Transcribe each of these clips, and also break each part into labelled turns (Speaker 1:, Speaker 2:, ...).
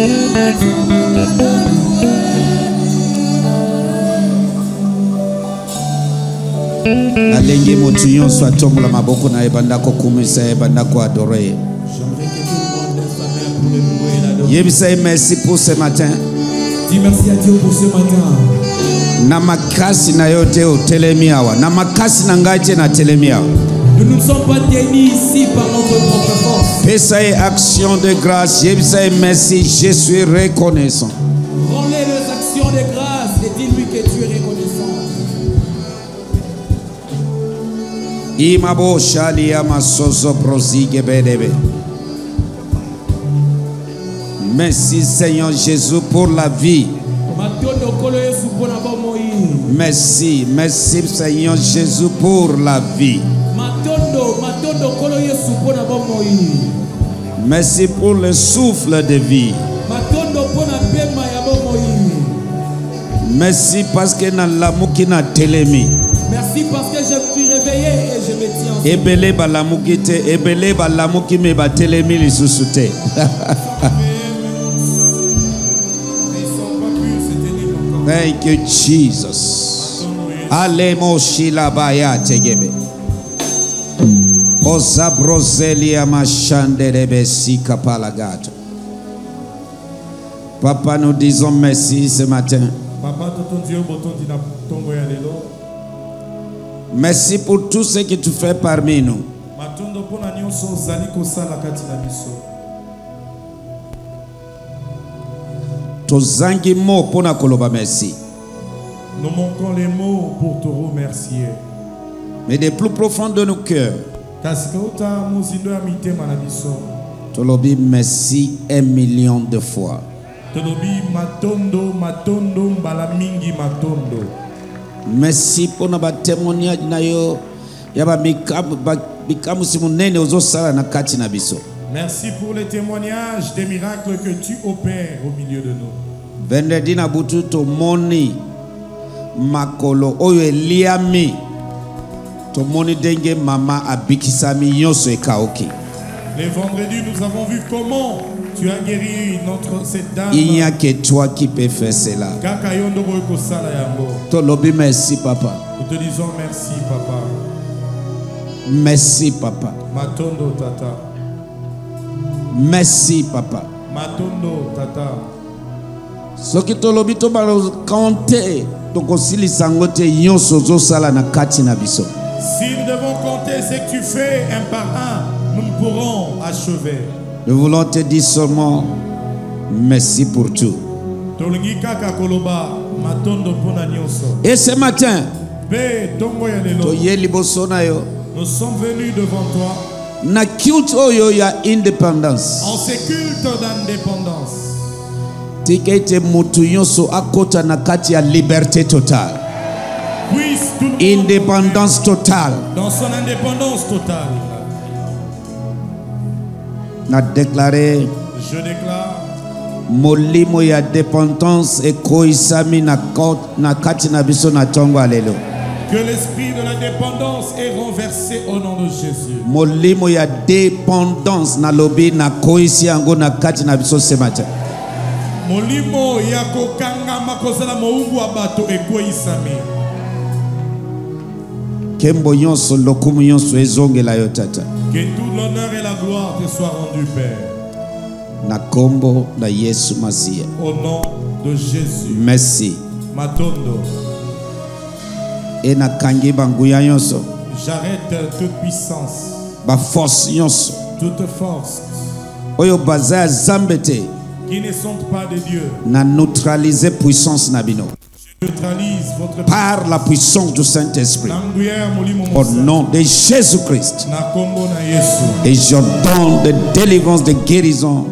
Speaker 1: Alenge motuyon soit tombe la maboko na ebanda ko kumisa ebanda ko adorer. Yebisa merci pour ce matin.
Speaker 2: Dis merci à Dieu pour ce matin.
Speaker 1: Na makasi na yote o telemiawa. Na makasi na ngaje na telemiawa.
Speaker 2: Nous ne sommes pas tenus ici par notre propre force.
Speaker 1: Fais une action de grâce. Yebisa merci, je suis reconnaissant.
Speaker 2: Rends-les les actions de grâce et dis-lui que tu es reconnaissant.
Speaker 1: Imabo shalia masozo prozige bedebe. Merci Seigneur Jésus pour la vie. Merci, merci Seigneur Jésus pour la vie. Merci pour le souffle de vie. Merci parce que dans l'amour qui n'a télémi.
Speaker 2: Merci parce que je suis réveillé et je me tiens.
Speaker 1: Ebele balamukite, ebele balamuki me ba télémi li susute. Thank you, Jesus. Alemo shilabaya tegebe. Osabrozelia machanderebe sikapalagato. Papa, nous disons merci ce matin. Merci pour tout ce que tu fais parmi nous. Merci.
Speaker 3: Nous manquons les mots pour te remercier.
Speaker 1: Mais des plus profonds de nos cœurs, Tolobi merci 1 million de fois. Merci pour notre témoignage.
Speaker 3: Merci pour les témoignages des miracles que tu opères au milieu de nous.
Speaker 1: Vendredi na butu to moni makolo oyo eliami to moni denge mama abikisami nyonso ekaoki.
Speaker 3: Les vendredis nous avons vu comment tu as guéri cette dame.
Speaker 1: Il n'y a que toi qui peux faire cela.
Speaker 3: Kaka yondo ko sala yango.
Speaker 1: To lobi merci papa.
Speaker 3: Nous te disons merci papa.
Speaker 1: Merci papa.
Speaker 3: Matondo tata.
Speaker 1: Merci papa.
Speaker 3: Matondo tata.
Speaker 1: Soki tolobi to ba compter to kosili sangote nyonso zo sala na kati na biso.
Speaker 3: Si nous devons compter ce que tu fais un par un, nous ne pourrons achever.
Speaker 1: Nous voulons te dire seulement merci pour tout. Et ce matin,
Speaker 3: nous sommes venus devant toi.
Speaker 1: Na culte oyo ya independence.
Speaker 3: En ce culte d'indépendance.
Speaker 1: Tikete mutu nyonso akota na kati ya liberté totale. Indépendance totale.
Speaker 3: Dans son indépendance totale.
Speaker 1: Na déclaré.
Speaker 3: Je déclare.
Speaker 1: Molimo ya dépendance e koisami na kati na biso na tongo alelo.
Speaker 3: Que l'esprit de la dépendance est renversé au nom de Jésus.
Speaker 1: Molimo ya dépendance na lobi na koisi yango na kati na biso ce matin.
Speaker 3: Molimo ya kokanga makozala moungu abato ekoisami.
Speaker 1: Kembo nyonso lokumu nyonso ezongela yo tata.
Speaker 3: Que tout l'honneur et la gloire te soient rendus, Père.
Speaker 1: Na kombo na Yesu Masia.
Speaker 3: Au nom de Jésus.
Speaker 1: Merci.
Speaker 3: Matondo.
Speaker 1: Et na kangi banguya nyonso.
Speaker 3: J'arrête toute puissance.
Speaker 1: Ba force nyonso.
Speaker 3: Toute force.
Speaker 1: Oyo baza zambete.
Speaker 3: Qui ne sont pas de Dieu.
Speaker 1: Na neutraliser puissance na bino.
Speaker 3: Neutralise votre
Speaker 1: par la puissance du Saint-Esprit. Au nom de Jésus-Christ. Et j'ordonne de délivrance, de guérison,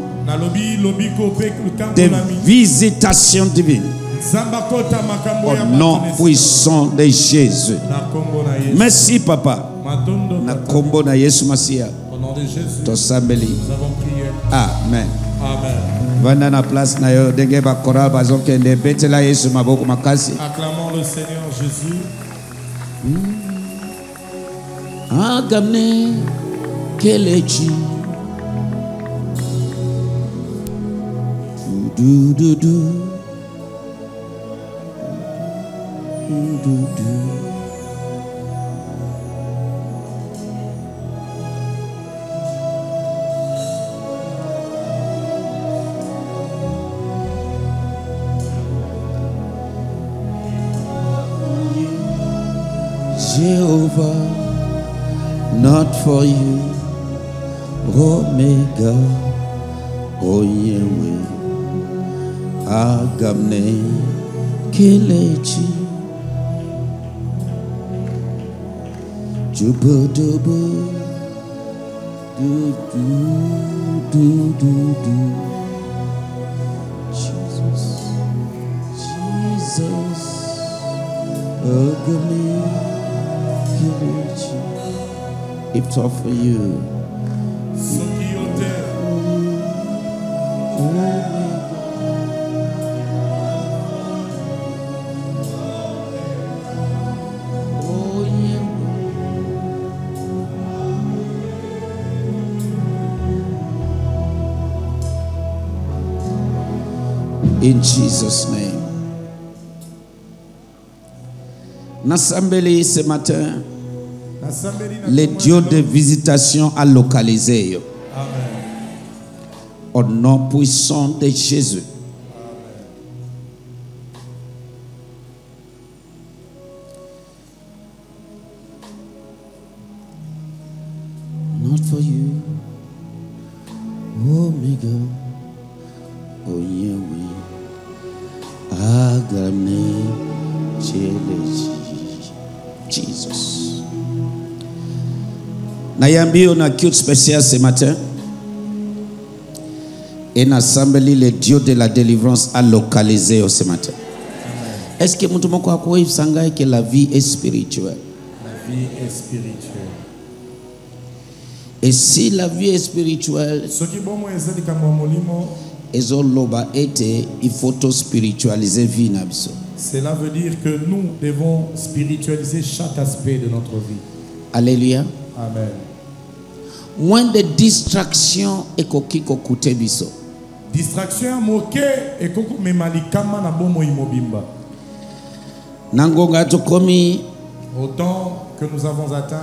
Speaker 1: de visitation divine. Au nom puissant de Jésus. Merci papa. Na kombo na Yesu Masia.
Speaker 3: Au nom de Jésus. Nous
Speaker 1: avons
Speaker 3: prié.
Speaker 1: Amen.
Speaker 3: Amen.
Speaker 1: Vanda na place na yo denge ba koral bazoke nde betela Yesu maboko makasi.
Speaker 3: Acclamons le Seigneur Jésus.
Speaker 1: Agamne kelechi do do do do do. Jehovah, not for you, Omega, O Yahweh, Agamne, Kelechi, Jubudubu, do do do do do. Jesus, Jesus, Agamne. It's all for you. In Jesus' name. Nasambeli ce matin, le Dieu de visitation a localisé.
Speaker 3: Amen.
Speaker 1: Au nom puissant de Jésus. Not for you, Omega, O Yahweh, Agamne, Jesus. Nayambio na cute spécial ce matin. Et l'assemblée, le Dieu de la délivrance a localisé ce matin. Est-ce que nous pouvons croire que la vie est spirituelle?
Speaker 3: La vie est spirituelle.
Speaker 1: Et si la vie est spirituelle, il faut tout spiritualiser vie.
Speaker 3: Cela veut dire que nous devons spiritualiser chaque aspect de notre vie.
Speaker 1: Alléluia.
Speaker 3: Amen.
Speaker 1: Moins de distractions et kokiko koute biso.
Speaker 3: Distraction moke et koko memalikama na bomo imobimba.
Speaker 1: Nangonga tokomi.
Speaker 3: Autant que nous avons atteint.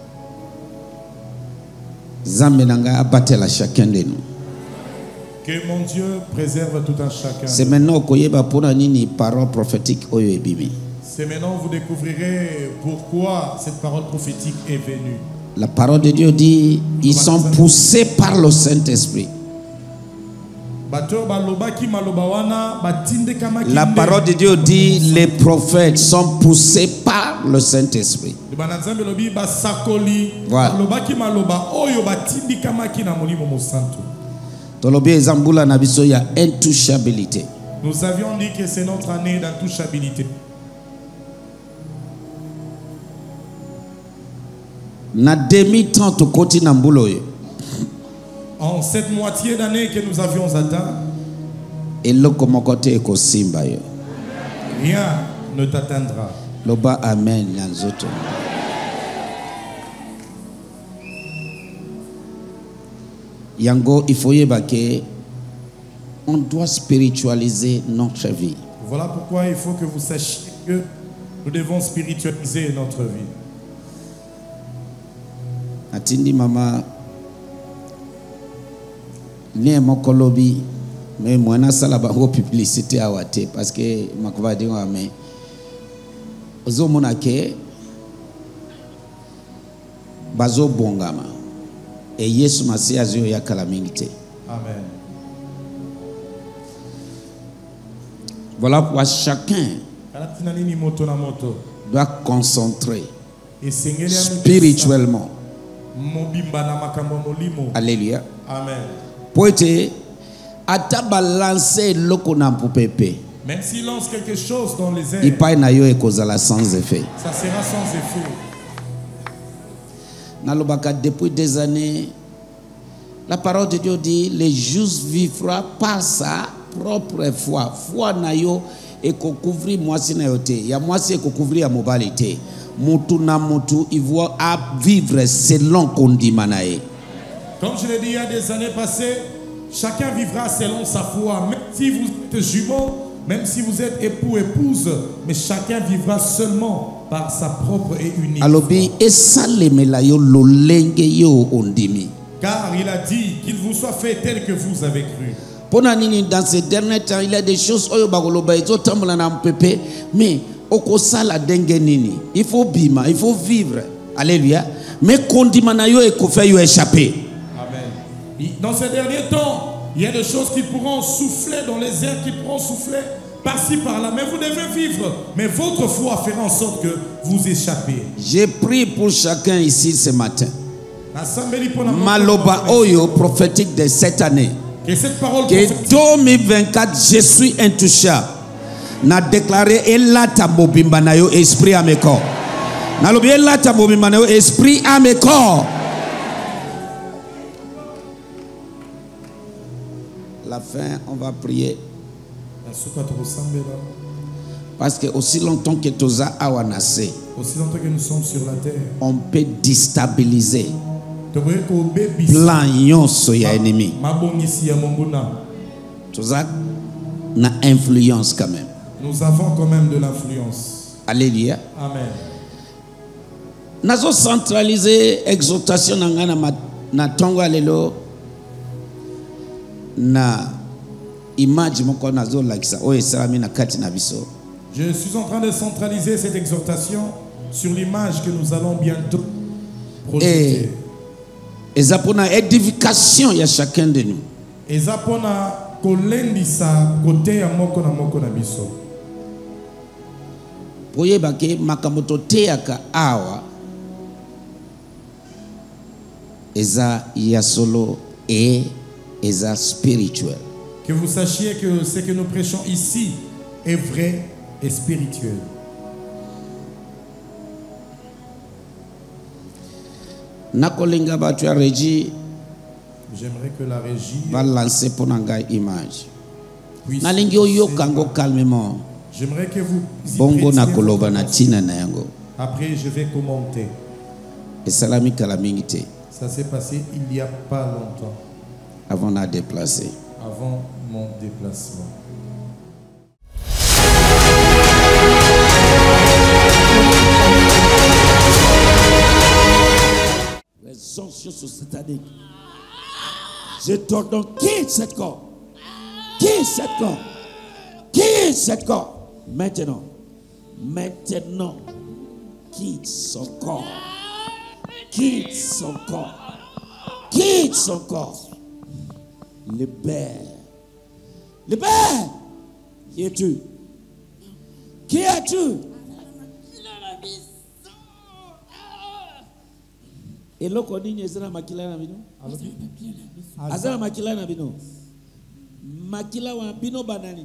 Speaker 1: Zambe nanga abatela chacun de nous.
Speaker 3: Que mon Dieu préserve tout un chacun.
Speaker 1: C'est maintenant koyeba pona nini parole prophétique oyo ebimi.
Speaker 3: C'est maintenant vous découvrirez pourquoi cette parole prophétique est venue.
Speaker 1: La parole de Dieu dit, ils sont poussés par le Saint-Esprit. La parole de Dieu dit, les prophètes sont poussés par le Saint-Esprit. Voilà. Il y a intouchabilité.
Speaker 3: Nous avions dit que c'est notre année d'intouchabilité.
Speaker 1: Na demi-temps to koti na mbulo ye.
Speaker 3: En cette moitié d'année que nous avions atteint,
Speaker 1: eloko mokote eko simba yo.
Speaker 3: Rien ne t'atteindra.
Speaker 1: Loba amen nyanzoto. Yango il faut yeba que on doit spiritualiser notre vie.
Speaker 3: Voilà pourquoi il faut que vous sachiez que nous devons spiritualiser notre vie.
Speaker 1: Atindi mama ni mokolobi mais moi na sala ba publicité awate parce que makuba di wa me ozo monake bazo bongama et Yesu Masia zio ya kalamingite.
Speaker 3: Amen.
Speaker 1: Voilà pourquoi chacun doit concentrer spirituellement. Alléluia.
Speaker 3: Amen.
Speaker 1: Poete ata balancer loko na mpupepe.
Speaker 3: Même s'il lance quelque chose dans les airs,
Speaker 1: il paye na yo ekozala sans effet.
Speaker 3: Ça sera sans effet.
Speaker 1: Nalobaka depuis des années, la parole de Dieu dit les justes vivront par sa propre foi. Foi na yo eko couvrir moisi na yote. Ya moisi eko couvrir ya mobilité. Mutu na mutu il voit à vivre selon qu'on dit manae.
Speaker 3: Comme je l'ai dit il y a des années passées, Chacun vivra selon sa foi. Même si vous êtes jumeaux, même si vous êtes époux, épouse, mais chacun vivra seulement par sa propre et unique
Speaker 1: alobi
Speaker 3: foi.
Speaker 1: esalemela yo lolenge yo ondimi.
Speaker 3: Car il a dit qu'il vous soit fait tel que vous avez cru.
Speaker 1: Pona nini dans ces derniers temps il y a des choses oyo bakoloba ezotambola na mpepe mais okosala denge nini il faut bima il faut vivre alléluia mais kondima na yo ekofa yo échapper.
Speaker 3: Amen. Dans ces derniers temps, il y a des choses qui pourront souffler dans les airs, qui pourront souffler par-ci par-là, mais vous devez vivre. Mais votre foi fera en sorte que vous échappez.
Speaker 1: J'ai prié pour chacun ici ce matin. Maloba oyo prophétique de cette année.
Speaker 3: Que cette parole
Speaker 1: que 2024 je suis intouchable. Na déclaré elata bobimba na yo esprit à mes corps. Na lobi elata bobimba na yo esprit à mes corps. La fin, on va prier. Parce que aussi longtemps que toza awanase,
Speaker 3: aussi longtemps que nous sommes sur la terre,
Speaker 1: on peut déstabiliser plan nyonso ya ennemi. Toza na influence quand même.
Speaker 3: Nous avons quand même de l'influence.
Speaker 1: Alléluia.
Speaker 3: Amen.
Speaker 1: Nazo centraliser exhortation na na tongo alelo na image moko nazo lakisa o esalami na kati na biso.
Speaker 3: Je suis en train de centraliser cette exhortation sur l'image que nous allons bientôt projeter.
Speaker 1: Et ça pour la édification ya chacun de nous.
Speaker 3: Et ça pour la kolendisa côté ya moko na biso.
Speaker 1: Poye bake makamoto teaka awa eza ya solo et eza spirituel.
Speaker 3: Que vous sachiez que ce que nous prêchons ici est vrai et spirituel.
Speaker 1: Nakolinga batu ya régie.
Speaker 3: J'aimerais que la régie
Speaker 1: va lancer pour nanga image. Nalingi oyo kango calmement.
Speaker 3: J'aimerais que vous
Speaker 1: bongo na koloba na tina na yango.
Speaker 3: Après je vais commenter.
Speaker 1: Et salami kalamingite.
Speaker 3: Ça s'est passé il n'y a pas longtemps.
Speaker 1: Avant la déplacer.
Speaker 3: Avant mon déplacement.
Speaker 2: Résorption sur cette année. Je t'ordonne, quitte cette corps. Quitte cette corps. Quitte cette corps. Maintenant. Maintenant. Quitte son corps. Quitte son corps. Quitte son corps. Libère. Libère. Qui es-tu? Qui es-tu? Et là, on dit que makila na bino. Azana makila na bino. Makila wa bino banani.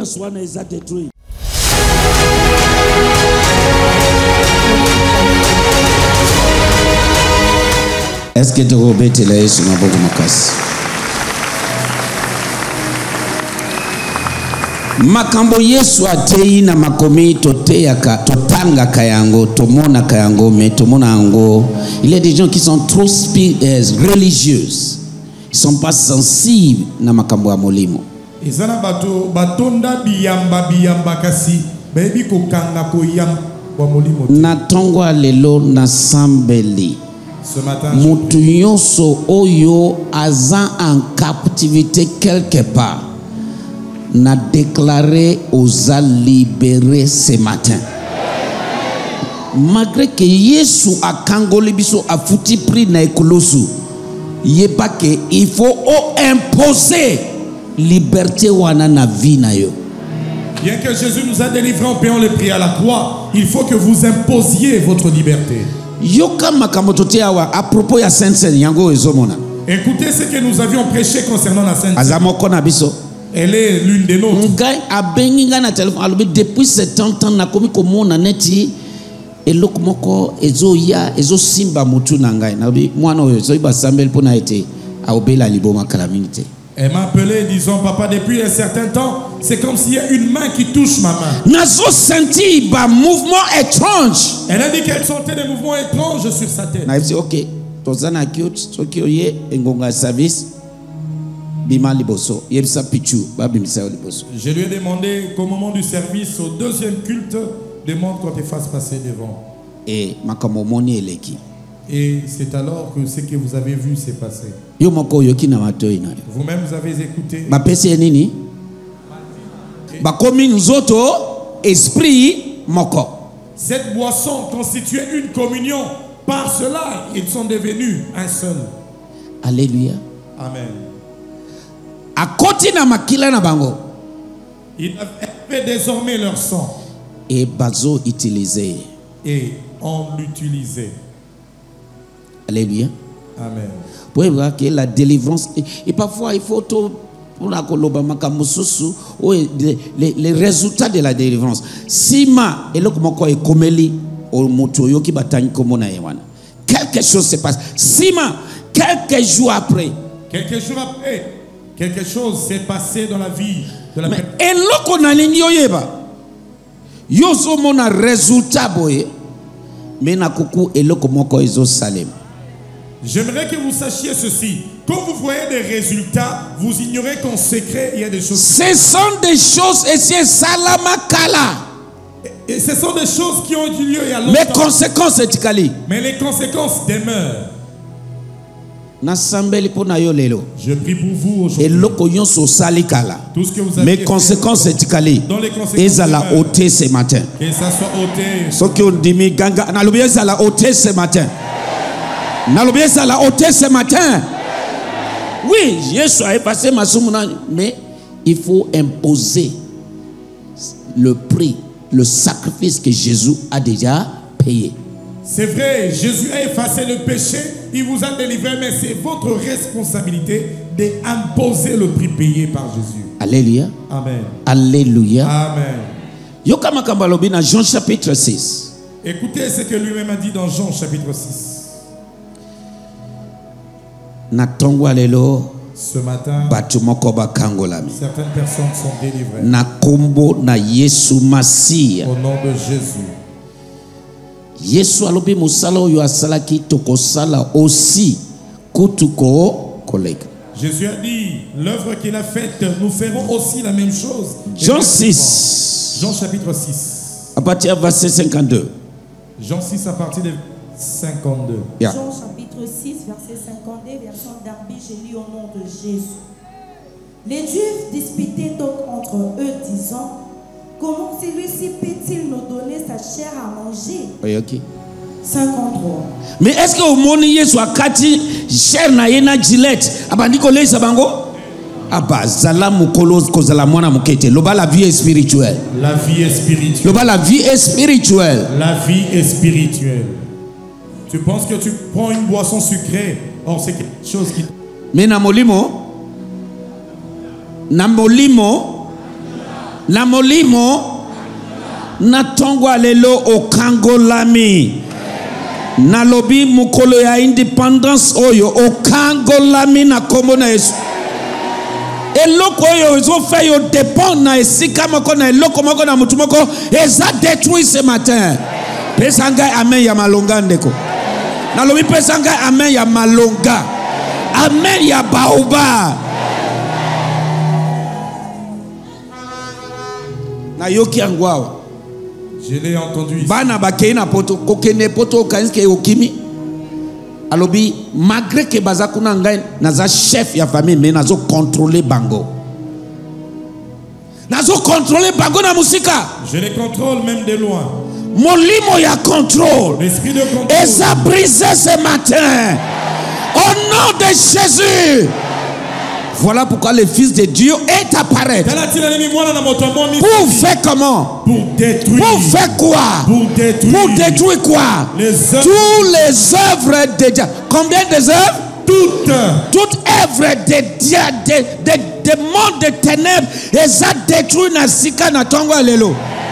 Speaker 2: Alliance wana eza détruit.
Speaker 1: Est-ce que tu rebelles là sur ma bonne makasi? Makambo Yesu atei na makomi toteyaka totanga kayango tomona kayango mais tomona ango. Il y a des gens qui sont trop religieuses. Ils sont pas sensibles na makambo ya molimo.
Speaker 3: Ezana bato batonda biyamba kasi bebi ko kanga ko yam wa molimo.
Speaker 1: Na tongwa lelo na sambeli.
Speaker 3: Ce matin
Speaker 1: Mutu nyonso oyo aza en captivité quelque part. N'a déclaré aux libérés ce matin. Malgré que Yesu a kangoli biso a fouti pris na ekolosu, yeba que il faut imposer liberté wana na vie na yo.
Speaker 3: Bien que Jésus nous a délivrés en payant le prix à la croix, il faut que vous imposiez votre liberté.
Speaker 1: Yoka makambo tote awa a propos ya Sainte Seine yango ezomona.
Speaker 3: Écoutez ce que nous avions prêché concernant la Sainte Seine.
Speaker 1: Azamoko na biso.
Speaker 3: Elle est l'une des nôtres.
Speaker 1: Ngai abenginga na téléphone depuis 70 ans na komi komona neti eloko moko ezoya ezosimba mutu na ngai na bi mwana oyo zoiba sambel pona ete aobela liboma kala minute.
Speaker 3: Elle m'a appelé disant papa depuis un certain temps c'est comme s'il y a une main qui touche ma main.
Speaker 1: Nazo senti ba mouvement étrange.
Speaker 3: Elle a dit qu'elle sentait des mouvements étranges sur sa tête.
Speaker 1: Na dit OK tozana cute soki oye engonga service. Je
Speaker 3: lui ai demandé qu'au moment du service, au deuxième culte, demande qu'on te fasse passer devant.
Speaker 1: Et
Speaker 3: c'est alors que ce que vous avez vu s'est passé.
Speaker 1: Vous-même,
Speaker 3: vous avez écouté. Cette boisson constituait une communion. Par cela, ils sont devenus un seul.
Speaker 1: Alléluia.
Speaker 3: Amen. Ils avaient désormais leur sang.
Speaker 1: Et bazo utilisé.
Speaker 3: Et on l'utilisait.
Speaker 1: Alléluia.
Speaker 3: Amen.
Speaker 1: Pour voir que la délivrance et parfois il faut tout pour la les résultats de la délivrance. Sima et le comment est komeli au motoyo qui bataille comme na yewana. Quelque chose se passe. Sima quelques jours après.
Speaker 3: Quelques jours après. Quelque chose s'est passé dans la vie de la personne.
Speaker 1: Et loko na lingi oyeba. Yozo mona résultat boye. Mais na kuku eloko moko ezo salem.
Speaker 3: J'aimerais que vous sachiez ceci. Quand vous voyez des résultats, vous ignorez qu'en secret il y a des choses.
Speaker 1: Ce sont des choses et c'est salamakala.
Speaker 3: Et ce sont des choses qui ont eu lieu il y a longtemps.
Speaker 1: Mais conséquences etikali.
Speaker 3: Mais les conséquences demeurent.
Speaker 1: Je prie pour
Speaker 3: vous aujourd'hui. Tout ce que vous avez
Speaker 1: mes conséquences
Speaker 3: dans les conséquences
Speaker 1: ôté ce matin.
Speaker 3: Que ça soit ôté.
Speaker 1: Ce qui ont dit ganga na lobié ça la ôté ce matin. Na lobié ça la ôté ce matin. Oui, Jésus a passé ma soumuna, mais il faut imposer le prix, le sacrifice que Jésus a déjà payé.
Speaker 3: C'est vrai, Jésus a effacé le péché, il vous a délivré, mais c'est votre responsabilité d'imposer le prix payé par Jésus.
Speaker 1: Alléluia.
Speaker 3: Amen.
Speaker 1: Alléluia.
Speaker 3: Amen.
Speaker 1: Yokama kambalobi na Jean chapitre 6.
Speaker 3: Écoutez ce que lui-même a dit dans Jean chapitre 6.
Speaker 1: Na tongwa lelo.
Speaker 3: Ce matin,
Speaker 1: certaines
Speaker 3: personnes sont délivrées.
Speaker 1: Na kombo na Yesu Masiya.
Speaker 3: Au nom de Jésus.
Speaker 1: Yesu alobi musala oyo asalaki tokosala aussi kutuko kolega.
Speaker 3: Jésus a dit l'œuvre qu'il a faite, nous ferons aussi la même chose.
Speaker 1: Jean 6.
Speaker 3: Jean chapitre 6.
Speaker 1: À partir du verset 52.
Speaker 3: Jean 6 à partir de 52.
Speaker 4: Yeah. Jean chapitre 6 verset 52 version Darby, j'ai lu au nom de Jésus. Les Juifs disputaient donc entre eux disant: comment celui-ci peut-il nous donner sa chair à manger?
Speaker 1: Oui, ok.
Speaker 4: 53.
Speaker 1: Mais est-ce que au monde Yesu akati chair na yena Gillette abandiko lesa bango? Aba zala mukolo kozala mwana mukete. Loba la vie est spirituelle.
Speaker 3: La vie est spirituelle.
Speaker 1: Loba la vie est spirituelle.
Speaker 3: La vie est spirituelle. Tu penses que tu prends une boisson sucrée, or c'est quelque chose qui.
Speaker 1: Mais na molimo na molimo na tongwa lelo okangolami nalobi mukolo ya independence oyo okangolami na kombo na Yesu eloko oyo ezofa yo dépend na esika moko na eloko moko na mutu moko eza détruit ce matin. Pesa ngai amen ya malonga ndeko nalobi pesa ngai amen ya malonga amen ya baoba na yoki angwawa.
Speaker 3: Je l'ai entendu ici.
Speaker 1: Bana bakei na poto kokene poto kanske okimi alobi malgré que bazakuna ngai naza chef ya famille mais nazo contrôler bango na musika.
Speaker 3: Je les contrôle même de loin.
Speaker 1: Molimo ya contrôle.
Speaker 3: L'esprit de contrôle.
Speaker 1: Et ça brisé ce matin au nom de Jésus. Voilà pourquoi le Fils de Dieu est apparu. Pour faire comment?
Speaker 3: Pour détruire.
Speaker 1: Pour faire quoi?
Speaker 3: Pour détruire.
Speaker 1: Pour détruire quoi? Toutes les œuvres de Dieu. Combien des œuvres? Toute œuvre de monde de ténèbres. Et ça détruit na sika na tongo lelo.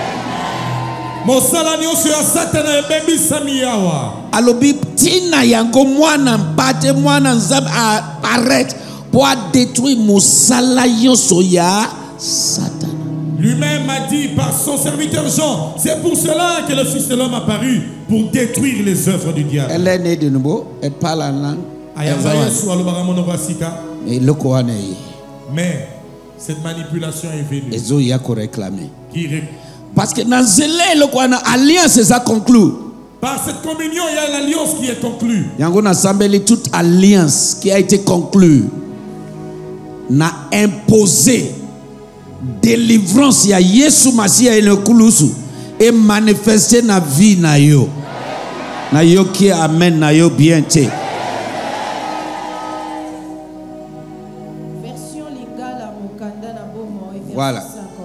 Speaker 1: Alobi tina yango mwana mpate mwana nzambe apparaître pour détruire mosala nyonso ya Satan.
Speaker 3: Lui-même a dit par son serviteur Jean, c'est pour cela que le Fils de l'homme apparut, pour détruire les œuvres du diable.
Speaker 1: Elle est née de nouveau, elle parle en langue.
Speaker 3: Mais cette manipulation est venue.
Speaker 1: Parce que dans l'alliance est conclue.
Speaker 3: Par cette communion, il y a l'alliance qui est conclue.
Speaker 1: Toute alliance qui a été conclue n'a imposé délivrance ya Yesu Masia et manifesté na vie na yo. Na yo qui amen na yo bien te.
Speaker 4: Version lingala mokanda na bomo et
Speaker 1: voilà.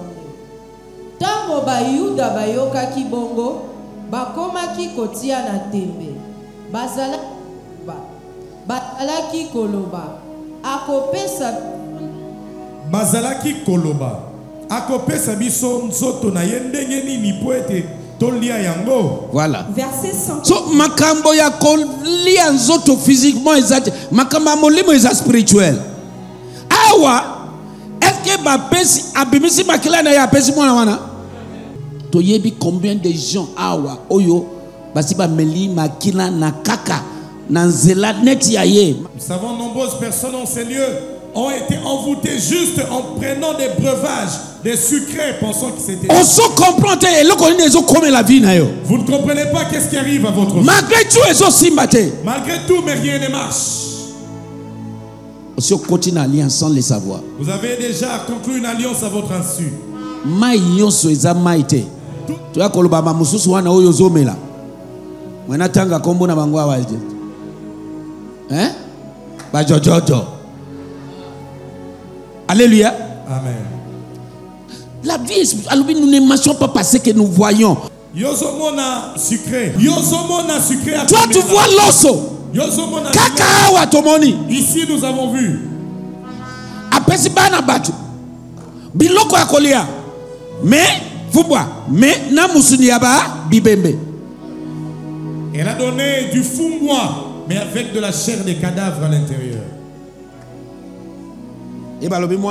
Speaker 4: Tango bayuda bayoka ki bongo bakoma ki kotia na tembe bazala bazalaki koloba akopesa
Speaker 3: bazalaki koloba akopesa biso nzoto na yendenge nini poete tolia yango.
Speaker 1: Voilà.
Speaker 4: Verset 100.
Speaker 1: So makambo ya kolia nzoto physiquement exact makambo molimo est spirituel. Awa est-ce que ba pesi abimisi makila na ya pesi mwana wana? Toyebi combien de gens awa oyo basi ba meli makila na kaka na nzela net ya ye.
Speaker 3: Nous savons nombreuses personnes en ces lieux ont été envoûtés juste en prenant des breuvages, des sucrés, pensant que c'était.
Speaker 1: On se comprend la vie na yo.
Speaker 3: Vous ne comprenez pas qu'est-ce qui arrive à votre vie.
Speaker 1: Malgré tout,
Speaker 3: malgré tout, mais rien ne marche.
Speaker 1: On continue alliance sans le savoir.
Speaker 3: Vous avez déjà conclu une alliance à votre insu.
Speaker 1: Maïyoso eza maïté. Tu as koloba mamususu wana oyo zomela. Mwana tanga kombo na bango awaje. Hein? Ba jojojo. Alléluia.
Speaker 3: Amen.
Speaker 1: La vie, nous ne marchons pas parce que nous voyons.
Speaker 3: Yozomona sucré. Yozomona sucré.
Speaker 1: Toi, tu vois l'osso.
Speaker 3: Yozomona.
Speaker 1: Kaka wa tomoni.
Speaker 3: Ici, nous avons vu.
Speaker 1: Apesi bana batu. Biloko ya kolia. Mais, vous boire. Mais, na musuni yaba bibembe.
Speaker 3: Elle a donné du fumbois, mais avec de la chair des cadavres à l'intérieur.
Speaker 1: Et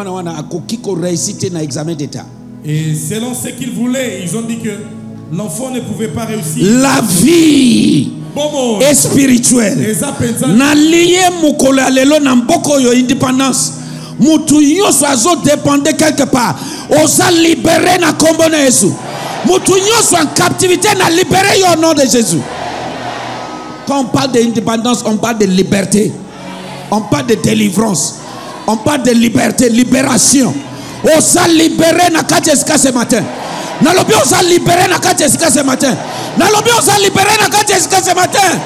Speaker 3: selon ce qu'ils voulaient, ils ont dit que l'enfant ne pouvait pas réussir.
Speaker 1: La vie est spirituelle. Na lié mukolo alelo na mboko yo indépendance. Mutu nyoso azo dépendre quelque part. Osa libérer na kombo na Yesu. Mutu nyoso en captivité na libérer au nom de Jésus. Quand on parle d'indépendance, on parle de liberté. On parle de délivrance. On parle de liberté, libération. On s'est libéré na kateska ce matin. Nalobi on s'est libéré na kateska ce matin. Nalobi on s'est libéré na kateska ce matin.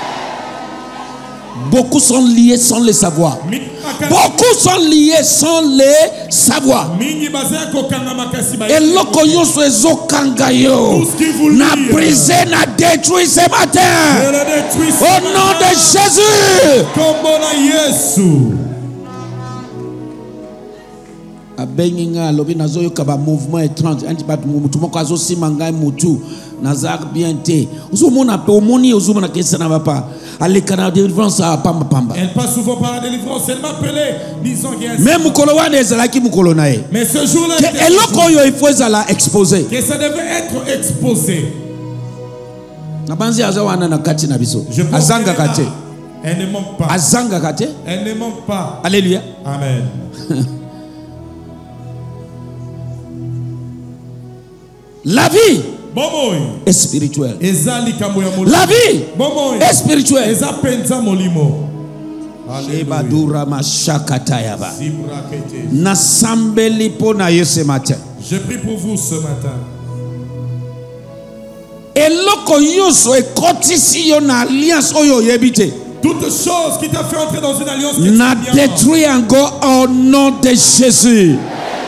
Speaker 1: Beaucoup sont liés sans le savoir. Beaucoup sont liés sans le savoir. Et loko yoso ezo kangayo. Na brisé, na détruit ce matin. Au nom de Jésus. abenginga lobi nazo yoka mouvement étrange anti bat mutu moko azo simanga mutu nazak bien te uzomona pe omoni uzomona kesa na papa alekana délivrance à pamba pamba.
Speaker 3: Elle passe souvent par la délivrance. Elle m'appelait disant qu'il y a
Speaker 1: même mukolo wana ezalaki mukolo nae.
Speaker 3: Mais ce jour-là
Speaker 1: eloko yo il faut ezala exposé.
Speaker 3: Que ça devait être exposé.
Speaker 1: Nabanzi azawana na kati na biso. Azanga kate.
Speaker 3: Elle ne manque pas.
Speaker 1: Azanga kate.
Speaker 3: Elle ne manque pas.
Speaker 1: Alléluia.
Speaker 3: Amen.
Speaker 1: La vie
Speaker 3: est
Speaker 1: spirituelle.
Speaker 3: La
Speaker 1: vie est spirituelle.
Speaker 3: Je prie pour vous ce matin. Toute chose qui t'a fait entrer dans une alliance
Speaker 1: n'a détruit encore au nom de Jésus.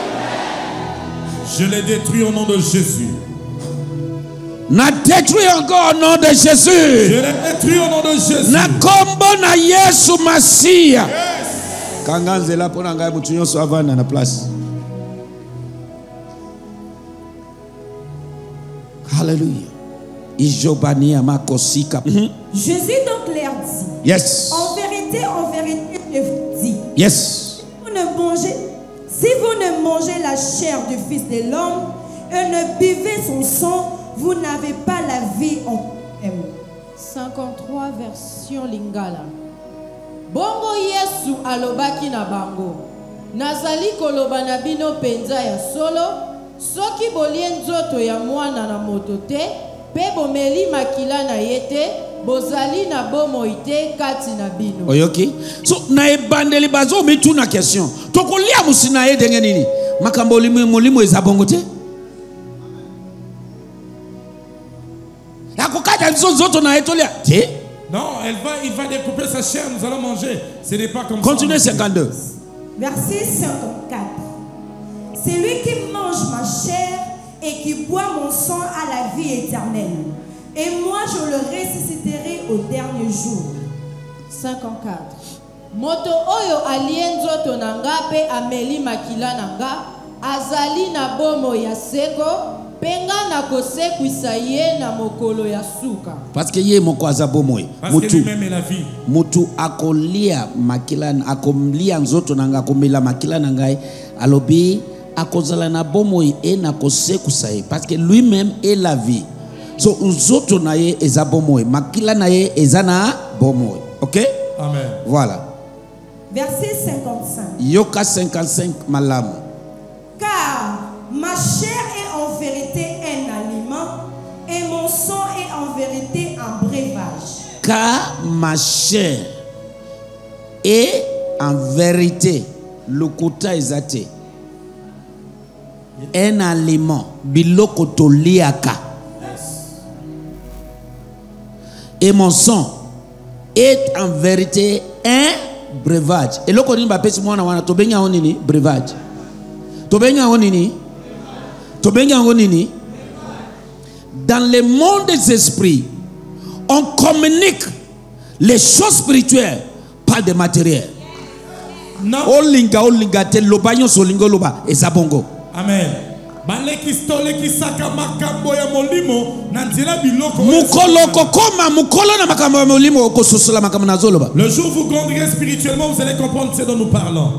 Speaker 3: Je l'ai détruit au nom de Jésus.
Speaker 1: N'a détruit encore au nom de Jésus.
Speaker 3: Je l'ai détruit au nom de Jésus.
Speaker 1: Na kombo na Yesu Masia. Kanganze la pona ngai mutu nyonso avana na place. Hallelujah. Ijobania makosika.
Speaker 4: Jésus donc leur dit.
Speaker 1: Yes.
Speaker 4: En vérité, je vous dis.
Speaker 1: Yes.
Speaker 4: Si vous ne mangez la chair du Fils de l'homme et ne buvez son sang, vous n'avez pas la vie en vous-même.
Speaker 5: 53 version Lingala. Bongo Yesu alobaki na bango. Nazali koloba na bino penza ya solo. Soki bolie nzoto ya mwana na moto te, pe bomeli makila na yete, bozali na bomoi te kati na bino.
Speaker 1: Oyoki. So na ebandeli bazo mitu na question. Tokolia musina ye denge nini? Makambo molimo ezabongo te.
Speaker 3: Non, il va découper sa chair, nous allons manger. Ce n'est pas comme
Speaker 1: Continuez
Speaker 3: ça.
Speaker 1: 52.
Speaker 4: Verset 54. C'est lui qui mange ma chair et qui boit mon sang à la vie éternelle. Et moi je le ressusciterai au dernier jour.
Speaker 5: 54. Moto oyo alienzoto nanga pe ameli makila nanga azali na bomo ya seko. Penga na kose kuisaye na mokolo ya suka.
Speaker 1: Parce que yé moko azabomoy.
Speaker 3: Parce que lui-même est la vie.
Speaker 1: Mutu akolia makila akomlia nzoto nanga akomela makila nanga alobi akozala na bomoy e na kose kusaye parce que lui-même est la vie. So nzoto na ye ezabomoy makila na ye ezana bomoy. OK?
Speaker 3: Amen.
Speaker 1: Voilà.
Speaker 4: Verset 55.
Speaker 1: Yoka 55 malamu.
Speaker 4: Car ma chair est en vérité un aliment et mon sang est en vérité un breuvage.
Speaker 1: Car ma chair est en vérité le kota ezate un aliment biloko toliaka et mon sang est en vérité un breuvage. Et loko ni bapesi mwana wana tobenga onini breuvage. Tobenga onini. Dans le monde des esprits, on communique les choses spirituelles par des matériels. Olinga te lobanyo solingo loba ezabongo.
Speaker 3: Amen. Le jour où vous grandirez spirituellement, vous allez comprendre ce dont nous parlons.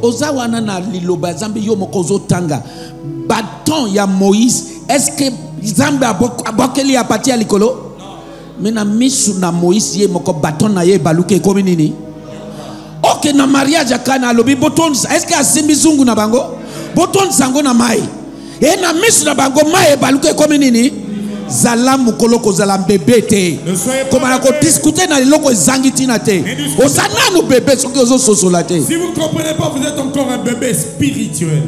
Speaker 1: Bâton ya Moïse, est-ce que Zambe abokeli apati ya likolo? Mena misu na Moïse ye moko bâton na ye baluke komi nini? Ok na mariage akana lobi boton est-ce que asimbi zungu na bango? Boton sango na mai. E na misu na bango mai baluke komi nini? Zala mukolo ko zala bébé te. Comment ko discuter na loko zangiti na te. Osana no bébé soki ozo sosola te.
Speaker 3: Si vous ne comprenez pas, vous êtes encore un bébé spirituel.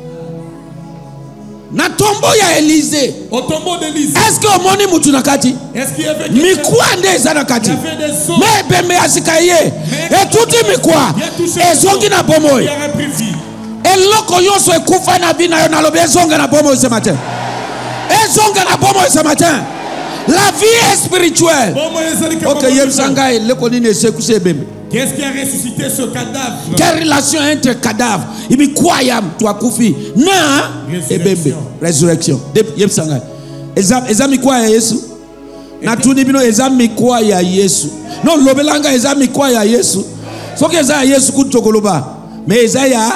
Speaker 1: Na tombo ya Élysée.
Speaker 3: Au tombeau d'Élysée.
Speaker 1: Est-ce que omoni mutu na kati?
Speaker 3: Est-ce qu'il y avait
Speaker 1: mikwa nde eza na kati? Mais bembe asikaye. Et tout mikwa. Ezongi na bomoy. Eloko yonso ekufa na bina yo na lobe ezonga na bomoy ce matin. Ezonga na bomoy ce matin. La vie est spirituelle. OK, yemsanga leko nini esekuse bembe.
Speaker 3: Qu'est-ce qui a ressuscité ce cadavre?
Speaker 1: Quelle relation entre cadavre? Il me quoi yam toi koufi? Na ebembe résurrection. Yep sanga. Ezami quoi ya Yesu? Na tuni bino ezami quoi ya Yesu? Non lobelanga ezami quoi ya Yesu? Faut que ça Yesu kutokoloba. Mais ezaya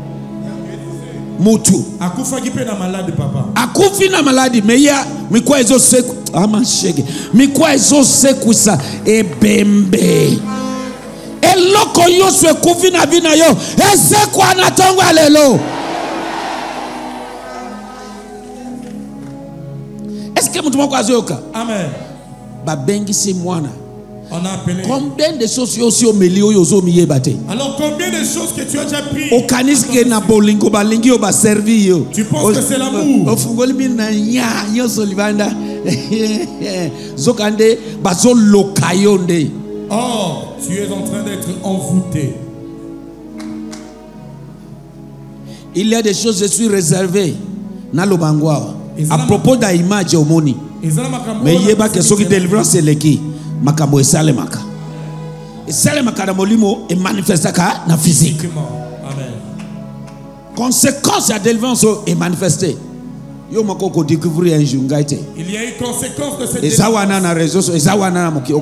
Speaker 1: mutu.
Speaker 3: Akufa gipe na malade papa.
Speaker 1: Akufi na malade mais ya mikwa ezo seku ama shege. Mikwa ezo seku sa ebembe. Eloko yo swe kufi na vina yo eseku anatongwa lelo. Est-ce que mutu moko azoyoka?
Speaker 3: Amen.
Speaker 1: Babengi si mwana.
Speaker 3: On a appelé.
Speaker 1: Combien de choses aussi au milieu yozo miyebate?
Speaker 3: Alors combien de choses que tu as déjà pris?
Speaker 1: Au kaniske na bolingo balingi yo ba servi yo.
Speaker 3: Tu penses que c'est l'amour?
Speaker 1: Au fungoli mina nya yo solibanda. Zokande bazo lokayonde.
Speaker 3: Or, tu es en train d'être envoûté.
Speaker 1: Il y a des choses je suis réservé na lobangwa. À propos de l'image omoni. Mais yeba que ce qui délivrance c'est leki. Makambo esalemaka. Esalemaka na molimo et manifestaka na physique.
Speaker 3: Amen.
Speaker 1: Conséquence à délivrance est manifestée. Yo mako ko découvrir un jour ngaite.
Speaker 3: Il y a une conséquence de cette
Speaker 1: délivrance. Ezawana na réseau, ezawana na moki.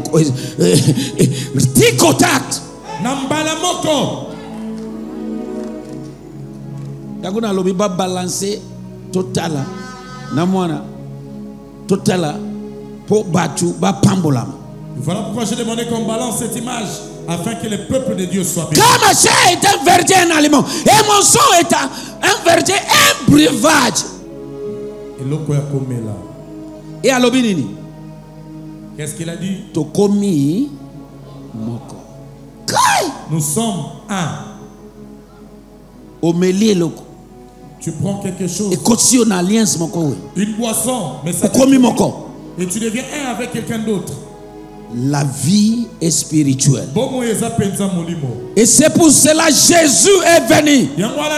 Speaker 1: Ti contact.
Speaker 3: Nambala moko.
Speaker 1: Takuna lobi ba balancer totala. Na mwana totala po batu ba pambolama.
Speaker 3: Voilà pourquoi j'ai demandé qu'on balance cette image afin que le peuple de Dieu soit béni.
Speaker 1: Comme ça est un verger, un aliment, et mon sang est un verger, un breuvage. Et à l'obinini,
Speaker 3: qu'est-ce qu'il a dit?
Speaker 1: Tokomi moko.
Speaker 3: Nous sommes un.
Speaker 1: Omélie loko.
Speaker 3: Tu prends quelque chose.
Speaker 1: Et continue une alliance moko.
Speaker 3: Une boisson, mais ça.
Speaker 1: Tokomi moko.
Speaker 3: Et tu deviens un avec quelqu'un d'autre.
Speaker 1: La vie est spirituelle. Et c'est pour cela que Jésus est venu.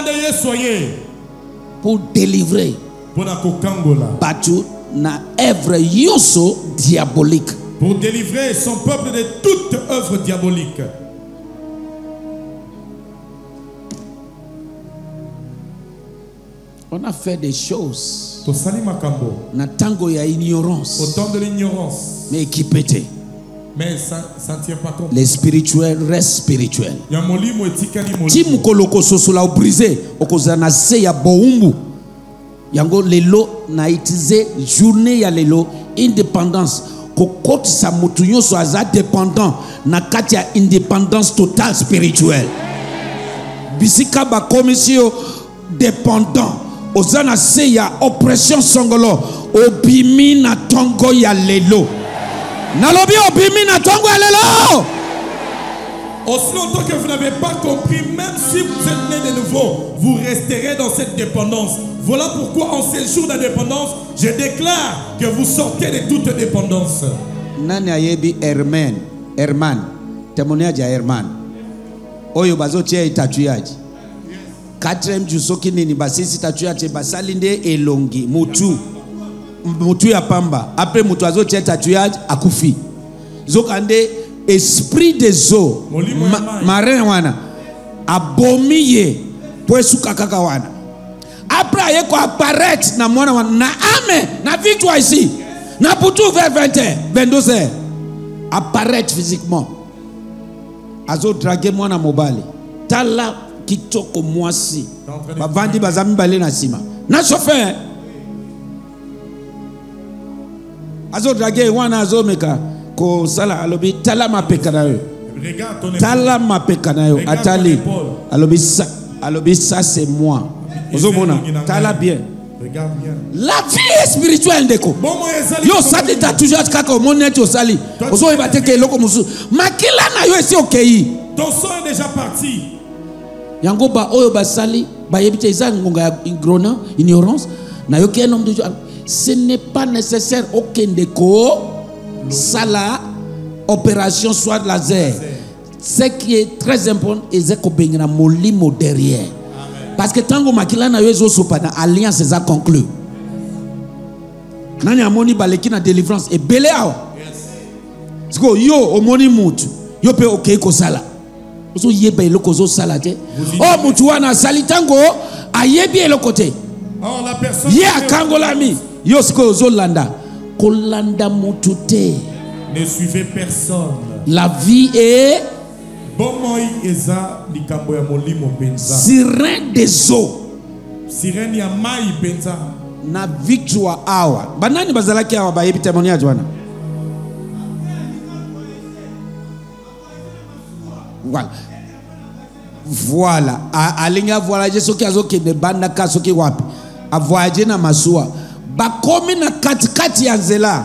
Speaker 1: Pour délivrer. Batu na œuvre yoso diabolique.
Speaker 3: Pour délivrer son peuple de toute œuvre diabolique.
Speaker 1: On a fait des choses.
Speaker 3: Na
Speaker 1: tango ya ignorance.
Speaker 3: Autant de l'ignorance.
Speaker 1: Mais qui pétait.
Speaker 3: Mais ça ne tient pas compte.
Speaker 1: Les spirituels restent spirituels. Si mukoloko sosula ou brisé, okozana se ya boumbu. Yango lelo na itize journée ya lelo indépendance. Kokot sa mutunyo so aza dépendant na kati ya indépendance totale spirituelle. Bisika ba komisio dépendant. Ozana se ya oppression songolo. Obimi na tongo ya lelo. Nalobi obimi na tongo ya lelo.
Speaker 3: Aussi longtemps que vous n'avez pas compris, même si vous êtes né de nouveau, vous resterez dans cette dépendance. Voilà pourquoi en ces jours d'indépendance, je déclare que vous sortez de toute dépendance.
Speaker 1: Nani ayebi Herman, témoignage à Herman. Oyo bazo tia tatouage. 4e jusoki nini basisi tatouage basalinde elongi mutu ya pamba. Après mutu azo tia tatouage akufi. Zokande esprit des eaux marin wana abomiye poesuka kaka wana. Après aye ko apparaître na mwana wana na ame na victoire ici na putu vers 20h 22h apparaître physiquement azo draguer mwana mobali tala kitoko mwasi bavandi bazami bale na sima na chauffeur azo draguer wana azo meka ko sala alobi tala mapeka na yo tala mapeka na yo atali alobi ça c'est moi. Tala bien. La vie est spirituelle ndeko. Yo sali ta toujours kaka o monet o sali. Ozo ibate ke loko musu. Makila na yo esi okeyi.
Speaker 3: Ton sang est déjà parti.
Speaker 1: Yango ba oyo ba sali ba yebite za ngonga ya ignorance na yo ke nom de Dieu. Ce n'est pas nécessaire okende ko sala opération soit laser. Ce qui est très important est ko bengina molimo derrière. Parce que tango makila na yo ezo sopa na alliance eza conclue. Nani amoni baleki na délivrance et belé awa. Siko yo omoni mutu yo pe okei ko sala. Ozo yeba eloko zo salate. Oh mutu wana salitango ayebi eloko te.
Speaker 3: Or la personne
Speaker 1: Ye akangola mi yo siko ozo landa. Kolanda mutu te.
Speaker 3: ne suivez personne.
Speaker 1: La vie est sirène des eaux.
Speaker 3: Sirène ya mai penza.
Speaker 1: Na victoire awa. Banani bazalaki awa ba yebi témoignage wana. Voilà. Voilà. Alinga voyager soki azoke de banda ka soki wapi. A voyager na masuwa. Ba komi na katikati ya nzela.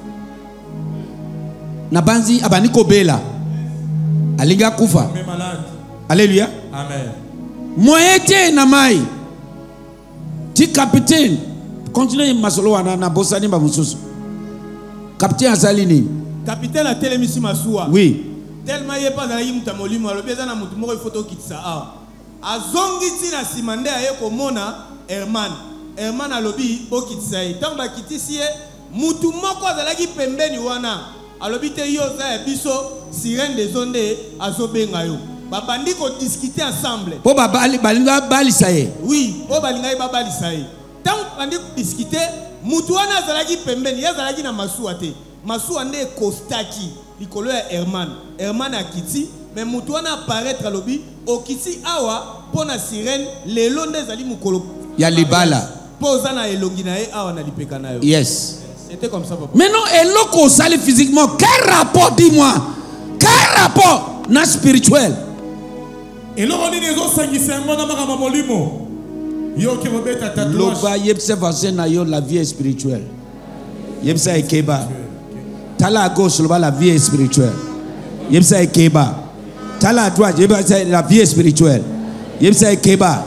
Speaker 1: Na banzi abani kobela. Alinga kufa. Alléluia.
Speaker 3: Amen.
Speaker 1: Moyete na mai. Ti capitaine. Continuez masolo wana na bosani ba mususu. Capitaine azalini.
Speaker 6: Capitaine a télémisi masuwa.
Speaker 1: Oui.
Speaker 6: Tellement il pas dans yimta molimo alobi za na mutu moko photo kitsa a. Azongiti na simande aye komona Herman alobi bo kitsa e. Tamba kitisi e mutu moko azalaki pembeni wana. Alobi te yo za biso sirène des ondes azobenga yo. Babandi ko discuter ensemble.
Speaker 1: Po balinga balisa ye.
Speaker 6: Oui, po balinga ba balisa ye. Tant bandi discuter mutu wana azalaki pembeni, yazalaki na masuwa te. Masuwa nde kostaki likolo ya Herman akiti mais mutu wana apparaître alobi okiti awa pona sirène lelo nde zali mukolo
Speaker 1: ya libala.
Speaker 6: Poza na elongi na ye awa na lipeka na yo.
Speaker 1: Yes.
Speaker 6: C'était comme ça, papa.
Speaker 1: Maintenant, eloko sali physiquement, quel rapport, dis-moi? Quel rapport na spirituel?
Speaker 3: Et là, on dit des autres sanguissements dans ma molimo. Yo qui me bête à tatouage.
Speaker 1: Loba yebse vasen na yo la vie est spirituelle. Yebse ekeba. Tala à gauche loba la vie est spirituelle. Yebse ekeba. Tala à droite yebse la vie est spirituelle. Yebse ekeba.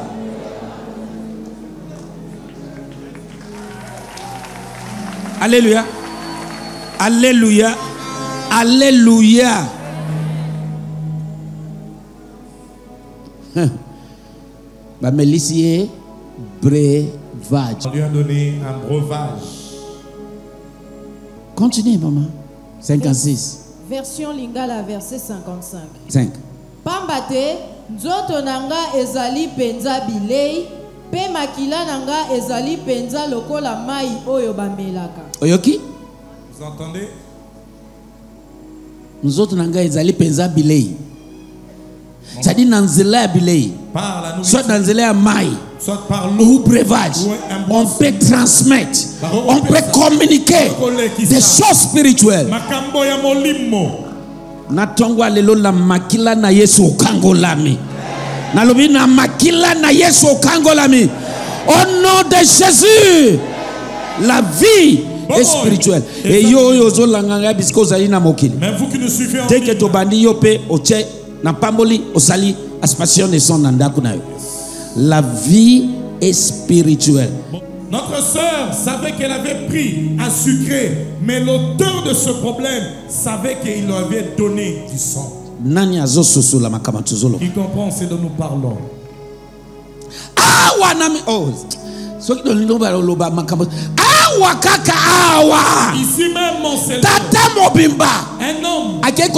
Speaker 1: Alléluia. Alléluia. Alléluia. Bah, Mélissier, breuvage.
Speaker 3: On lui a donné un breuvage.
Speaker 1: Continuez, maman. 56.
Speaker 5: Version Lingala, verset 55.
Speaker 1: 5.
Speaker 5: Pambate, nzoto nanga ezali penza bilei, pe makila nanga ezali penza lokola mai oyo bamelaka.
Speaker 1: Oyoki?
Speaker 3: Vous entendez?
Speaker 1: Nzoto nanga ezali penza bilei. C'est-à-dire dans nzela bilei. Soit dans nzela mai.
Speaker 3: Soit par
Speaker 1: ou breuvage. On peut transmettre. On peut communiquer des choses spirituelles.
Speaker 3: Makambo ya molimo.
Speaker 1: Natongwa lelo la makila na Yesu okangolami. Nalobi na makila na Yesu okangolami. Au nom de Jésus, la vie est spirituelle. Et yo zo langanga bisko zali na mokili.
Speaker 3: Mais vous qui nous suivez en
Speaker 1: dès que to bandi yo pe oche na pamboli osali aspassion de son nandaku na yo. La vie est spirituelle.
Speaker 3: Notre sœur savait qu'elle avait pris un sucré, mais l'auteur de ce problème savait qu'il lui avait donné du sang. Qui comprend ce dont nous parlons? Ici même, mon Seigneur, un homme,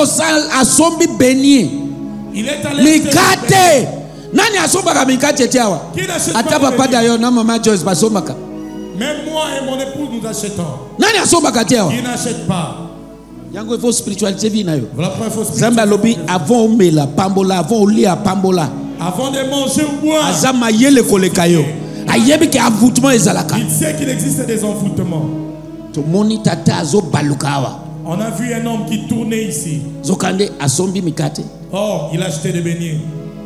Speaker 3: il est allé
Speaker 1: nani asombaka mikate tiawa ata papa d'ailleurs na maman Joyce basombaka
Speaker 3: même moi et mon épouse nous achetons
Speaker 1: nani asombaka tiawa
Speaker 3: il n'achète pas
Speaker 1: yango il faut spiritualité vi na yo
Speaker 3: voilà pourquoi il faut spiritualité
Speaker 1: zamba lobi avant omela pambola avant olia pambola
Speaker 3: avant de manger ou boire
Speaker 1: azama yele koleka yo ayebi ke avoutement ezalaka
Speaker 3: il sait qu'il existe des envoûtements
Speaker 1: to moni tata azo balukawa
Speaker 3: on a vu un homme qui tournait ici
Speaker 1: zokande asombi mikate
Speaker 3: oh il a acheté des beignets.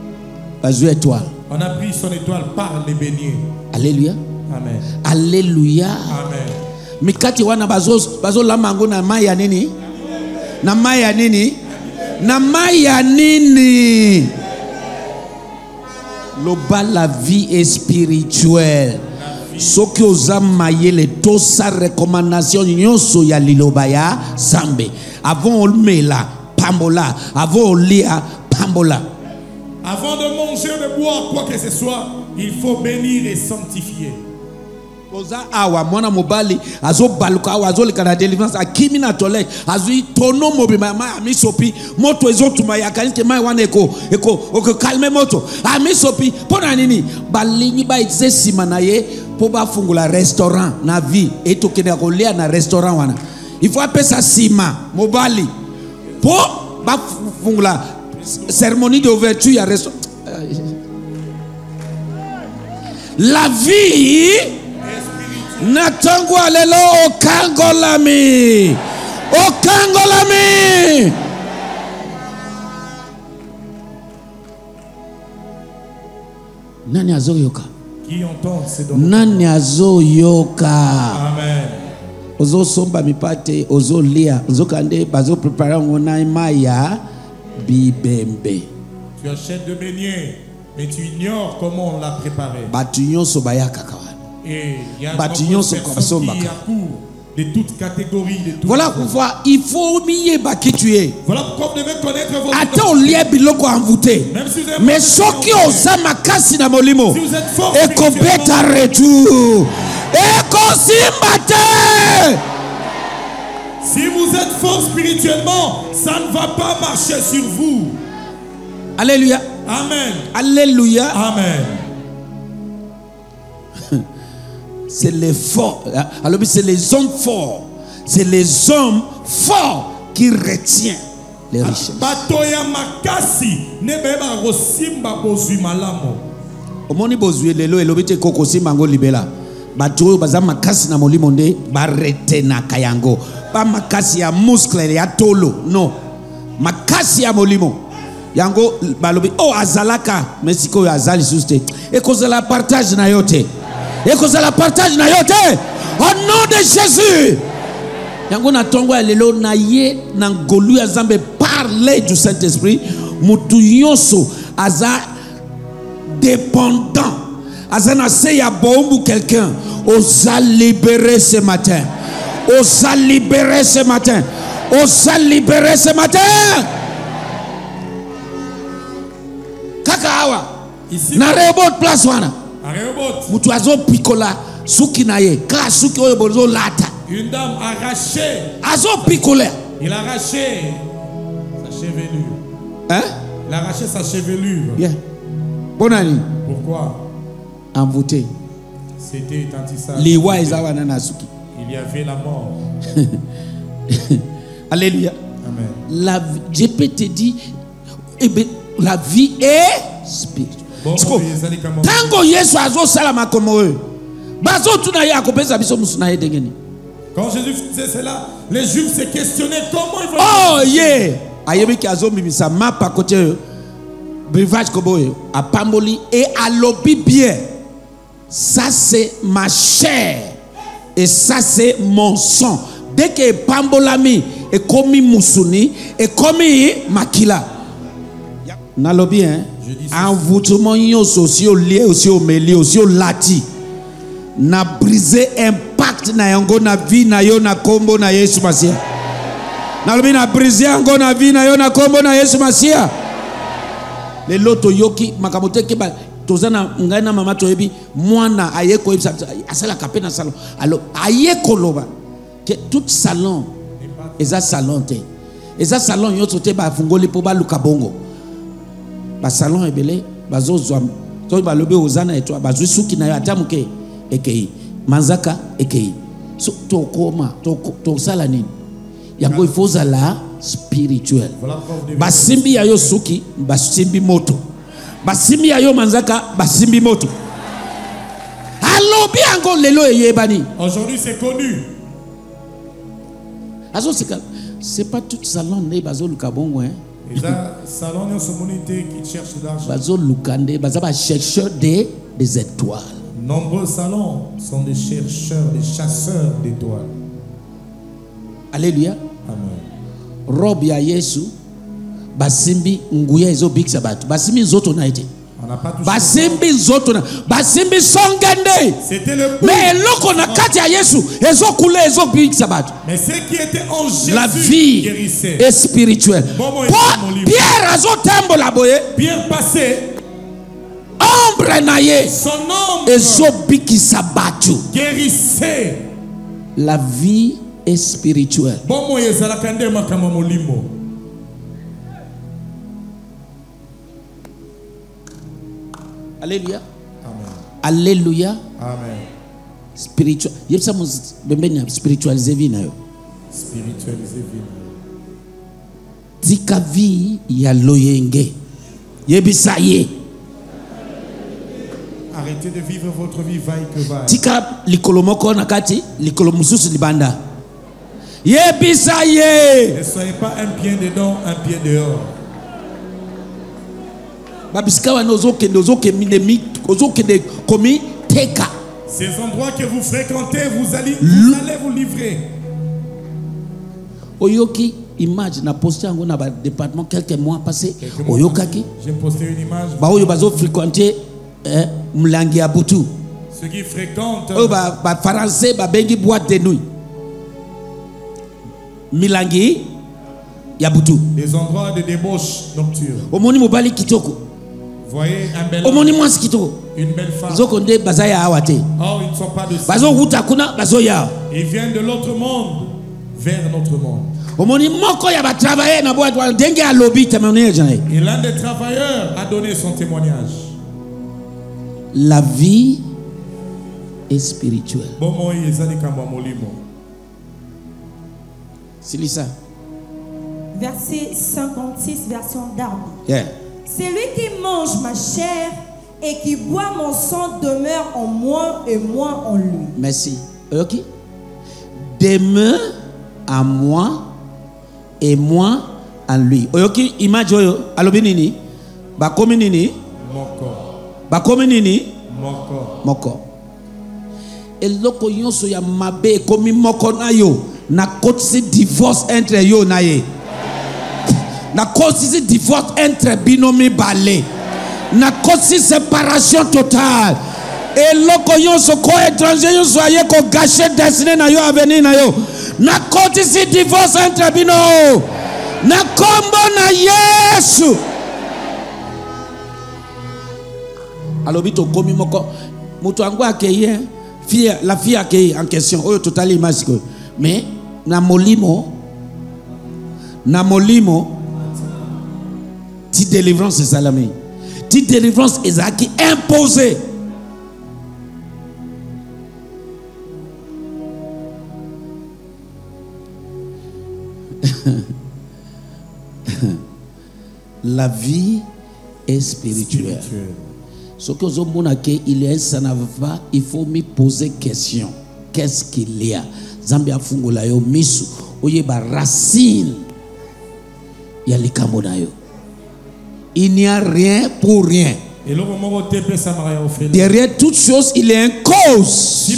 Speaker 1: On
Speaker 3: a pris son étoile par les beignets.
Speaker 1: Alléluia.
Speaker 3: Amen.
Speaker 1: Alléluia.
Speaker 3: Amen.
Speaker 1: Mikati wana bazo lamango na maya nini? Na maya nini? Na maya nini? Loba la vie est spirituelle. Soki oza mayele tosa recommandation nyonso ya liloba ya Zambe. Avant olmela pambola, avant olia pambola.
Speaker 3: Avant de manger ou de boire quoi que ce soit, il faut bénir et sanctifier.
Speaker 1: Oza awa mwana mobali azo baluka awa azo lika na délivrance akimi na toilette azui tono mobima ma amisopi moto ezo tuma yakanite mai wana eko calme moto amisopi pona nini balingi ba exesima na ye po ba fungula restaurant na vie etokene kolia na restaurant wana il faut appeler ça sima mobali po ba fungula cérémonie d'ouverture ya restaurant. La vie Natangwa lelo okangolami. Okangolami. Nani azoyoka?
Speaker 3: Qui entend c'est dans
Speaker 1: Nani azoyoka?
Speaker 3: Amen.
Speaker 1: Ozo somba mipate, ozo lia, ozo kande, bazo prepare ngona maya bibembe.
Speaker 3: Tu achètes de beignets, mais tu ignores comment on l'a préparé.
Speaker 1: Batunyo sobayaka kawa.
Speaker 3: Et il y a
Speaker 1: Batignon
Speaker 3: de personnes qui accourent de toutes catégories, de toutes.
Speaker 1: Voilà pourquoi il faut mieux qui tu es.
Speaker 3: Voilà pourquoi vous devez connaître votre.
Speaker 1: Attends, il y a biloko envoûté. Mais ce qui osa makasi na molimo.
Speaker 3: Si vous êtes fort,
Speaker 1: et qu'on bête à retour. Et qu'on simbate.
Speaker 3: Si vous êtes fort spirituellement, ça ne va pas marcher sur vous.
Speaker 1: Alléluia.
Speaker 3: Amen.
Speaker 1: Alléluia.
Speaker 3: Amen.
Speaker 1: C'est les forts. Alors, c'est les hommes forts. C'est les hommes forts qui retiennent les richesses.
Speaker 3: Batoya makasi nebeba rosimba bozui malamo.
Speaker 1: Omoni bozui lelo elobite koko simbango libela. Bato baza makasi na molimo nde barete na kayango. Ba makasi ya muscle ya tolo. Non. Makasi ya molimo. Yango balobi oh azalaka mesiko ya azali suste. Et cause la partage na yote. Et que ça la partage na yote au nom de Jésus. Yango na tongo ya lelo na ye na ngolu ya Zambe parler du Saint-Esprit mutu yonso aza dépendant aza na se ya bombu quelqu'un osa libérer ce matin. Osa libérer ce matin. Osa libérer ce matin. Kaka awa na rebot place wana. Mutu azo pikola suki na ye ka suki oyo bozo lata.
Speaker 3: Une dame arrachée.
Speaker 1: Azo picoler.
Speaker 3: Il a arraché sa chevelure.
Speaker 1: Hein?
Speaker 3: Il a arraché sa chevelure.
Speaker 1: Bien. Bonani.
Speaker 3: Pourquoi?
Speaker 1: Envoûté.
Speaker 3: C'était antissa.
Speaker 1: Liwa ezawa na suki.
Speaker 3: Il y avait la mort.
Speaker 1: Alléluia.
Speaker 3: Amen.
Speaker 1: Je peux te dire, la vie est spirituelle. Tango Yesu azo salama komo e. Bazo tuna ya kopesa biso musuna ye dengeni.
Speaker 3: Quand Jésus faisait cela, les Juifs se questionnaient comment ils vont.
Speaker 1: Oh yeah. Ayebi ki azo mimisa mapa côté brivage kobo e a pamboli et à lobi bien. Ça c'est ma chair et ça c'est mon sang. Dès que pambolami et komi musuni et komi makila. Nalobi hein. Envoûtement nyonso aussi au lié aussi au meli aussi au lati na briser impact na yango na vie na yo na kombo na Yesu Masia na lobi na briser yango na vie na yo na kombo na Yesu Masia le loto yoki makamote ke ba tozana ngai na mama toyebi mwana ayeko ebisa asala kapena salon alors ayeko loba que tout salon eza salon te eza salon yo te ba fungoli po ba luka bongo ba salon ebele bazo zwa to ba lobe ozana etwa bazwi suki na yo atamuke ekei manzaka ekei so to koma to sala nini yango il faut la spirituel basimbi ya yo suki basimbi moto basimbi ya yo manzaka basimbi moto alobi yango lelo eyebani
Speaker 3: aujourd'hui c'est connu
Speaker 1: azo c'est pas tout salon ne bazo luka bongo hein.
Speaker 3: Les salons de communauté qui cherchent l'argent.
Speaker 1: Bazo lukande bazaba chercheurs des étoiles.
Speaker 3: Nombreux salons sont des chercheurs, des chasseurs d'étoiles.
Speaker 1: Alléluia.
Speaker 3: Amen.
Speaker 1: Rob ya Yesu basimbi nguya ezo bikisa batu. Basimbi nzoto na ete.
Speaker 3: On n'a pas touché.
Speaker 1: Basimbi nzoto na basimbi songende.
Speaker 3: C'était le but.
Speaker 1: Mais loko na kati ya Yesu ezo kule ezo bikisa batu.
Speaker 3: Mais ce qui était en Jésus,
Speaker 1: la vie
Speaker 3: guérissait.
Speaker 1: Est spirituelle. Pierre azo tembo la boye.
Speaker 3: Pierre passé.
Speaker 1: Ombre na ye.
Speaker 3: Son ombre.
Speaker 1: Ezo bikisa batu.
Speaker 3: Guérissez.
Speaker 1: La vie est spirituelle. Alléluia.
Speaker 3: Amen.
Speaker 1: Alléluia.
Speaker 3: Amen.
Speaker 1: Spirituel. Spiritualiser vie.
Speaker 3: Spiritualiser vie.
Speaker 1: Tika vie ya loyenge. Yebisaye.
Speaker 3: Arrêtez de vivre votre vie vaille que vaille.
Speaker 1: Tika likolomoko nakati, likolomususu libanda. Yebisaye.
Speaker 3: Ne soyez pas un pied dedans, un pied dehors. Ces endroits que vous fréquentez, vous allez vous livrer.
Speaker 1: Oyoki image na posté yango na département quelques mois passés. Oyokaki.
Speaker 3: J'ai posté une image.
Speaker 1: Ba oyo bazo fréquenter Mlangi ya Butu.
Speaker 3: Ceux qui fréquentent.
Speaker 1: Ba français ba bengi boîte de nuit. Milangi ya Butu.
Speaker 3: Des endroits de débauche nocturne.
Speaker 1: Omoni mobali kitoko.
Speaker 3: Voyez un bel
Speaker 1: Omoni mwasi kitoko.
Speaker 3: Une belle femme.
Speaker 1: Zokonde bazaya awate.
Speaker 3: Oh, ils ne sont pas de ça.
Speaker 1: Bazo huta kuna bazo ya.
Speaker 3: Ils viennent de l'autre monde vers notre monde.
Speaker 1: Et l'un
Speaker 3: des travailleurs a donné son témoignage.
Speaker 1: La vie est spirituelle. C'est ça.
Speaker 4: Verset 56, version d'Arbi.
Speaker 1: Yeah.
Speaker 4: Celui qui mange ma chair et qui boit mon sang demeure en moi et moi en lui.
Speaker 1: Merci. Ok. Demeure en moi et moi en lui. Oyoki image oyo alobi nini? Bakomi nini?
Speaker 3: Moko.
Speaker 1: Bakomi nini?
Speaker 3: Moko.
Speaker 1: Moko. Eloko yonso ya mabe komi moko na yo na kotisi divorce entre yo na ye. Na kotisi divorce entre binomi bale. Na kotisi séparation totale. Eloko yonso ko étranger yonso aye ko gâcher destiné na yo avenir na yo. Na kotisi divorce entre bino. Na kombo na Yesu. Alobi to komi moko mutu angu akeye fille la fille akeye en question oyo totali masiko mais na molimo ti délivrance salami ti délivrance ezaki imposé. La vie est spirituelle. Ce que je veux dire, il est ça n'a pas, il faut me poser question. Qu'est-ce qu'il y a? Zambia fungola yo misu oye ba racine ya likamona yo. Il n'y a rien pour rien. Derrière toute chose, il y a une cause.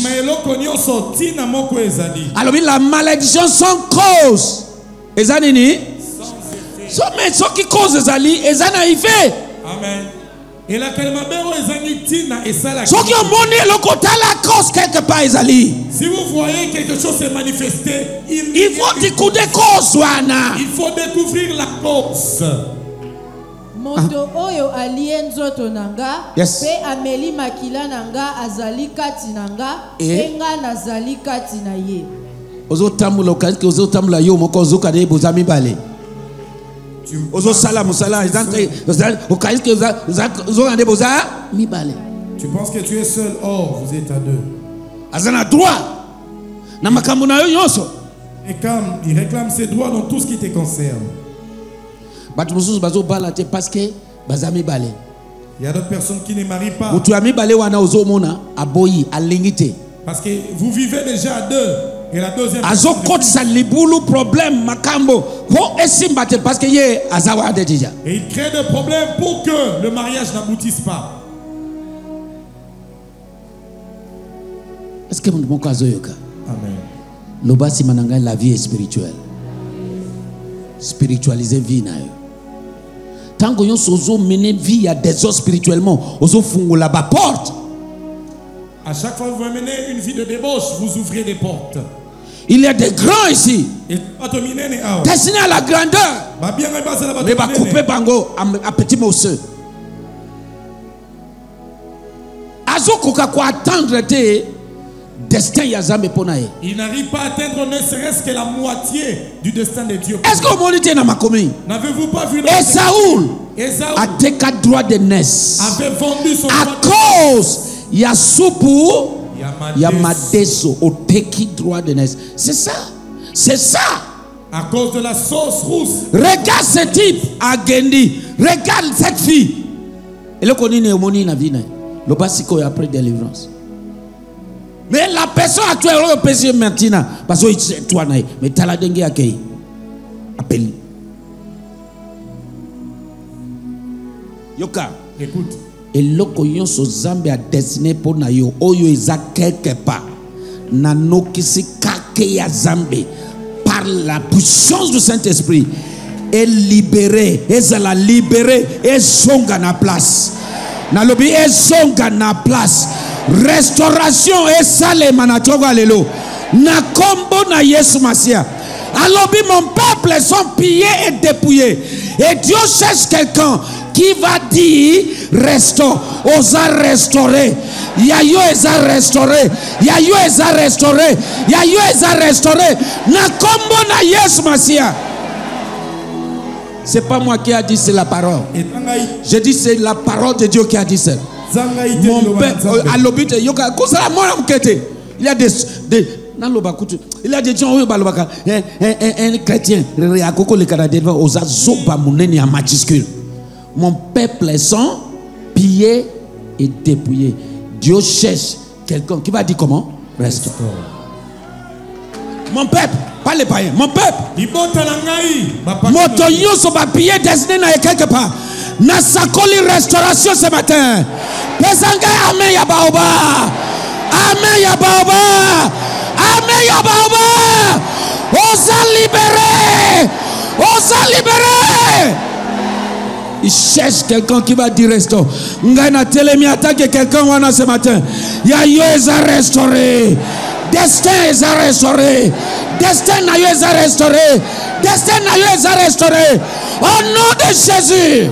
Speaker 1: Alors la malédiction sans cause. Ezanini? Mais ce qui cause ezali, ezana ife.
Speaker 3: Amen. Et la kelmabero ezangitina esala.
Speaker 1: Ce qui omoni le côté la cause quelque part ezali.
Speaker 3: Si vous voyez quelque chose se manifester,
Speaker 1: il faut découvrir cause wana.
Speaker 3: Il faut découvrir la cause.
Speaker 5: Moto oyo alienzo tonanga
Speaker 1: yes.
Speaker 5: Pe ameli makila nanga azali kati nanga enga nazali kati na ye.
Speaker 1: Ozo tambulo kanke ozo tambula yo moko ozo kade bozami bale. Ozo sala musala ezante o kanke ozo kade boza mi bale.
Speaker 3: Tu penses que tu es seul, or vous êtes à deux.
Speaker 1: Azana droit na makambo na yo nyonso.
Speaker 3: Et comme il réclame ses droits dans tout ce qui te concerne.
Speaker 1: Parce que il
Speaker 3: y a d'autres personnes qui ne marient pas. Parce que vous vivez déjà à deux. Et la deuxième personne
Speaker 1: problème parce que et
Speaker 3: il crée des problèmes pour que le mariage n'aboutisse pas.
Speaker 1: Est-ce que mon
Speaker 3: Amen.
Speaker 1: La vie est spirituelle. Spiritualiser vie na yo. Tant que vous menez vie à des autres spirituellement, vous ouvrez la porte.
Speaker 3: À chaque fois que vous menez une vie de débauche, vous ouvrez des portes.
Speaker 1: Il y a des grands ici.
Speaker 3: Destinés
Speaker 1: à la grandeur. Mais va couper bango à petit monsieur. Azo koka ko attendre te destin ya Nzambe pona ye.
Speaker 3: Il n'arrive pas à atteindre ne serait-ce que la moitié du destin de Dieu.
Speaker 1: Est-ce que vous monitez dans ma commune?
Speaker 3: N'avez-vous pas vu
Speaker 1: Et Saoul
Speaker 3: Esaü
Speaker 1: a des quatre droits de naissance
Speaker 3: avait vendu son
Speaker 1: à
Speaker 3: droit
Speaker 1: cause ya soupu
Speaker 3: de
Speaker 1: ya madeso au teki droit de naissance. C'est ça. C'est ça.
Speaker 3: à cause de la sauce rousse.
Speaker 1: Regarde ce type à Gendi. Regarde cette fille. Et le connaît ne moni na vie. Le basiko après délivrance. Mais la personne actuelle au péché maintenant parce que toi naï mais tala dengue akei appel. Yoka.
Speaker 3: Écoute.
Speaker 1: Et loko yonso Zambe a destiné pour na yo oyo eza quelque part na nokisi kake ya Zambe par la puissance du Saint-Esprit est libéré, et la libéré et songa na place. Na lobi et songa na place. Restauration et sale manatoga lelo. Na kombo na Yesu Masia. Alobi mon peuple sont pillés et dépouillés. Et Dieu cherche quelqu'un qui va dire restaure, osa restaurer. Yayo eza restauré. Yayo eza restauré. Yayo eza restauré. Na kombo na Yesu Masia. C'est pas moi qui a dit, c'est la parole. Je dis c'est la parole de Dieu qui a dit ça. Mon père, à l'obité, il y a des il y a des gens un chrétien, mon peuple sont pillés et dépouillés. Dieu cherche quelqu'un qui va dire comment? Restaure. Mon peuple, pas les païens, mon peuple. Moto yoso ba pillé destiné na quelque part. Na sakoli restauration ce matin. Pesanga amen ya baoba. Amen ya baoba. Amen ya baoba. Osa libérer. Osa libérer. Il cherche quelqu'un qui va dire restaure. Ngana telemi attaque quelqu'un wana ce matin. Ya yo eza restauré. Destin est restauré. Destin est restauré. Destin est restauré. Au nom de Jésus.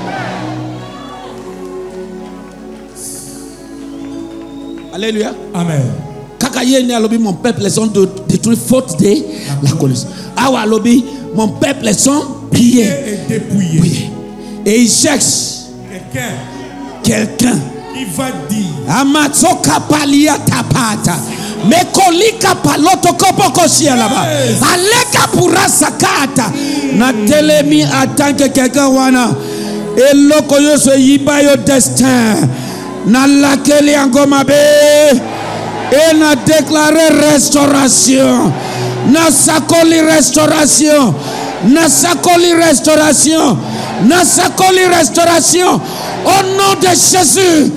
Speaker 1: Alléluia.
Speaker 3: Amen.
Speaker 1: Kakayene alobi mon peuple sont détruits faute de la connaissance. Awa alobi mon peuple sont pillés
Speaker 3: Et dépouillés.
Speaker 1: Et il cherche quelqu'un
Speaker 3: qui va dire
Speaker 1: Amatsoka palia tapata. Mekolika paloto kopoko sia là-bas. Aleka pura sakata. Na telemi atanke quelqu'un wana. Eloko yoso yiba yo destin. Na lakeli angoma be. Et na déclaré restauration. Na sakoli restauration. Na sakoli restauration. Na sakoli restauration. Au nom de Jésus.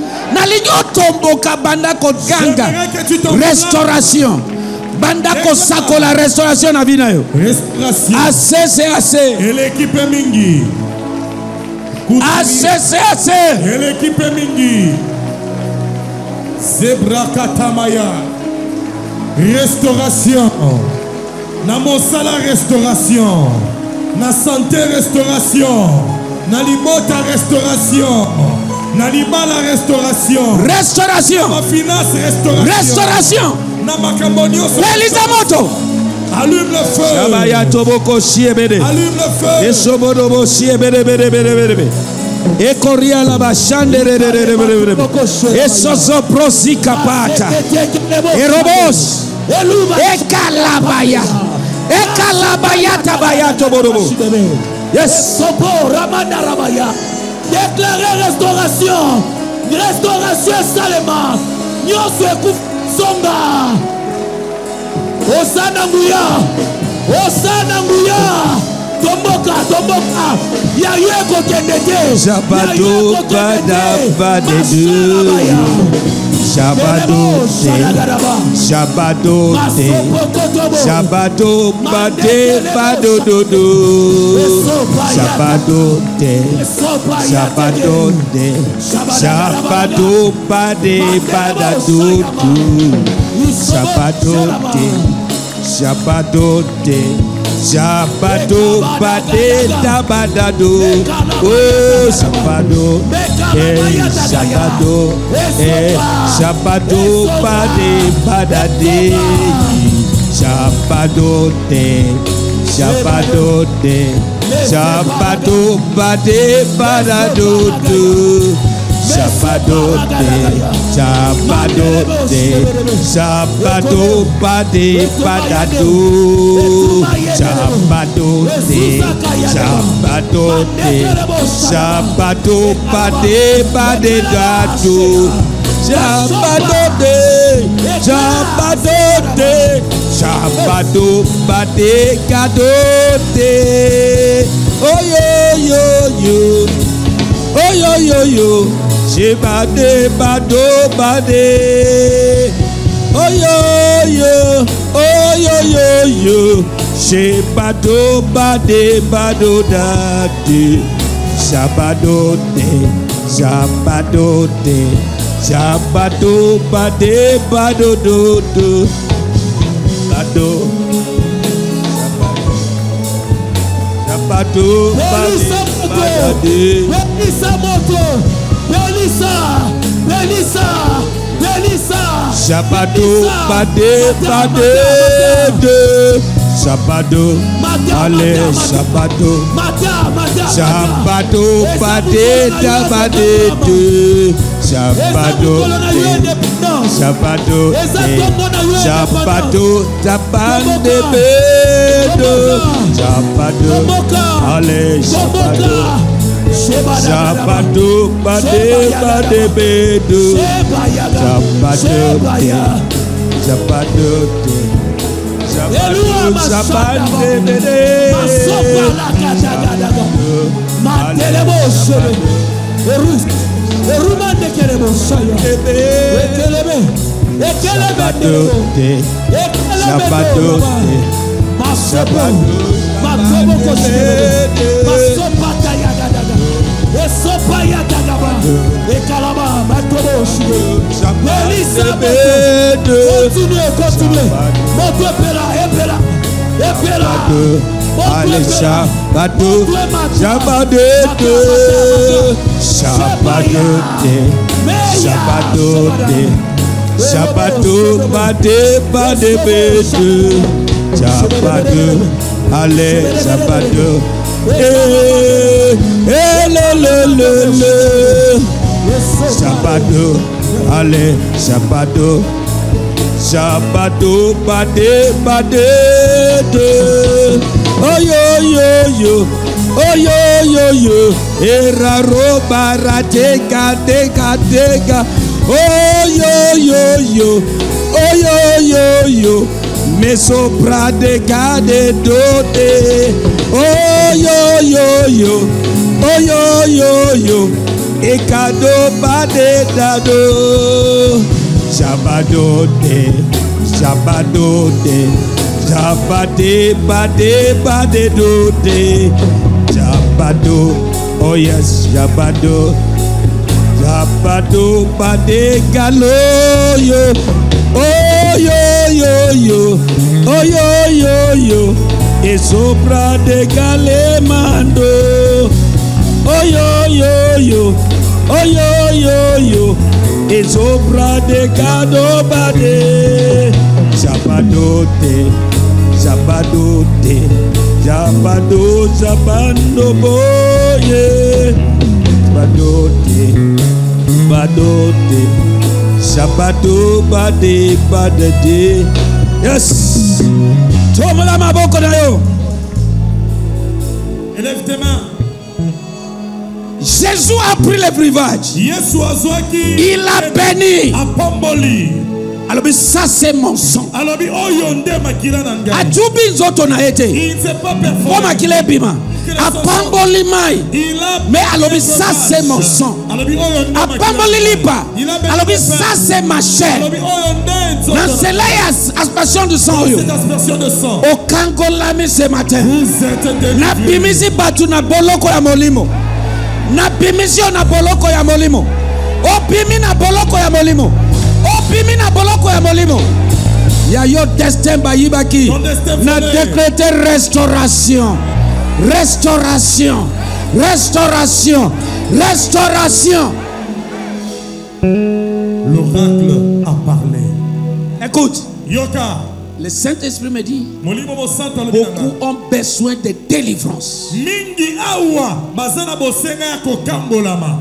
Speaker 1: Restauration. Bandako sako la restauration na vina yo.
Speaker 3: restauration.
Speaker 1: Assez c'est assez.
Speaker 3: Et l'équipe mingi.
Speaker 1: Assez c'est assez.
Speaker 3: Et l'équipe mingi. Zebrakatamaya. Restauration. Na mosala restauration. Na santé restauration. Na libota restauration. Nalibala restauration.
Speaker 1: Restauration.
Speaker 3: Ma finance restauration.
Speaker 1: Restauration.
Speaker 3: Namakambonio.
Speaker 1: Elisa moto.
Speaker 3: Allume le feu.
Speaker 1: Shabaya toboko siebede.
Speaker 3: Allume le feu.
Speaker 1: Esobodobo siebede bede bede bede. Ekoria la bashande de Esozo prosika pata. Erobos. Ekalabaya. Ekalabaya tabaya tobodobo. Yes.
Speaker 2: Sopo Ramana Rabaya. Déclarer restauration. Restauration Salema. Nyoso ekuf songa. Osana nguya. Osana nguya. Tomboka, tomboka. Ya yeko kendete.
Speaker 1: Shabado bada bade Shabado Shabado Shabado bade bado dodo Shabado Shabado Shabado bade bada dodo Shabado Shabado Shabado bade dabadado. Oh Shabado. Shabado. Shabado bade badade. Shabado de. Shabado de. Shabado bade badado. Shabado de. Shabado de. Shabado bade badado. Shabado de. Shabado de. Shabado bade badado. Shabado de. Shabado de. Shabado bade gadote. Oh yo yo yo. Oh yo yo yo. Shabade bado bade. Oh yo yo. Oh yo yo yo. Shabado bade bado dade. Shabado de. Shabado de. Shabado bade bado do do. Bado. Shabado bade badade.
Speaker 2: Belissa moto. Belissa.
Speaker 1: Shabado bade bade de. Shabado. Ale Shabado. Shabado bade dabade de. Shabado. Shabado. Shabado dabande bedo. Shabado. Ale Shabado. Shabado bade bade bedo. Shabado de. Shabado de. Shabado bede. Allez, Shabado, Shabado, Shabado, Shabado, Shabado, bade bade bede, Shabado, allez, Shabado, le, Shabado, allez, Shabado. Shabado bade bade de. Oh yo yo yo. Oh yo yo yo. Eraro barateka teka teka. Oh yo yo yo. Oh yo yo yo. Me sopra de gade dote. Oh yo yo yo. Oh yo yo yo. Ekado bade dado. Shabado de, Shabado de, Shabade bade bade do de, Shabado, oh yes, Shabado, Shabado bade galo yo, oh yo yo yo, oh yo yo yo, e sopra de gale mando, oh yo yo yo, oh yo yo yo. Et sopra de gado bade. Shabado de, Shabado de, Shabado Shabando boye. Shabado de, Shabado de, Shabado bade bade de. Yes. Toma la maboko na yo.
Speaker 3: Élève tes mains.
Speaker 1: Jésus a pris le breuvage. Il a béni. Alors ça c'est mon sang. Ajubi nzoto na ete. Oma kile bima. Apamboli mai. Mais alors ça c'est mon sang. Apamboli lipa. Alors ça c'est ma chair. Dans cela il y a aspersion de sang. Au Kangolami ce matin. Na bimisi batu na boloko ya molimo. Na bimisio na boloko ya molimo. O bimi na boloko ya molimo. O bimi na boloko ya molimo. Ya yo destin bayibaki.
Speaker 3: Ton destin
Speaker 1: Na
Speaker 3: volé.
Speaker 1: décréter restauration. Restauration. Restauration. Restauration.
Speaker 3: L'oracle a parlé.
Speaker 1: Écoute,
Speaker 3: Yoka.
Speaker 1: le Saint-Esprit me dit,
Speaker 3: Molimo mo santo le
Speaker 1: beaucoup ont besoin de délivrance.
Speaker 3: mingi awa bazana bosenga ya kokambolama.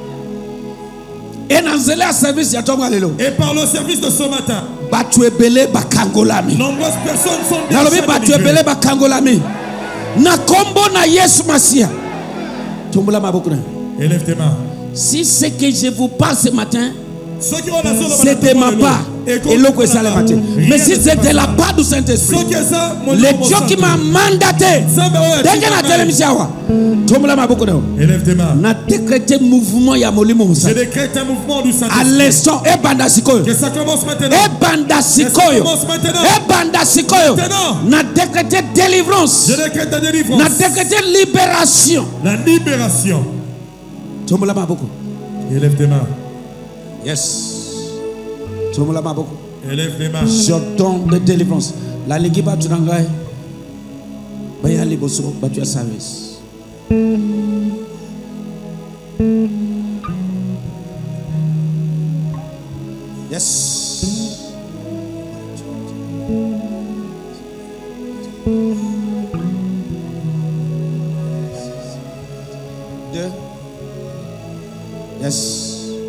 Speaker 1: Et dans le service, il y a tout le monde.
Speaker 3: Et par le service de ce matin,
Speaker 1: Batuebele bakangolami.
Speaker 3: nombreuses personnes sont
Speaker 1: Nalobi
Speaker 3: déjà
Speaker 1: batuebele
Speaker 3: délivrées.
Speaker 1: bakangolami. Na kombo na Yesu Masia. Tombola mabokuna.
Speaker 3: Élève tes mains.
Speaker 1: Si ce que je vous parle ce matin,
Speaker 3: Ceux qui ont la soeur
Speaker 1: c'est de ma part. Et l'eau que ça le matin. Mais si c'est de la part du Saint-Esprit, le Dieu qui m'a mandaté, dès que la télévision, tombola mabokuna.
Speaker 3: Élève tes mains.
Speaker 1: Na décrété mouvement ya molimo musa.
Speaker 3: Je décrète un mouvement du
Speaker 1: À
Speaker 3: Saint-Esprit.
Speaker 1: l'instant, et bandasikoyo.
Speaker 3: Que ça commence maintenant.
Speaker 1: Et bandasikoyo. Et bandasikoyo. Na décrété délivrance.
Speaker 3: Je décrète la délivrance.
Speaker 1: Na décrété libération.
Speaker 3: La libération.
Speaker 1: Tombola maboko.
Speaker 3: Élève tes mains.
Speaker 1: Yes. Tombola maboko.
Speaker 3: Élève les mains.
Speaker 1: J'entends de délivrance. La ligiba tunangai. Baya liboso batua service. Yes. Deux. Yes.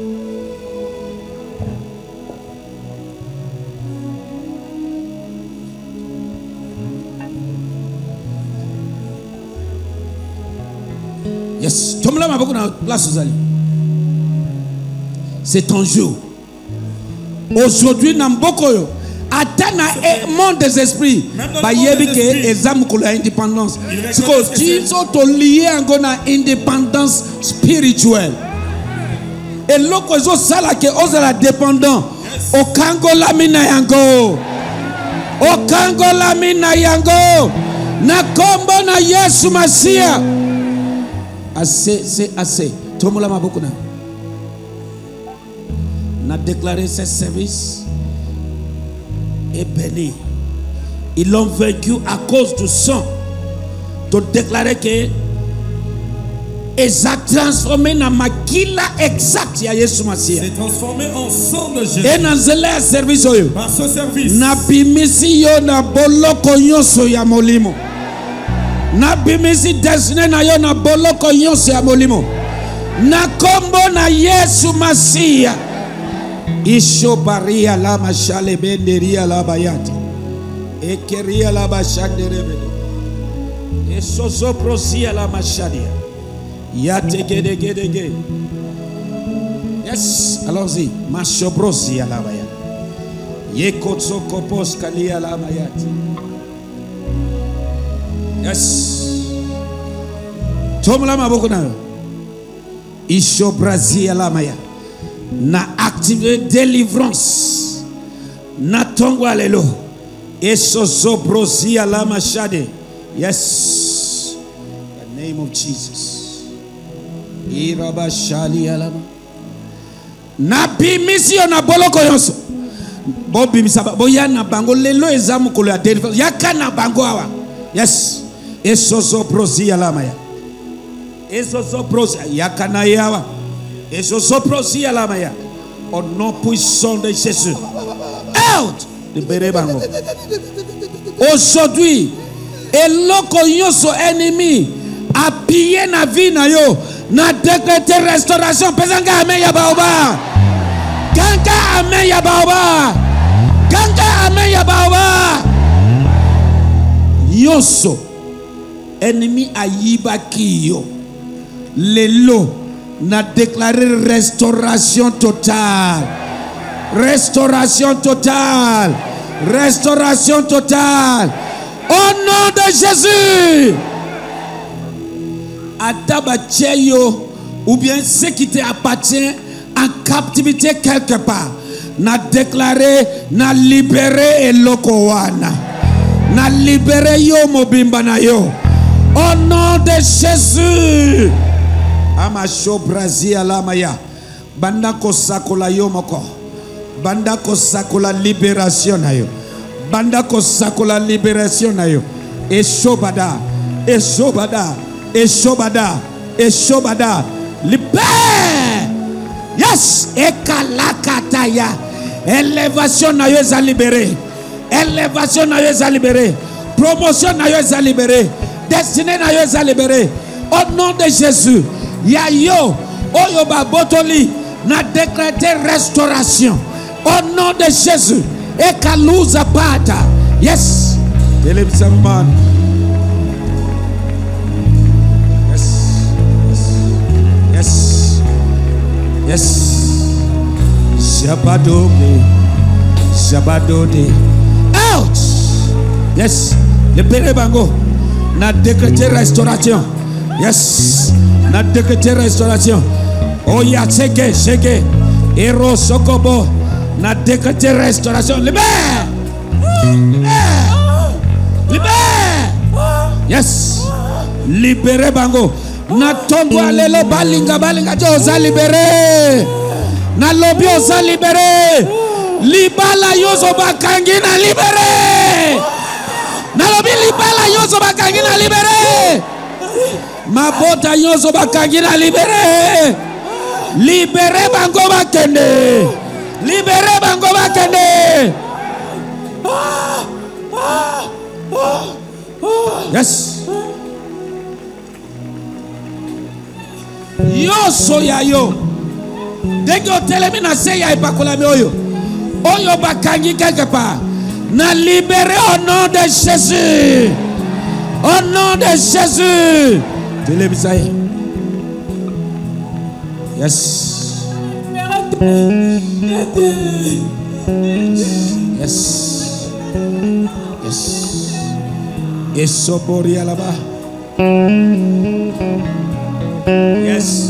Speaker 1: Yes. Tomla maboko na place uzali. C'est ton jour. Aujourd'hui, Nambokoyo, atteint un monde des esprits. Bayebi ke exam ko la indépendance. Parce que ils sont liés à une indépendance spirituelle. Et loko zo sala ke ozala dépendant. O kango la mina yango. O kango la mina yango. Na kombo na Yesu Masia. Assez, c'est assez. Tomola maboko na. N'a déclaré ce service est béni. Ils l'ont vaincu à cause du sang. De déclarer que ils ont transformé na makila exact ya Yesu Masia.
Speaker 3: C'est transformé en sang de Jésus.
Speaker 1: Et dans ce service oyo.
Speaker 3: Par ce service.
Speaker 1: Na bimisi yo na boloko nyonso ya molimo. Na bimisi destiné na yo na boloko nyonso ya molimo. Na kombo na Yesu Masia. Isho baria la mashale benderia la bayati. Ekeria la bashandere bede. Esoso prosia la mashadia. Yate gede gede gede. Yes, allons-y. Mashobrosia la bayati. Yekotso kopos kalia la bayati. Yes. Tomla maboko na. Isho brazia la maya. Na activé délivrance. Na tongo alelo. Esoso brosia la machade. Yes. In the name of Jesus. Irabashali alama. Na bimisio na boloko yonso. Bo bimisaba. Bo ya na bango lelo ezamu kolo ya délivrance. Yaka na bango awa. Yes. Esoso brosia la maya. Esoso brosia. Yaka na yawa. Et je soprosi à la maya. Au nom puissant de Jésus. Out! Aujourd'hui, et l'oko yoso ennemi a pillé na vie na yo. Na décrété restauration. Pesanga amen ya baoba. Ganga amen ya baoba. Ganga amen ya baoba. Yoso. Ennemi a yibaki yo. Lelo. N'a déclaré restauration totale. Restauration totale. Restauration totale. Au nom de Jésus. Atabacheyo, ou bien ce qui t'appartient en captivité quelque part. N'a déclaré, n'a libéré et lokowana. N'a libéré yo mobimbana yo. Au nom de Jésus. Amasho Brazil alamaya. Banda ko sakola yo moko. Banda ko sakola libération na yo. Banda kosakola libération na yo. Eshobada. Eshobada. Eshobada. Eshobada. Libère. Yes. Ekalakataya. Élévation na yo est libérée. Élévation na yo est libérée. Promotion na yo est libérée. Destinée na yo est libérée. Au nom de Jésus. Ya yo. Oyo babotoli. Na décrété restauration. Au nom de Jésus. Ekaluza pata. Yes. Yes. Yes. Yes. Shabadode. Shabadode. Out. Yes. Le Père Bango. Na décrété restauration. Yes. Na décrété restauration. Oh ya cheke cheke. Ero sokobo. Na décrété restauration. Libère. Libère. Yes. Libéré Bango. Na tombo alelo balinga balinga oza libéré. Na lobi oza libéré. Libala yozo bakangi na libéré. Na lobi libala yozo bakangi na libéré. Mabota yozo bakangi na libéré. Libéré Bango bakende. Libéré Bango bakende. Yes. Yo soya yo. Dès que telemi na seya epakola me oyo. Oyo bakangi quelque part. Na libéré au nom de Jésus. Au nom de Jésus. Telemi ça. Yes. Yes. Yes. Et soporia là-bas. Yes.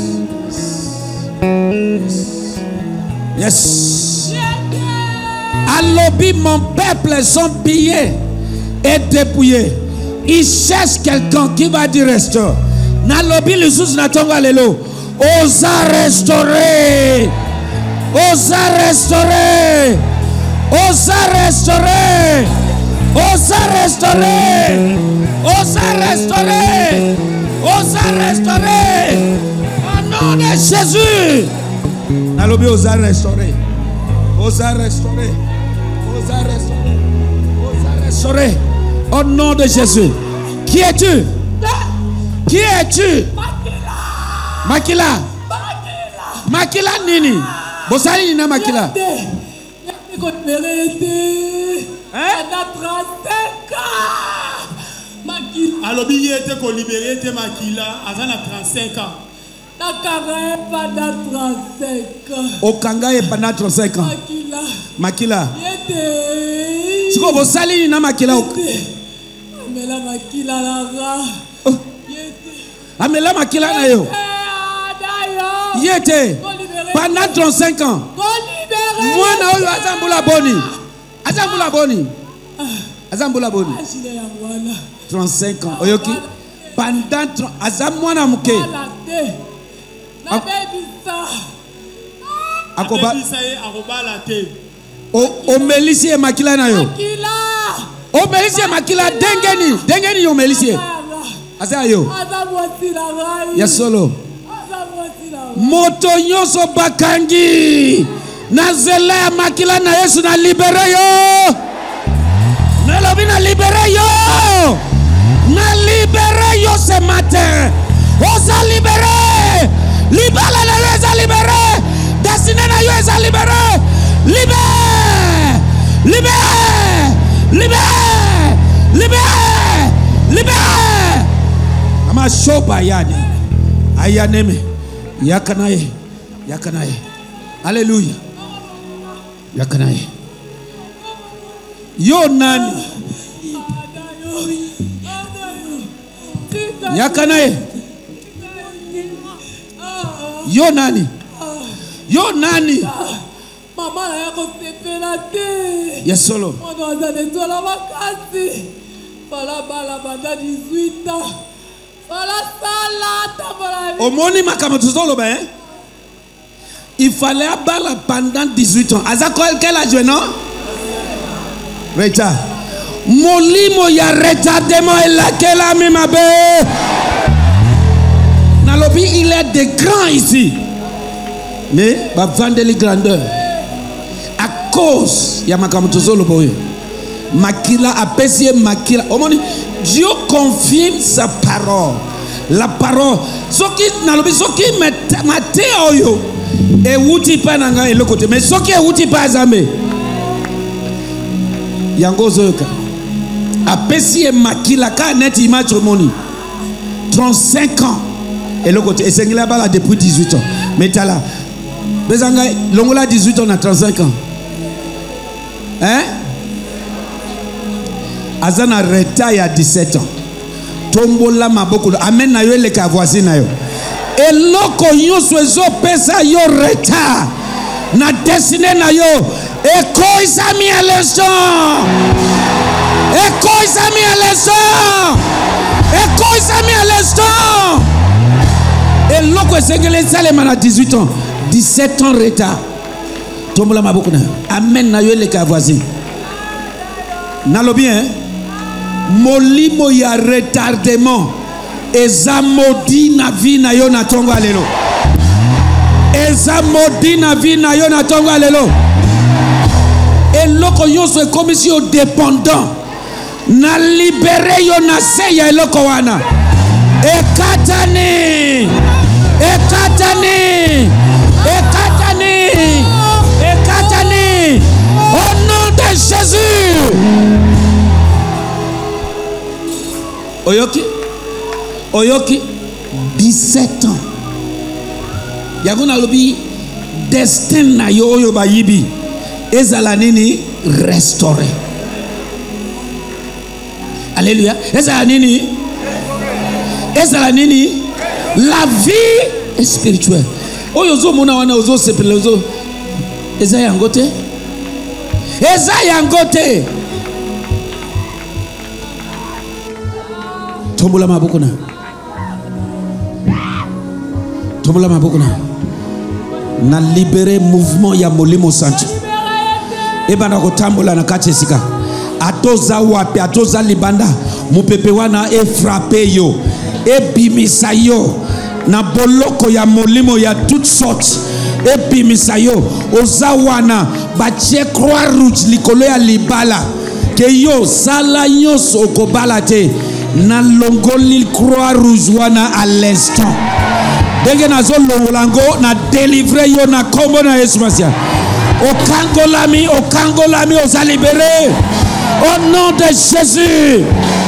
Speaker 1: Yes. Yes. Alobi, mon peuple sont pillés et dépouillés. Il cherche quelqu'un qui va dire restaure. Nalobi le sous natonga lelo. Osa restaurer. Osa restaurer. Osa restaurer. Osa restaurer. Osa restaurer. Osa restaurer. Au nom de Jésus. Nalobi osa restaurer. Osa restaurer. Osa restaurer. Osa restaurer. Au nom de Jésus. Qui es-tu? Qui es-tu? Makila. Makila nini? Bosali nina Makila.
Speaker 6: Alobi yete ko libéré te Makila azana 35 ans.
Speaker 5: Nakara pendant 35 ans.
Speaker 1: Okanga e pendant 35 ans. Makila.
Speaker 5: Yete.
Speaker 1: Siko bosali nina Makila.
Speaker 5: Amela Makila lara.
Speaker 1: Amela Makila na yo. Yete. Pendant 35 ans. Moi na oyo azambula boni. Azambula boni. Azambula boni. 35 ans. Oyoki. Pendant azamwana muke. Akoba. O melisi e Makila na yo. O melisi e Makila dengeni. Dengeni yo melisi. Azayo. Yes solo. Moto nyoso bakangi. Nazele ya Makila na Yesu na libere yo. Nalobi na libere yo. Na libere yo ce matin. Osa libere. Libala na yo eza libere. Destiny na yo eza libere. Libere. Libere. Libere. Libere. Libere. Ama shoba yani. Ayaneme. Yakanaye. Yakanaye. Hallelujah. Yakanaye. Yo nani? Yakanaye. Yo nani? Yo nani?
Speaker 5: Mama yako sepela te.
Speaker 1: Yes solo.
Speaker 5: Mwana zane tola wakati. Fala bala banda 18 ans. Fala sala tabala.
Speaker 1: Omoni makamotuzolo ba hein? Il fallait abattre pendant 18 ans. Aza quel âge non? Retard. Molimo ya retardement et laquelle a mis ma belle. Nalobi, il est des grands ici. Mais, va vendre les grandeurs. À cause, il y a ma camotozo le boy. Makila apprécie Makila. Dieu confirme sa parole. La parole. Ce qui nalobi, ce qui m'a oyo. Et wuti pa nanga et le côté. Mais ce qui est wuti pa azame. Yango zoka. Apprécie Makila ka net image moni. 35 ans. Et le côté. Et c'est là-bas depuis 18 ans. Mais t'as là. Bezanga, Longola 18 ans, on a 35 ans. Hein? Azana reta ya 17 ans. Tombola maboko. Amen na yo le kavoisi na yo. Et loko yo swezo pesa yo reta. Na destiné na yo. Et ko isami à l'instant. Et ko isami à l'instant. Et ko isami à l'instant. Et loko esengele salema na 18 ans. 17 ans retard. Tombola maboko na. Amen na yo le kavoisi. Nalo bien. Molimo ya retardement. Eza modi na vi na yo na tongo alelo. Eza modi na vi na yo na tongo alelo. Et loko yo se comme si yo dépendant. Na libéré yo na se ya loko wana. Ekatani. Ekatani. Ekatani. Ekatani. Au nom de Jésus. Oyoki. Oyoki. 17 ans. Yaguna lobi. Destin na yo oyo bayibi. Ezala nini restauré. Alléluia. Ezala nini. Ezala nini. La vie est spirituelle. Oyozo mona wana ozo sepele ozo. Eza yangote. Eza yangote. Tombola maboko na. Tombola maboko na. Na libéré mouvement ya molimo santi. Eba na kotambola na kati esika. Atoza wapi, atoza libanda. Mupepe wana e frappé yo. E bimisa yo. Na boloko ya molimo ya toutes sortes. E bimisa yo. Oza wana. Bache croix rouge likolo ya libala. Ke yo sala nyos okobala te. Na longoli croix rouge wana à l'instant. Denge na zo longolango na délivrer yo na kombo na Yesu Masia. Okangolami, osa libéré. Au nom de Jésus.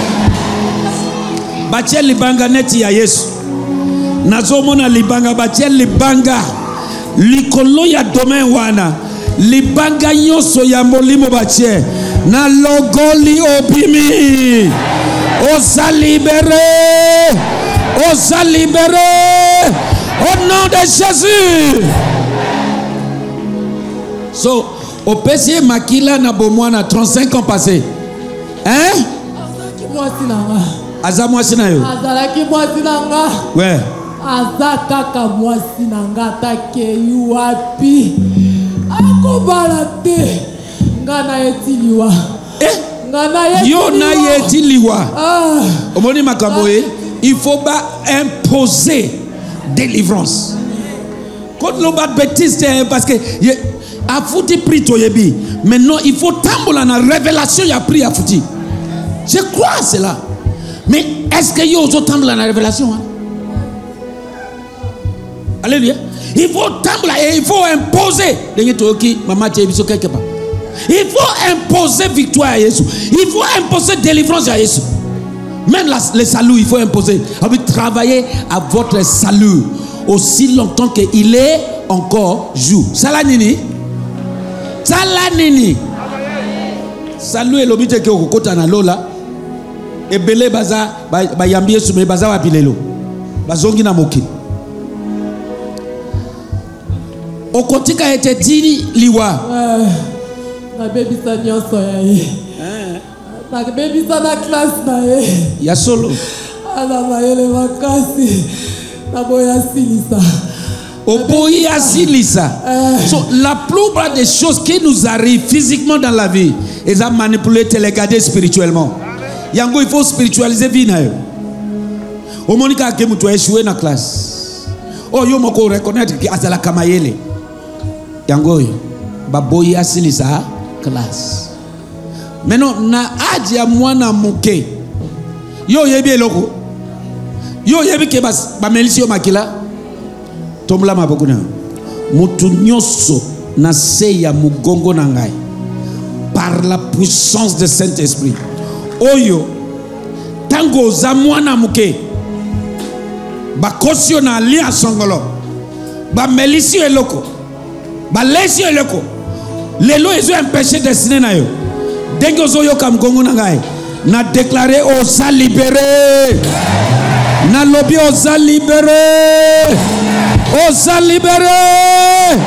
Speaker 1: Bache libanga neti ya Yesu. Nazo mona libanga bache libanga. Likolo ya domaine wana. Libanga nyoso ya molimo bache. Na longoli obimi. Osa libéré. Osa libéré. Au nom de Jésus. So, au PC Makila na bomwana 35 ans passés. Hein? Aza mwasi na yo.
Speaker 5: Azalaki mwasi nanga.
Speaker 1: Ouais.
Speaker 5: Aza kaka mwasi nanga take yu wapi. Akobala te. Ngana yetiliwa.
Speaker 1: Yo na yetiliwa. Omoni makamboe. Il faut pas imposer délivrance. Quand l'on bat bêtise, parce que a foutu pris toyebi. Maintenant, il faut tambola na révélation y a pris à foutu. Je crois cela. Mais est-ce que yo zo tambola na révélation? Hein? Alléluia. Il faut tambola et il faut imposer. Il faut imposer victoire à Jésus. Il faut imposer délivrance à Jésus. Même le salut, il faut imposer. Travailler à votre salut aussi longtemps qu'il est encore jour. Salanini. Salanini. Salut et l'obité que vous kota na lola. Et belé baza ba yambie soume baza wa pilelo. Bazongi na moki. Okotika ete tini liwa.
Speaker 5: Na baby sa nyonso ya ye. Na baby sa na classe na ye.
Speaker 1: Ya solo.
Speaker 5: Ana mayele makasi. Na boya silisa.
Speaker 1: Oboya silisa. So la plupart des choses qui nous arrivent physiquement dans la vie, ils ont manipulé, téléguidé spirituellement. Yango, il faut spiritualiser vie na yo. Au monika ke mutu échoué na classe. Oh yo moko reconnaître que azala kamayele. Yango baboya silisa classe. Maintenant na adia mwana moke. Yo yebi eloko. Yo yebi ke ba melisi yo makila. Tomla mabokuna. Mutu nyoso na se ya mugongo na ngai. Par la puissance du Saint-Esprit. Oyo tango za mwana muke. Ba kosio na lia songolo. Ba melisi eloko. Ba lesi eloko. Lelo ezo empêché destiné na yo. Dengo zo yo kam gongo na ngai. Na déclaré osa libéré. Na lobby osa libéré. Osa libéré.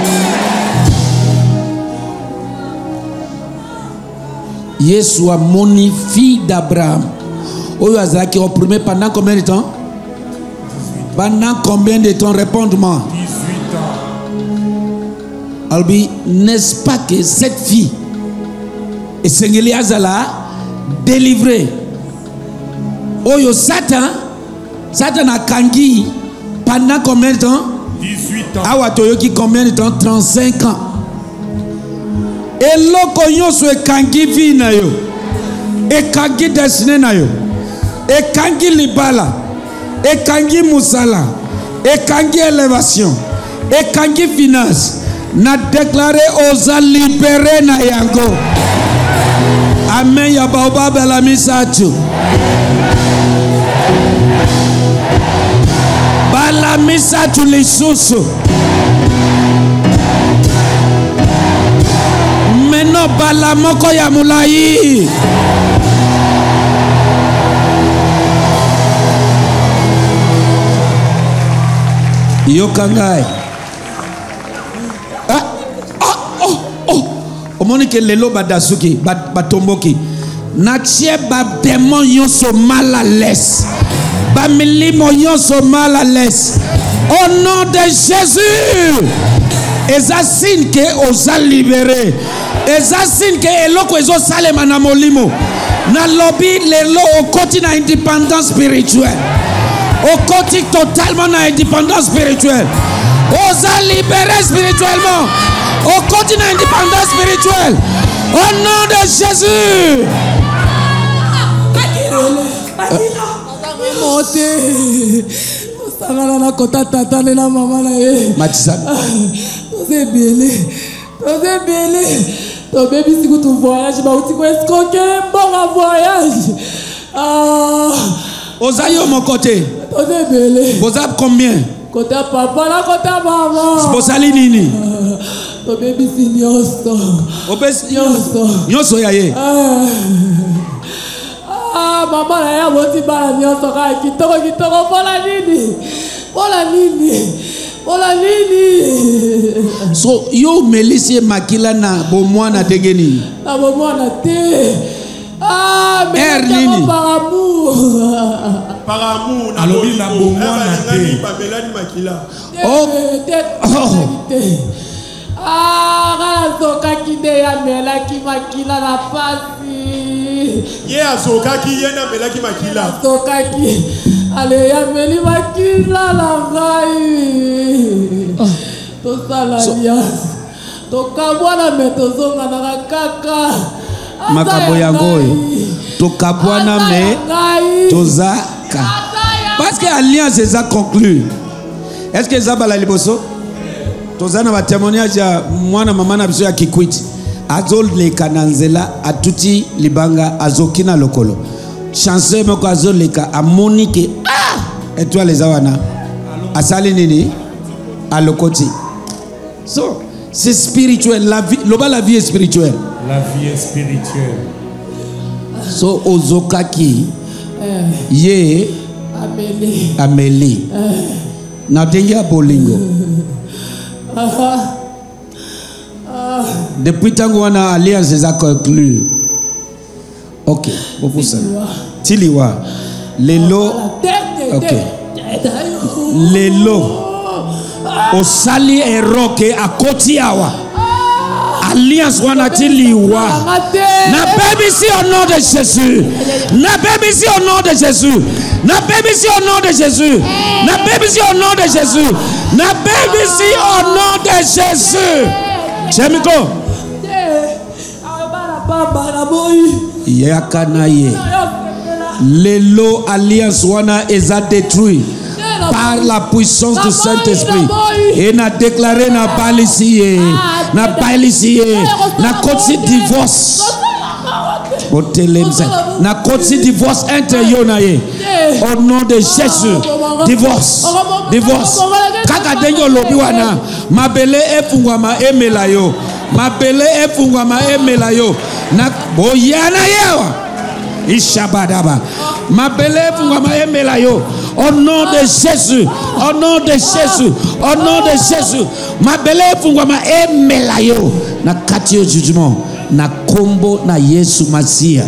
Speaker 1: Yesu a moni fille d'Abraham. Oyo azaki opprimé pendant combien de temps? Pendant combien de temps? Réponds-moi.
Speaker 3: 18 ans.
Speaker 1: Albi, n'est-ce pas que cette fille et Sengeli Azala délivrée? Oyo Satan a kangi pendant combien de temps?
Speaker 3: 18 ans.
Speaker 1: Awa Toyoki combien de temps? 35 ans. Et loko nyonso e kangi vi na yo. E kangi destiné na yo. E kangi libala. E kangi musala. E kangi élévation. E kangi finance. Na déclaré oza libéré na yango. Amen ya baoba bela misatu. Bala misatu lisusu. Meno bala moko ya mulai. Yokangai. Omonike lelo badasuki batomboki. Natie ba démon yonso mal à l'aise. Ba milimo yonso mal à l'aise. Au nom de Jésus. Ezasine ke oza libéré. Ezasine ke eloko ezo salema na molimo. Na lobby lelo au côté na indépendance spirituelle. Au côté totalement na indépendance spirituelle. Oza libéré spirituellement. Au côté na indépendance spirituelle. Au nom de Jésus. Ozayo mon côté. Vous avez combien?
Speaker 5: Côté papa, la côté maman.
Speaker 1: Vous allez nini?
Speaker 5: To baby sinyoso.
Speaker 1: Obesi nyoso yaye.
Speaker 5: Mama na ya moti bala nyoso ka kitoko pola nini.
Speaker 1: So yo melisi makila na bomwana dengeni.
Speaker 5: Na bomwana te. Mais
Speaker 1: nini?
Speaker 3: Par amour, alobi na bomwana te.
Speaker 6: Babelani makila.
Speaker 5: Soka kide ya melaki makila na pasi.
Speaker 6: Ye azokaki ye na melaki makila.
Speaker 5: Soka ki ale ya meli makila la ngai. To salaria. To kabwana metozonga na kaka.
Speaker 1: Makabo yango. To kabwana me tozaka. Parce que alliance est conclue. Est-ce que ça va la liboso? Tozana ba témoignage ya mwana mama na biso ya Kikwiti. Azol le kananzela atuti libanga azokina lokolo. Chanceux moko azol le ka amonike étoile zawana. Asali nini? Alokoti. So, c'est spirituel, la vie est spirituelle.
Speaker 3: La vie est spirituelle.
Speaker 1: So ozokaki ye Amélie. Na dengia bolingo. Depuis tango wana alliance za conclure. OK, beaucoup ça. Tiliwa. Lelo. OK. Lelo. osali eroke akoti awa alliance wana tiliwa na baby si au nom de Jésus, na baby si au nom de Jésus, na baby si au nom de Jésus, na baby si au nom de Jésus, na baby si au nom de Jésus. Chemiko yakanaye lelo alliance wana eza détruit par la puissance du Saint-Esprit. Et n'a déclaré na balisier, na balisier, na kotsi divorce. Na kotsi divorce intérieurnaye. Au nom de Jésus, divorce, divorce. Kaka denyo lobi wana, mabele efungwama emelayo, mabele efungwama emelayo. Na boyana yewa. Ishabadaba. Mabele efungwama emelayo. Au nom de Jésus, au nom de Jésus, au nom de Jésus, ma belle fungwama emelayo na kati yo jugement na kombo na Yesu Masia.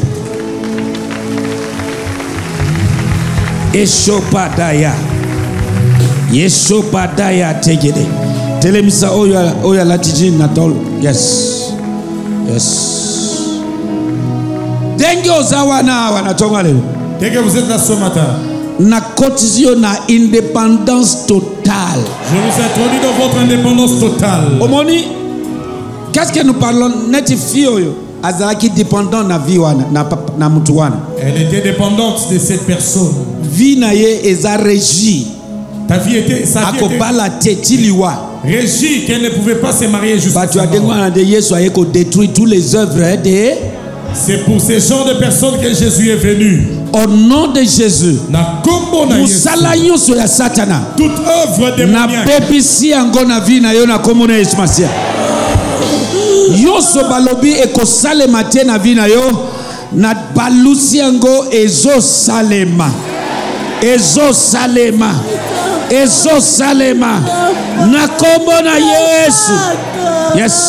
Speaker 1: Eshopadaya, Yeshopadaya tegede. Telemisa oya latijin natol. Yes, yes. Dengo zawana wanatonga leo.
Speaker 3: Dès que vous êtes là ce matin,
Speaker 1: na cotisation na indépendance totale.
Speaker 3: je vous introduis dans votre indépendance totale.
Speaker 1: Omoni, qu'est-ce que nous parlons? Neti fio azalaki dépendant na vie wana na mutu wana.
Speaker 3: Elle était dépendante de cette personne.
Speaker 1: Vie na ye eza régie.
Speaker 3: Ta vie était
Speaker 1: akobala tetiliwa.
Speaker 3: Régie qu'elle ne pouvait pas se marier jusqu'à
Speaker 1: tu as de Yesu ayeko détruire tous les œuvres de.
Speaker 3: C'est pour ces genres de personnes que Jésus est venu.
Speaker 1: Au nom de Jésus,
Speaker 3: musala
Speaker 1: nyonso ya Satana,
Speaker 3: toute œuvre démoniaque,
Speaker 1: na pepisi ango na vie na yo na komona Yesu Masia. Yoso balobi ekosalema te na vie na yo na balusi ango ezosalema, ezosalema, ezosalema na komona Yesu. Yes.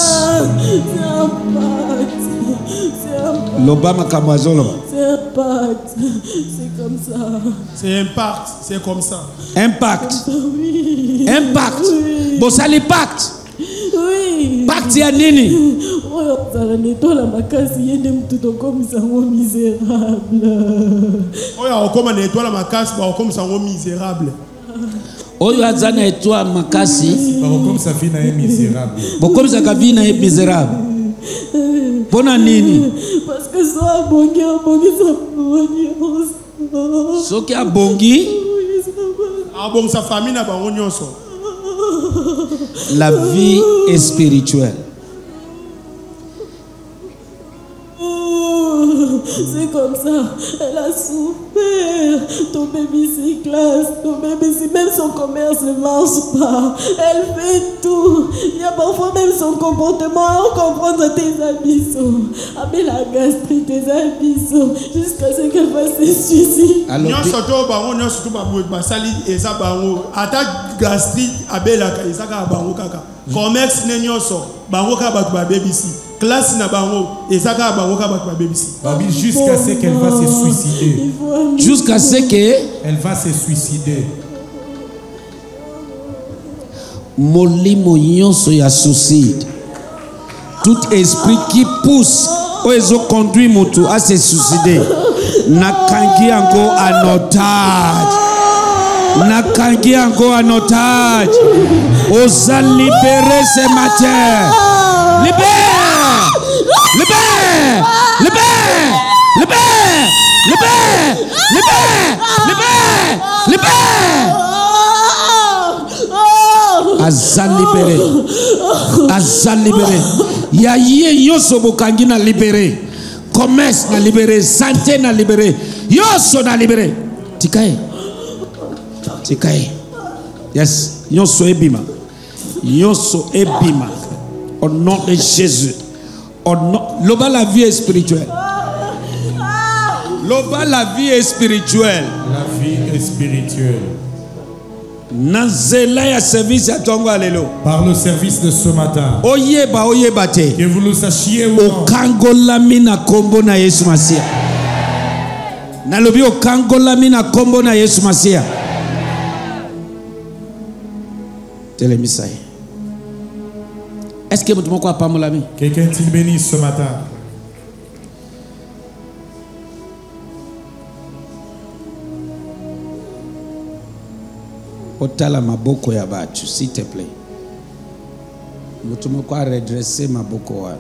Speaker 1: L'Obama Kamazolo.
Speaker 7: C'est un pacte, c'est comme ça.
Speaker 6: C'est un pacte, c'est comme ça.
Speaker 1: Impact.
Speaker 7: Oui.
Speaker 1: Impact.
Speaker 7: Oui.
Speaker 1: Bon, ça les pacte.
Speaker 7: Oui.
Speaker 1: Pacte ya nini?
Speaker 7: Oh, ça nettoie la makasi, yende mtuto comme ça, misérable.
Speaker 6: Oh, comme on nettoie la makasi, comme ça, misérable.
Speaker 1: Oyo azana etwa makasi.
Speaker 3: Comme ça vie na misérable.
Speaker 1: Bon, comme ça ka vie na misérable. Pona nini?
Speaker 7: Parce que ça bongi ça bongi.
Speaker 1: Soki abongi.
Speaker 6: Abong sa famille na bango nyonso.
Speaker 1: La vie est spirituelle.
Speaker 7: C'est comme ça, elle a souffert. Ton bébé c'est classe, ton bébé c'est même son commerce ne marche pas. Elle fait tout. Il y a parfois même son comportement à comprendre tes habits. Avec la gastrite, tes habits, jusqu'à ce qu'elle fasse ses suicides.
Speaker 6: Nyonso to bango nyonso to babou basali eza bango. Ata gastrite abela ka ezaka bango kaka. Commerce ne nyonso bango ka batu ba bebisi. Classe na bango ezaka bango ka batu ba bebisi.
Speaker 3: Jusqu'à ce qu'elle va se suicider.
Speaker 1: Jusqu'à ce que
Speaker 3: elle va se suicider.
Speaker 1: Molimo nyonso ya suicide. Tout esprit qui pousse ou conduit mutu à se suicider. Nakangi ango en otage. Nakangi ango en otage. Osa libérer ce matin. Libère! Libère! Libère! Libère! Libère! Libère! Libère! Libère! Azal libéré. Azal libéré. Yaye yoso bokangi na libéré. Commerce na libéré. Santé na libéré. Yoso na libéré. Tikae. Tikae. Yes. Yoso ebima. Yoso ebima. Au nom de Jésus. Au nom. Loba la vie est spirituelle. Loba la vie est spirituelle.
Speaker 3: La vie est spirituelle.
Speaker 1: Par
Speaker 3: le service de ce matin.
Speaker 1: Que
Speaker 3: vous le sachiez ou non.
Speaker 1: Okangolami na kombo na Yesu Masia. Nalobi okangolami na kombo na Yesu Masia. Télémisaï. Est-ce que vous ne croyez pas, mon ami?
Speaker 3: Quelqu'un t'il bénisse ce matin.
Speaker 1: Otala maboko ya batu, s'il te plaît. Mutu moko a redresser maboko wana.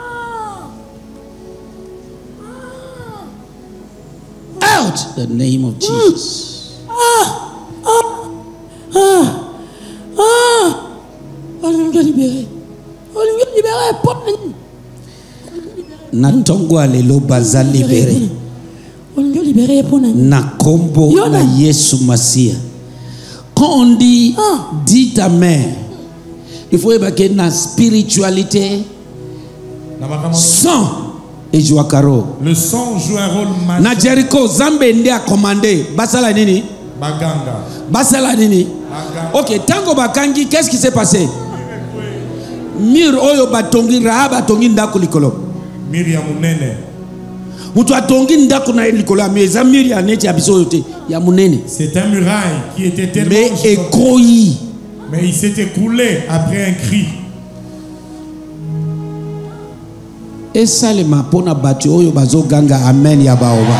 Speaker 1: Out the name of Jesus. Natongo alelo baza libéré. Na kombo na Yesu Masia. Quand on dit dis ta mère, il faut évacuer la spiritualité. Sang et joie caro.
Speaker 3: Le sang joue un rôle majeur.
Speaker 1: Na Jericho Zambende a commandé. Basala nini?
Speaker 3: Baganga.
Speaker 1: Basala nini? Ok, tango bakangi, qu'est-ce qui s'est passé? Mir oyo batongi Rahab batongi ndako likolo.
Speaker 3: Miriam munene.
Speaker 1: Mutu atongi ndako na likolo ameza Miriam neti abiso yote ya munene.
Speaker 3: C'est un muraille qui était tellement.
Speaker 1: Mais écroyi.
Speaker 3: Mais il s'est écroulé après un cri.
Speaker 1: Et ça le mapona batu oyo bazo ganga amen ya baoba.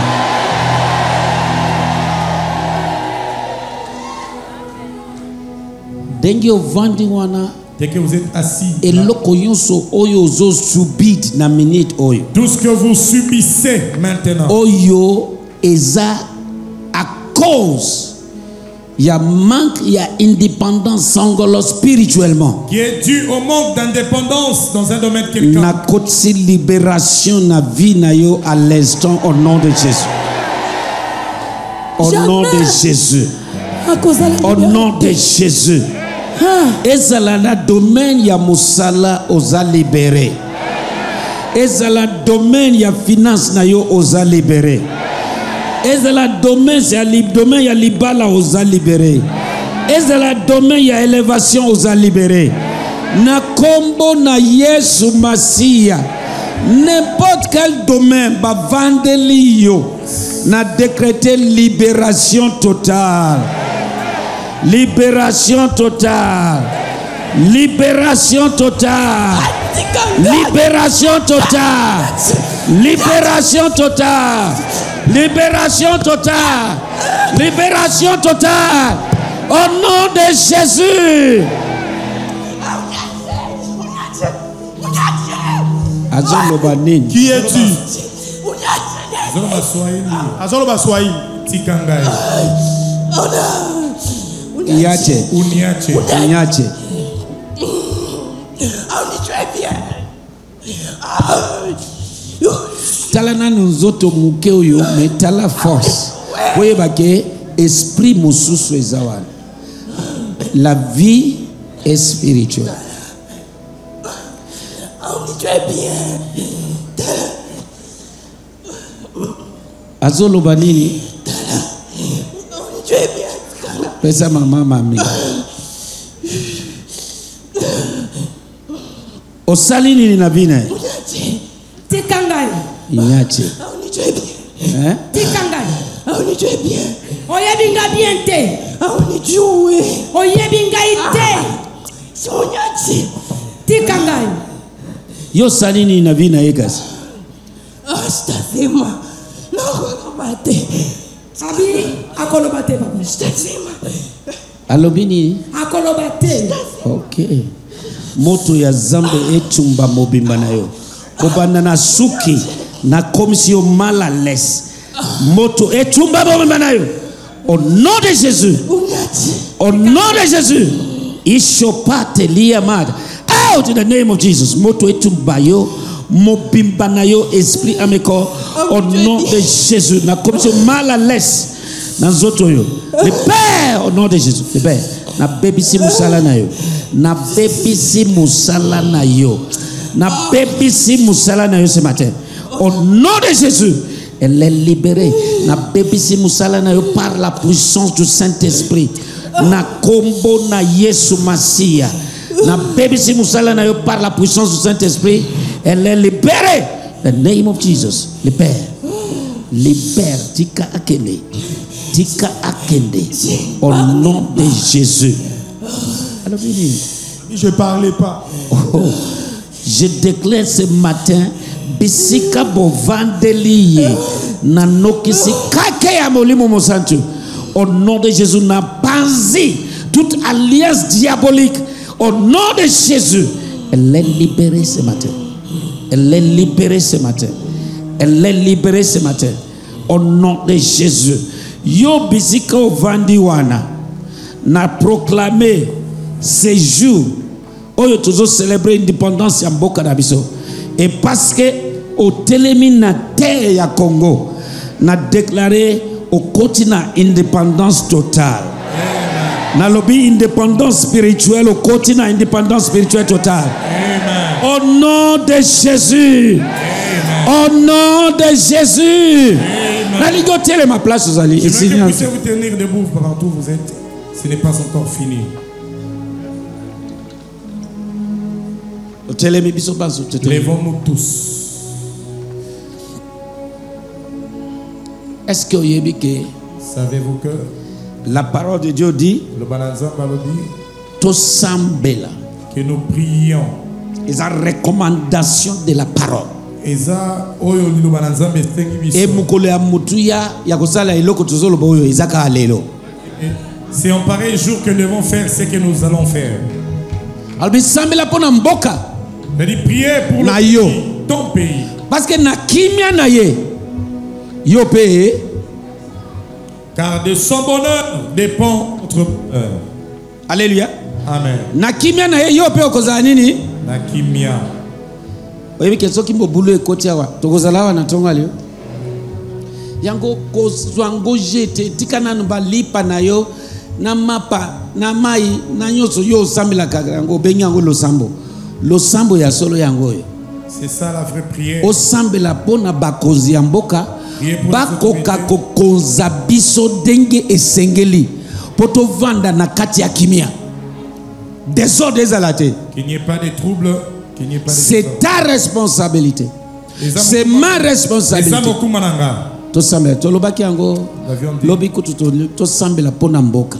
Speaker 1: Dengi ovandi wana.
Speaker 3: Dès que vous êtes assis,
Speaker 1: et lokoyonso oyo zo subit na minute oyo.
Speaker 3: Tout ce que vous subissez maintenant.
Speaker 1: Oyo eza à cause il y a manque, il y a indépendance sangolo spirituellement.
Speaker 3: Qui est dû au manque d'indépendance dans un domaine quelconque.
Speaker 1: Na kotsi libération na vie na yo à l'instant au nom de Jésus. Au nom de Jésus. Au nom de Jésus. Ezala domaine ya musala oza libéré. Ezala domaine ya finance na yo oza libéré. Ezala domaine ya libala oza libéré. Ezala domaine ya élévation oza libéré. Na kombo na Yesu Masia. N'importe quel domaine ba vandeli yo na décréter libération totale. Libération totale. Libération totale. Libération totale. Libération totale. Libération totale. Libération totale. Au nom de Jésus.
Speaker 6: Qui es-tu? Azolo Swahili.
Speaker 3: Tikangai.
Speaker 1: Uniache.
Speaker 3: Uniache.
Speaker 1: Uniache. Talana nzoto muke oyo metala force. Voyez que esprit mosusu ezawan. La vie est spirituelle. Azolo banini. Pesa mama mami. Osalini ni nabine.
Speaker 4: Tikangai.
Speaker 1: Inyache. Hein?
Speaker 4: Tikangai.
Speaker 7: Aunijue bien.
Speaker 4: Oyebinga bien te.
Speaker 7: Aunijue.
Speaker 4: Oyebinga ite.
Speaker 7: Sonyachi.
Speaker 4: Tikangai.
Speaker 1: Yo salini na vina egas.
Speaker 7: Astasema. Nakolobate.
Speaker 4: Abi akolobate papa.
Speaker 7: Astasema.
Speaker 1: Alobini.
Speaker 4: Akolobate.
Speaker 1: Okay. Moto ya zambe etumba mobimba na yo. Kobanda na suki na komisio mala les. Moto etumba mobimba na yo. Au nom de Jésus. Au nom de Jésus. Ishopate liamad. Out in the name of Jesus. Moto etumba yo. Mobimba na yo esprit ameko. Au nom de Jésus. Na komisio mala les. Na zoto yo. Le Père au nom de Jésus. Le Père. Na baby si musala na yo. Na baby si musala na yo. Na baby si musala na yo ce matin. Au nom de Jésus. Elle est libérée. Na baby si musala na yo par la puissance du Saint-Esprit. Na kombo na Yesu Masia. Na baby si musala na yo par la puissance du Saint-Esprit. Elle est libérée. The name of Jesus. Le Père. Libère. Tika akende. Tika akende. Au nom de Jésus.
Speaker 3: Je parlais pas.
Speaker 1: Oh, je déclare ce matin, bisika bovandeli nanokisi kake ya molimo mosantu. Au nom de Jésus, n'a banzi toute alliance diabolique. Au nom de Jésus, elle est libérée ce matin. Elle est libérée ce matin. Elle est libérée ce matin. Au nom de Jésus. Yo bisika vandiwana n'a proclamé ces jours où nous toujours célébrer l'indépendance ya mboka na biso. Et parce que au télémi na terre ya Congo n'a déclaré au continent indépendance totale. Na lobby indépendance spirituelle au continent indépendance spirituelle totale. Au nom de Jésus. Au nom de Jésus. Na ligoter ma place aux alliés.
Speaker 3: Je veux que vous puissiez vous tenir debout partout où vous êtes. Ce n'est pas encore fini. Lèvons-nous tous.
Speaker 1: Est-ce que
Speaker 3: savez-vous que
Speaker 1: la parole de Dieu dit
Speaker 3: que nous prions
Speaker 1: et la recommandation de la parole. Et
Speaker 3: c'est en pareil jour que nous devons faire ce que nous allons faire. Priez pour ton pays.
Speaker 1: Parce que na kimia na ye yo pays.
Speaker 3: Car de son bonheur dépend notre bonheur.
Speaker 1: Alléluia.
Speaker 3: Amen.
Speaker 1: Na kimia na ye yo pe okoza nini?
Speaker 3: Na kimia.
Speaker 1: Oyebi keso kimbo bulu ekoti awa. Tokozala na tonga leo. Yango kozwango jete tikana nba lipa na yo na mapa na mai na nyoso yo sambila kagango benyango losambo. Losambo ya solo yango yo.
Speaker 3: C'est ça la vraie prière.
Speaker 1: O sambela pona bakozi ya mboka bakoka kokonza biso denge esengeli poto vanda na kati ya kimia. Désordre ezalate.
Speaker 3: Qu'il n'y ait pas de troubles, qu'il n'y ait pas de
Speaker 1: c'est ta responsabilité. C'est ma responsabilité. To sambela to lobaki yango lobi kutu to sambela pona mboka.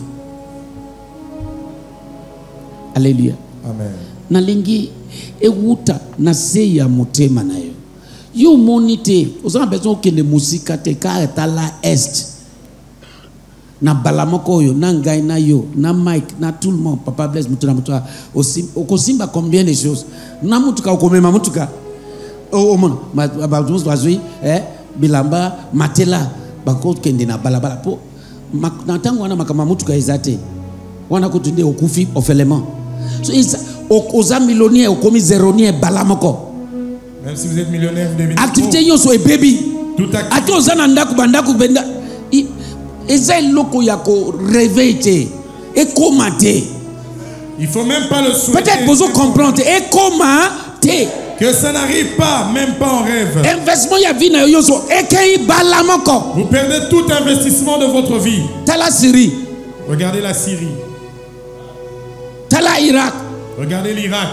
Speaker 1: Alléluia.
Speaker 3: Amen.
Speaker 1: Nalingi ewuta na se ya motema na yo. Yo monite, osana besoin okende musika te ka etala est. Na balamoko yo, na ngai na yo, na Mike, na tout le monde, Papa Blaise mutu na mutu okosimba combien de choses. Na mutuka okomema mutuka. O mon, ba tous bazui, bilamba, matela, bako kende na balabala po. Na tango wana makama mutuka ezate. Wana kutunde okufi ofelement. So oza millionnaire okomi zéronnier balamoko.
Speaker 3: Même si vous êtes millionnaire, vous devez
Speaker 1: activité yoso e baby.
Speaker 3: Tout activité.
Speaker 1: Ati oza na ndaku bandaku benda. Eza loko ya ko réveiller et commenter.
Speaker 3: Il faut même pas le souhaiter.
Speaker 1: Peut-être vous comprendre et commenter.
Speaker 3: Que ça n'arrive pas, même pas en rêve.
Speaker 1: Investissement ya vie na yoso e kei balamoko.
Speaker 3: Vous perdez tout investissement de votre vie.
Speaker 1: Tala Syrie.
Speaker 3: Regardez la Syrie.
Speaker 1: Tala Irak.
Speaker 3: Regardez l'Irak.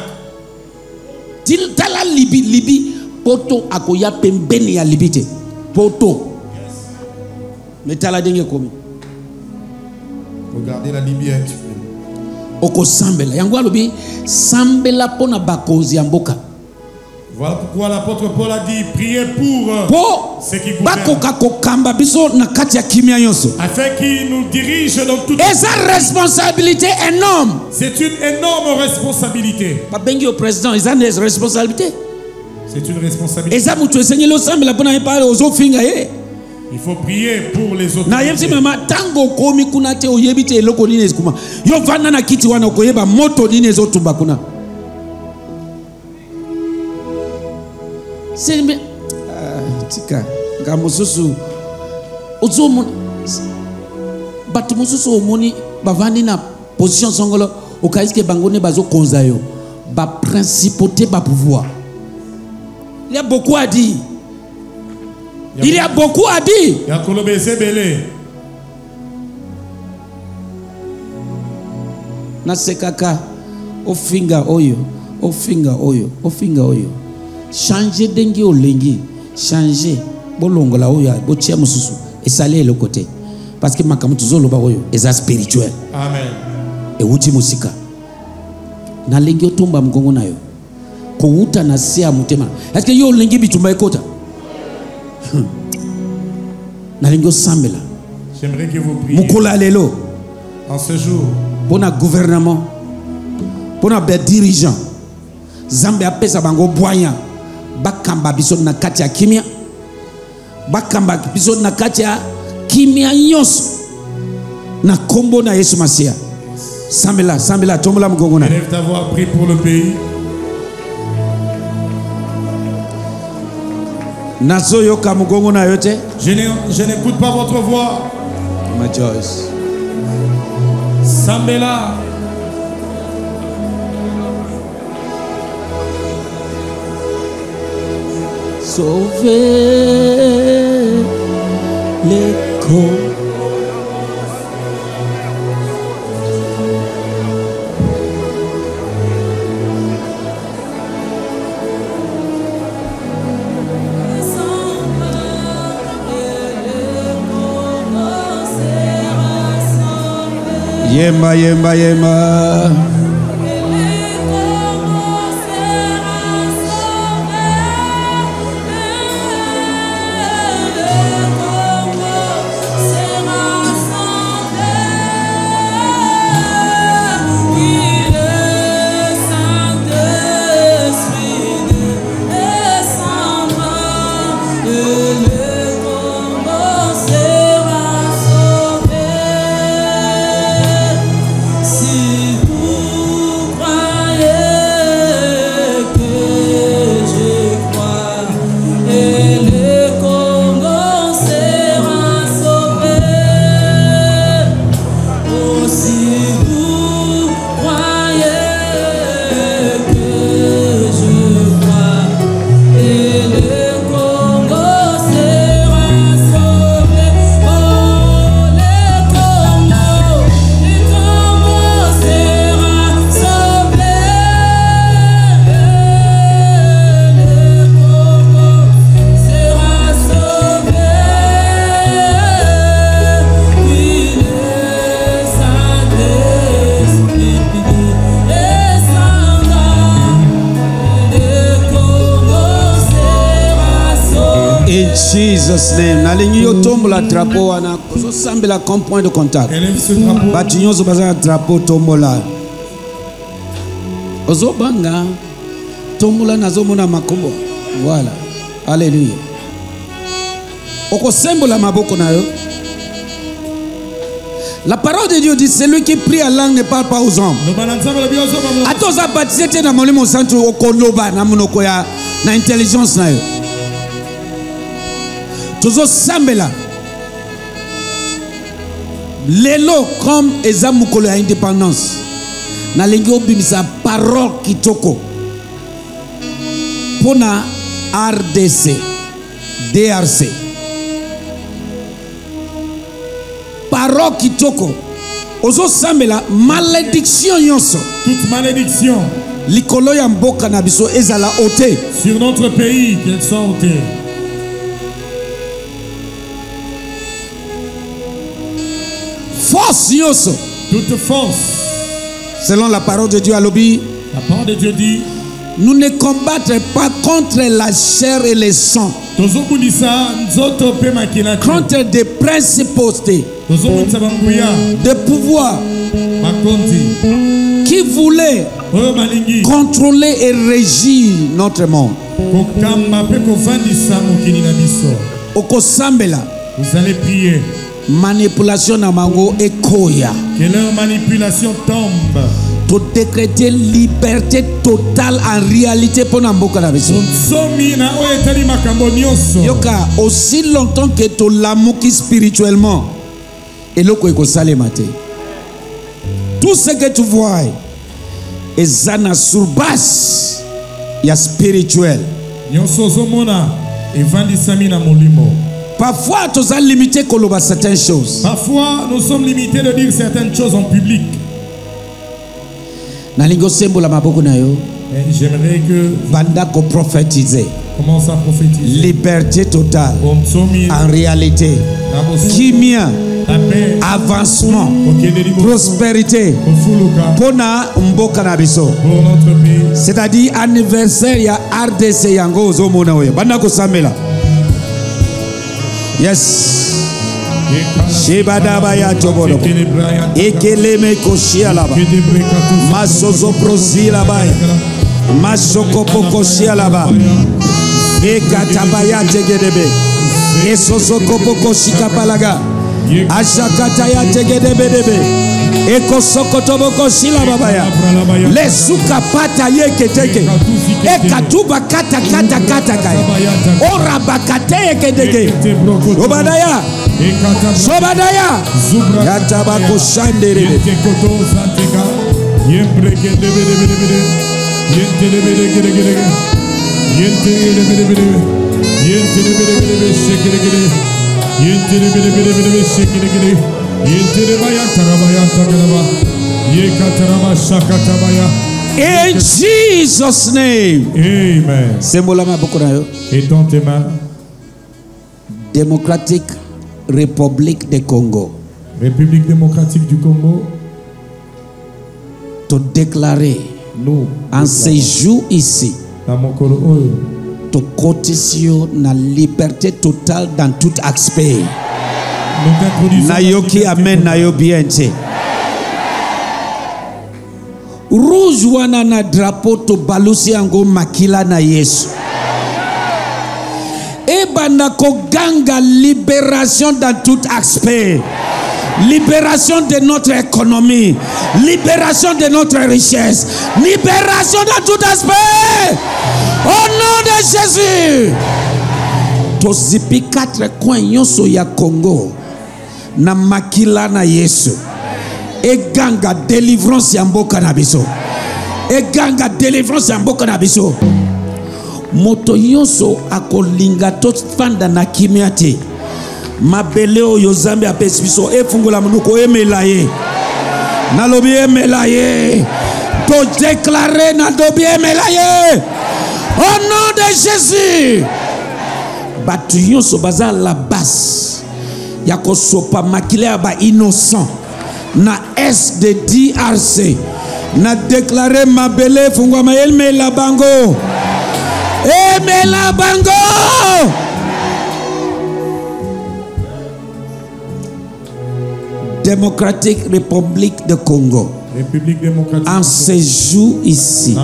Speaker 1: Tala Libye. Poto akoya pembeni ya Libye. Poto. Mais tala denge komi.
Speaker 3: Regardez la Libye actuelle.
Speaker 1: Oko sambela. Yango alobi sambela pona bakozi ya mboka.
Speaker 3: Voilà pourquoi l'apôtre Paul a dit priez pour ceux qui gouvernent. Afin qu'ils nous dirigent dans toute
Speaker 1: responsabilité énorme.
Speaker 3: C'est une énorme responsabilité.
Speaker 1: Babengi au président, ils ont des responsabilités.
Speaker 3: C'est une responsabilité. Il faut prier pour les autres.
Speaker 1: C'est tika gamususu ozomo batu mususu omoni bavandi na position songolo okaiske bangone bazo konza yo ba principauté ba pouvoir. Il y a beaucoup à dire. Il y a beaucoup à dire. Na sekaka ofinga oyo changer dengue au lengi, changer bolongola oya botia mususu et saler le côté parce que makamutu zolo ba oyo eza spirituel.
Speaker 3: Amen.
Speaker 1: Et wuti musika na lengi otomba mgongo na yo kouta na se ya motema. Est-ce que yo lengi bitumba ekota na lengi osambela.
Speaker 3: J'aimerais que vous priez
Speaker 1: mukola lelo
Speaker 3: en ce jour
Speaker 1: pour le gouvernement, pour les dirigeants. Zambia pesa bango boya bakamba biso na kati ya kimia, bakamba biso na kati ya kimia nyonso na kombo na Yesu Masia. Sambela sambela tombola mgongo na.
Speaker 3: Élève ta voix, prie pour le pays.
Speaker 1: Nazo yoka mgongo na yote.
Speaker 3: Je n'écoute pas votre voix.
Speaker 1: My Joyce.
Speaker 3: Sambela.
Speaker 1: Sauver les corps. Yema yema yema. Jesus name. Nalingi yo tombo la drapeau wana kozo sambela comme point de contact. Bati nyonso baza drapeau tombo la. Ozo banga tombo la nazo mona makombo. Voilà. Alléluia. Oko sembola maboko na yo. La parole de Dieu dit celui qui prie à langue ne parle pas aux hommes. Atoza baptisé te na molimo santu okoloba na monoko ya na intelligence na yo. Tozo sambela lelo comme eza mukolo ya indépendance na lengi obimisa parole kitoko pona RDC DRC parole kitoko ozo sambela malédiction yonso
Speaker 3: toute malédiction
Speaker 1: likolo ya mboka na biso ezala ôté
Speaker 3: sur notre pays qu'elle soit ôtée.
Speaker 1: Force yoso.
Speaker 3: Toute force.
Speaker 1: Selon la parole de Dieu à l'obi.
Speaker 3: La parole de Dieu dit.
Speaker 1: Nous ne combattons pas contre la chair et le sang. Contre des principautés. Des pouvoirs. Qui voulaient contrôler et régir notre monde. Okosambela.
Speaker 3: Vous allez prier.
Speaker 1: Manipulation na mango ekoya.
Speaker 3: Que leur manipulation tombe.
Speaker 1: To décréter liberté totale en réalité pour namboka na biso. Yoka aussi longtemps que to lamuki spirituellement. Et loko ekosalema te. Tout ce que tu vois est zana sur base ya spirituel.
Speaker 3: Nyonso zomona evandisami na molimo.
Speaker 1: Parfois, tu es limité à certaines choses.
Speaker 3: Parfois, nous sommes limités de dire certaines choses en public.
Speaker 1: J'aimerais
Speaker 3: que
Speaker 1: Banda ko prophétiser.
Speaker 3: Commence à prophétiser.
Speaker 1: Liberté totale. En réalité. Kimia. Avancement. Prospérité. Pona mboka na biso. C'est-à-dire anniversaire ya RDC yango ozomona oyo. Banda ko samela. Yes. Shibadaba ya tobolo. Ekeleme koshia laba. Masozo prosila ba. Masoko pokoshia laba. Ekatabaya tegedebe. Esosoko pokoshika palaga. Ashakata ya tegedebe debe. Ekosoko toboko shila babaya. Lesuka pata yeketeke. Ekatuba kata kata kata kaya. Ora bakate yekedege. Obadaya. Sobadaya. Yatabako shandere. In Jesus' name.
Speaker 3: Amen. Et dans tes mains.
Speaker 1: Democratic République du Congo.
Speaker 3: République démocratique du Congo.
Speaker 1: Te déclarer
Speaker 3: nous
Speaker 1: en séjour ici. Te cotisation na liberté totale dans tout aspect. Nayoki amen nayo biente. Rouge wana na drapeau to balusi ango makila na Yesu. Ebana ko ganga libération dans tout aspect. Libération de notre économie, libération de notre richesse, libération dans tout aspect. Au nom de Jésus. Tozipi 4 coins yonso ya Congo na makila na Yesu. Eganga délivrance ya mboka na biso. Eganga délivrance ya mboka na biso. Moto yonso akolinga to fanda na kimiate. Mabeleo yozambe apesi biso efungula munuko emela ye. Nalobi emela ye. To déclarer na dobi emela ye. Au nom de Jésus. Batu yonso baza la base. Yako sopa makile ba innocent. Na S de DRC. Na déclarer mabele fungwa ma emela bango. Emela bango. Démocratique République de Congo.
Speaker 3: République démocratique.
Speaker 1: En séjour ici.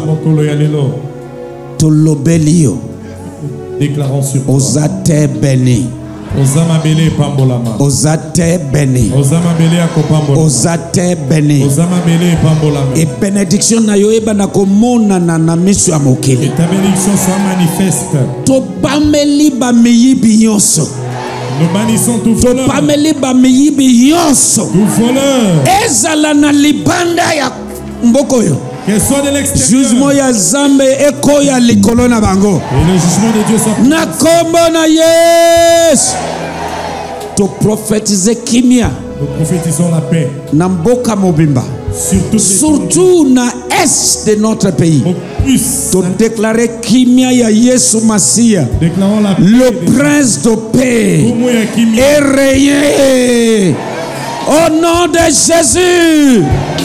Speaker 1: Tolobelio.
Speaker 3: Déclarons sur toi.
Speaker 1: Osate béni.
Speaker 3: Ozamabele pambolama.
Speaker 1: Osate béni.
Speaker 3: Ozamabele akopambola.
Speaker 1: Osate béni.
Speaker 3: Ozamabele pambolama.
Speaker 1: Et bénédiction na yo eba na komona na misu ya mokili.
Speaker 3: Et ta bénédiction soit manifeste.
Speaker 1: To pameli ba meyibi yonso.
Speaker 3: Nous bannissons tout voleur.
Speaker 1: To pameli ba meyibi yonso.
Speaker 3: Tout voleur.
Speaker 1: Ezala na libanda ya mboko yo.
Speaker 3: Qu'elle soit de l'extérieur.
Speaker 1: Jugement ya Zambe eko ya likolo na bango.
Speaker 3: Et le jugement de Dieu soit.
Speaker 1: Na kombo na Yes. To prophétiser kimia.
Speaker 3: Nous prophétisons la paix.
Speaker 1: Na mboka mobimba. Surtout na est de notre pays. To déclarer kimia ya Yesu Masia.
Speaker 3: Déclarons la paix.
Speaker 1: Le prince de paix. Est rayé. Au nom de Jésus.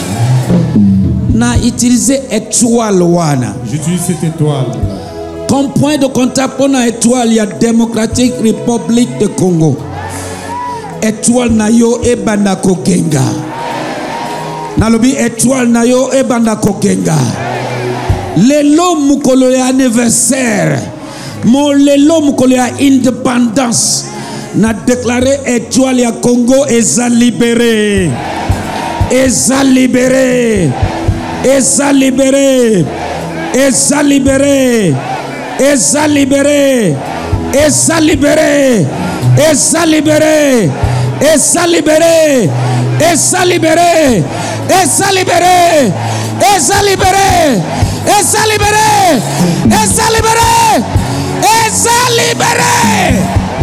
Speaker 1: Na utiliser étoile wana.
Speaker 3: J'utilise cette étoile.
Speaker 1: Comme point de contact pour la étoile, il y a Démocratique République de Congo. Étoile na yo ebanda kokenga. Nalobi étoile na yo ebanda kokenga. Lelo mukolo ya anniversaire. Mon lelo mukolo ya indépendance. Na déclaré étoile ya Congo eza libéré. Eza libéré. Eza libéré. Eza libéré. Eza libéré. Eza libéré. Eza libéré. Eza libéré. Eza libéré. Eza libéré. Eza libéré. Eza libéré. Eza libéré. Eza libéré.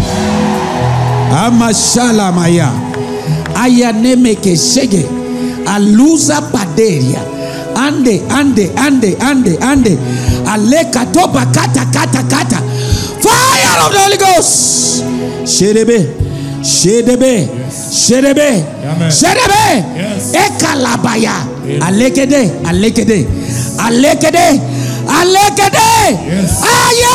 Speaker 1: Amashala maya. Ayaneme ke shege. Aluza paderia. Ande. Alekatoba kata kata kata. Fire of the Holy Ghost. Shedebe. Shedebe. Shedebe. Shedebe. Ekalabaya. Alekede. Alekede. Alekede. Alekede. Aya.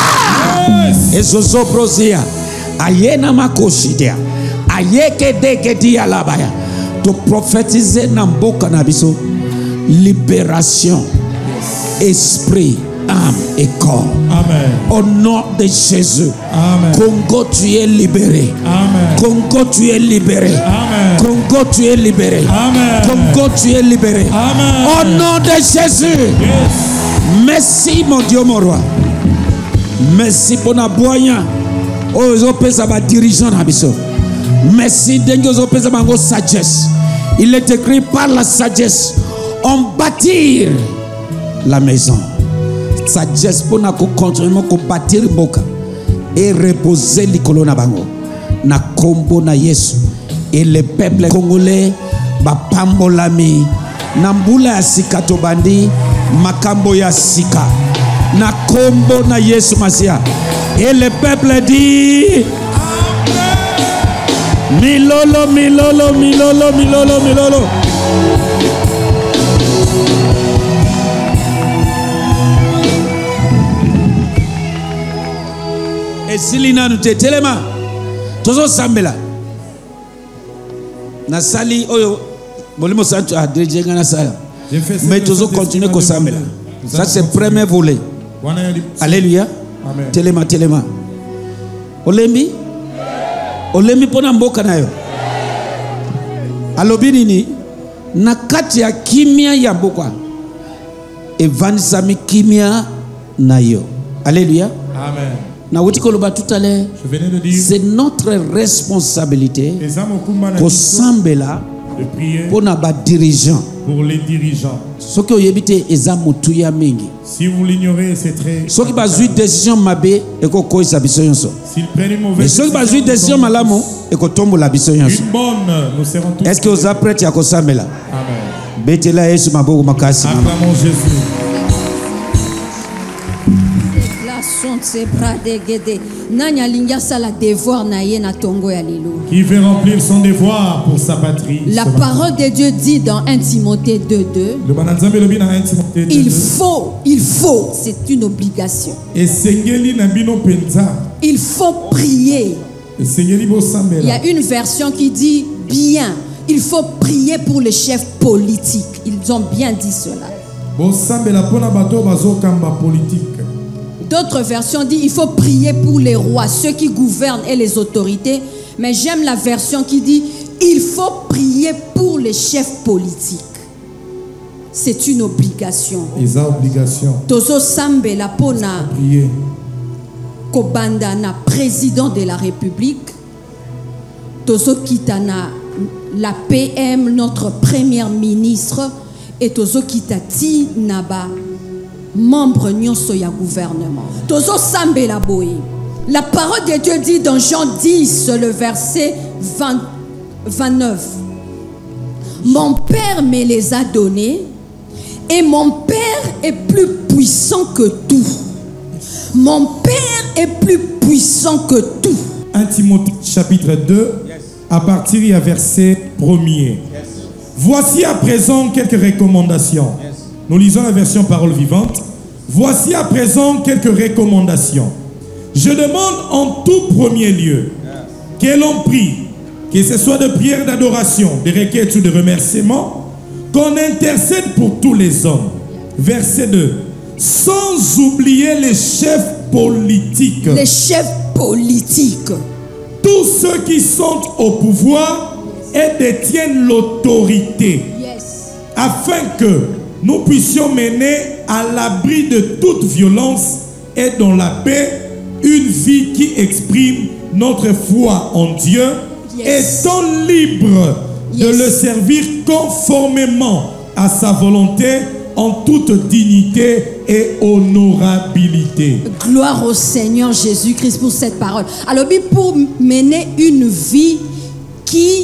Speaker 1: Ezozo prozia. Ayena makoshidia. Ayekede kedia labaya. To prophétiser Namboka Nabiso. Libération. Esprit, âme et corps.
Speaker 3: Amen.
Speaker 1: Au nom de Jésus.
Speaker 3: Amen.
Speaker 1: Congo, tu es libéré.
Speaker 3: Amen.
Speaker 1: Congo, tu es libéré.
Speaker 3: Amen.
Speaker 1: Congo, tu es libéré.
Speaker 3: Amen.
Speaker 1: Congo, tu es libéré.
Speaker 3: Amen.
Speaker 1: Au nom de Jésus.
Speaker 3: Yes.
Speaker 1: Merci, mon Dieu, mon roi. Merci pour la boya. Oh, ils ont payé ça, dirigeant. Merci, ils ont payé ça, sagesse. Il est écrit par la sagesse. On bâtit la maison. Sagesse pour nous continuer à bâtir boka et reposer l'icône na bango na kombo na Yesu et le peuple congolais ba pambolami na mbula ya sika to bandi makambo ya sika na kombo na Yesu Masia et le peuple dit Amen. Milolo milolo milolo milolo milolo. Et Silina nous telema tozo sambela na sali oyo bolimo santu a dirigé na sala mais tozo continuer ko sambela. Ça c'est premier volet. Alléluia.
Speaker 3: Amen.
Speaker 1: Telema telema olembi pona mboka nayo alobini ni na kati ya kimia ya mboka evanisami kimia nayo. Alléluia.
Speaker 3: Amen.
Speaker 1: Je venais de dire, c'est notre responsabilité pour sembler
Speaker 3: de prier
Speaker 1: pour les dirigeants.
Speaker 3: Si vous l'ignorez, c'est très.
Speaker 1: Ceux qui ont une décision mabé et qui ont
Speaker 3: s'ils prennent une mauvaise
Speaker 1: décision, une bonne,
Speaker 3: nous serons tous.
Speaker 1: Est-ce que vous êtes prêts à sembler?
Speaker 3: Amen.
Speaker 1: Acclamons
Speaker 3: Jésus. Qui veut remplir son devoir pour sa patrie.
Speaker 5: La parole de Dieu dit dans 1 Timothée 2:2. Il faut, c'est une obligation. Il faut prier. Il y a une version qui dit bien. Il faut prier pour les chefs politiques. Ils ont bien dit cela. D'autres versions disent il faut prier pour les rois, ceux qui gouvernent et les autorités. Mais j'aime la version qui dit il faut prier pour les chefs politiques. C'est une obligation. Tozo sambe la pona kobanda na président de la République. Tozo kitana la PM, notre première ministre, et tozo kitati naba membre nyonso ya gouvernement. Tozo sambe la boye. La parole de Dieu dit dans Jean 10, le verset 29. Mon Père me les a donnés et mon Père est plus puissant que tout. Mon Père est plus puissant que tout.
Speaker 3: 1 Timothée chapitre 2, à partir du verset 1er. Voici à présent quelques recommandations. Nous lisons la version parole vivante. Voici à présent quelques recommandations. Je demande en tout premier lieu que l'on prie, que ce soit de prières d'adoration, de requêtes ou de remerciements, qu'on intercède pour tous les hommes. Verset 2. Sans oublier les chefs politiques.
Speaker 5: Les chefs politiques.
Speaker 3: Tous ceux qui sont au pouvoir et détiennent l'autorité. Afin que nous puissions mener à l'abri de toute violence et dans la paix une vie qui exprime notre foi en Dieu, étant libre de le servir conformément à sa volonté en toute dignité et honorabilité.
Speaker 5: Gloire au Seigneur Jésus-Christ pour cette parole. Alors, pour mener une vie qui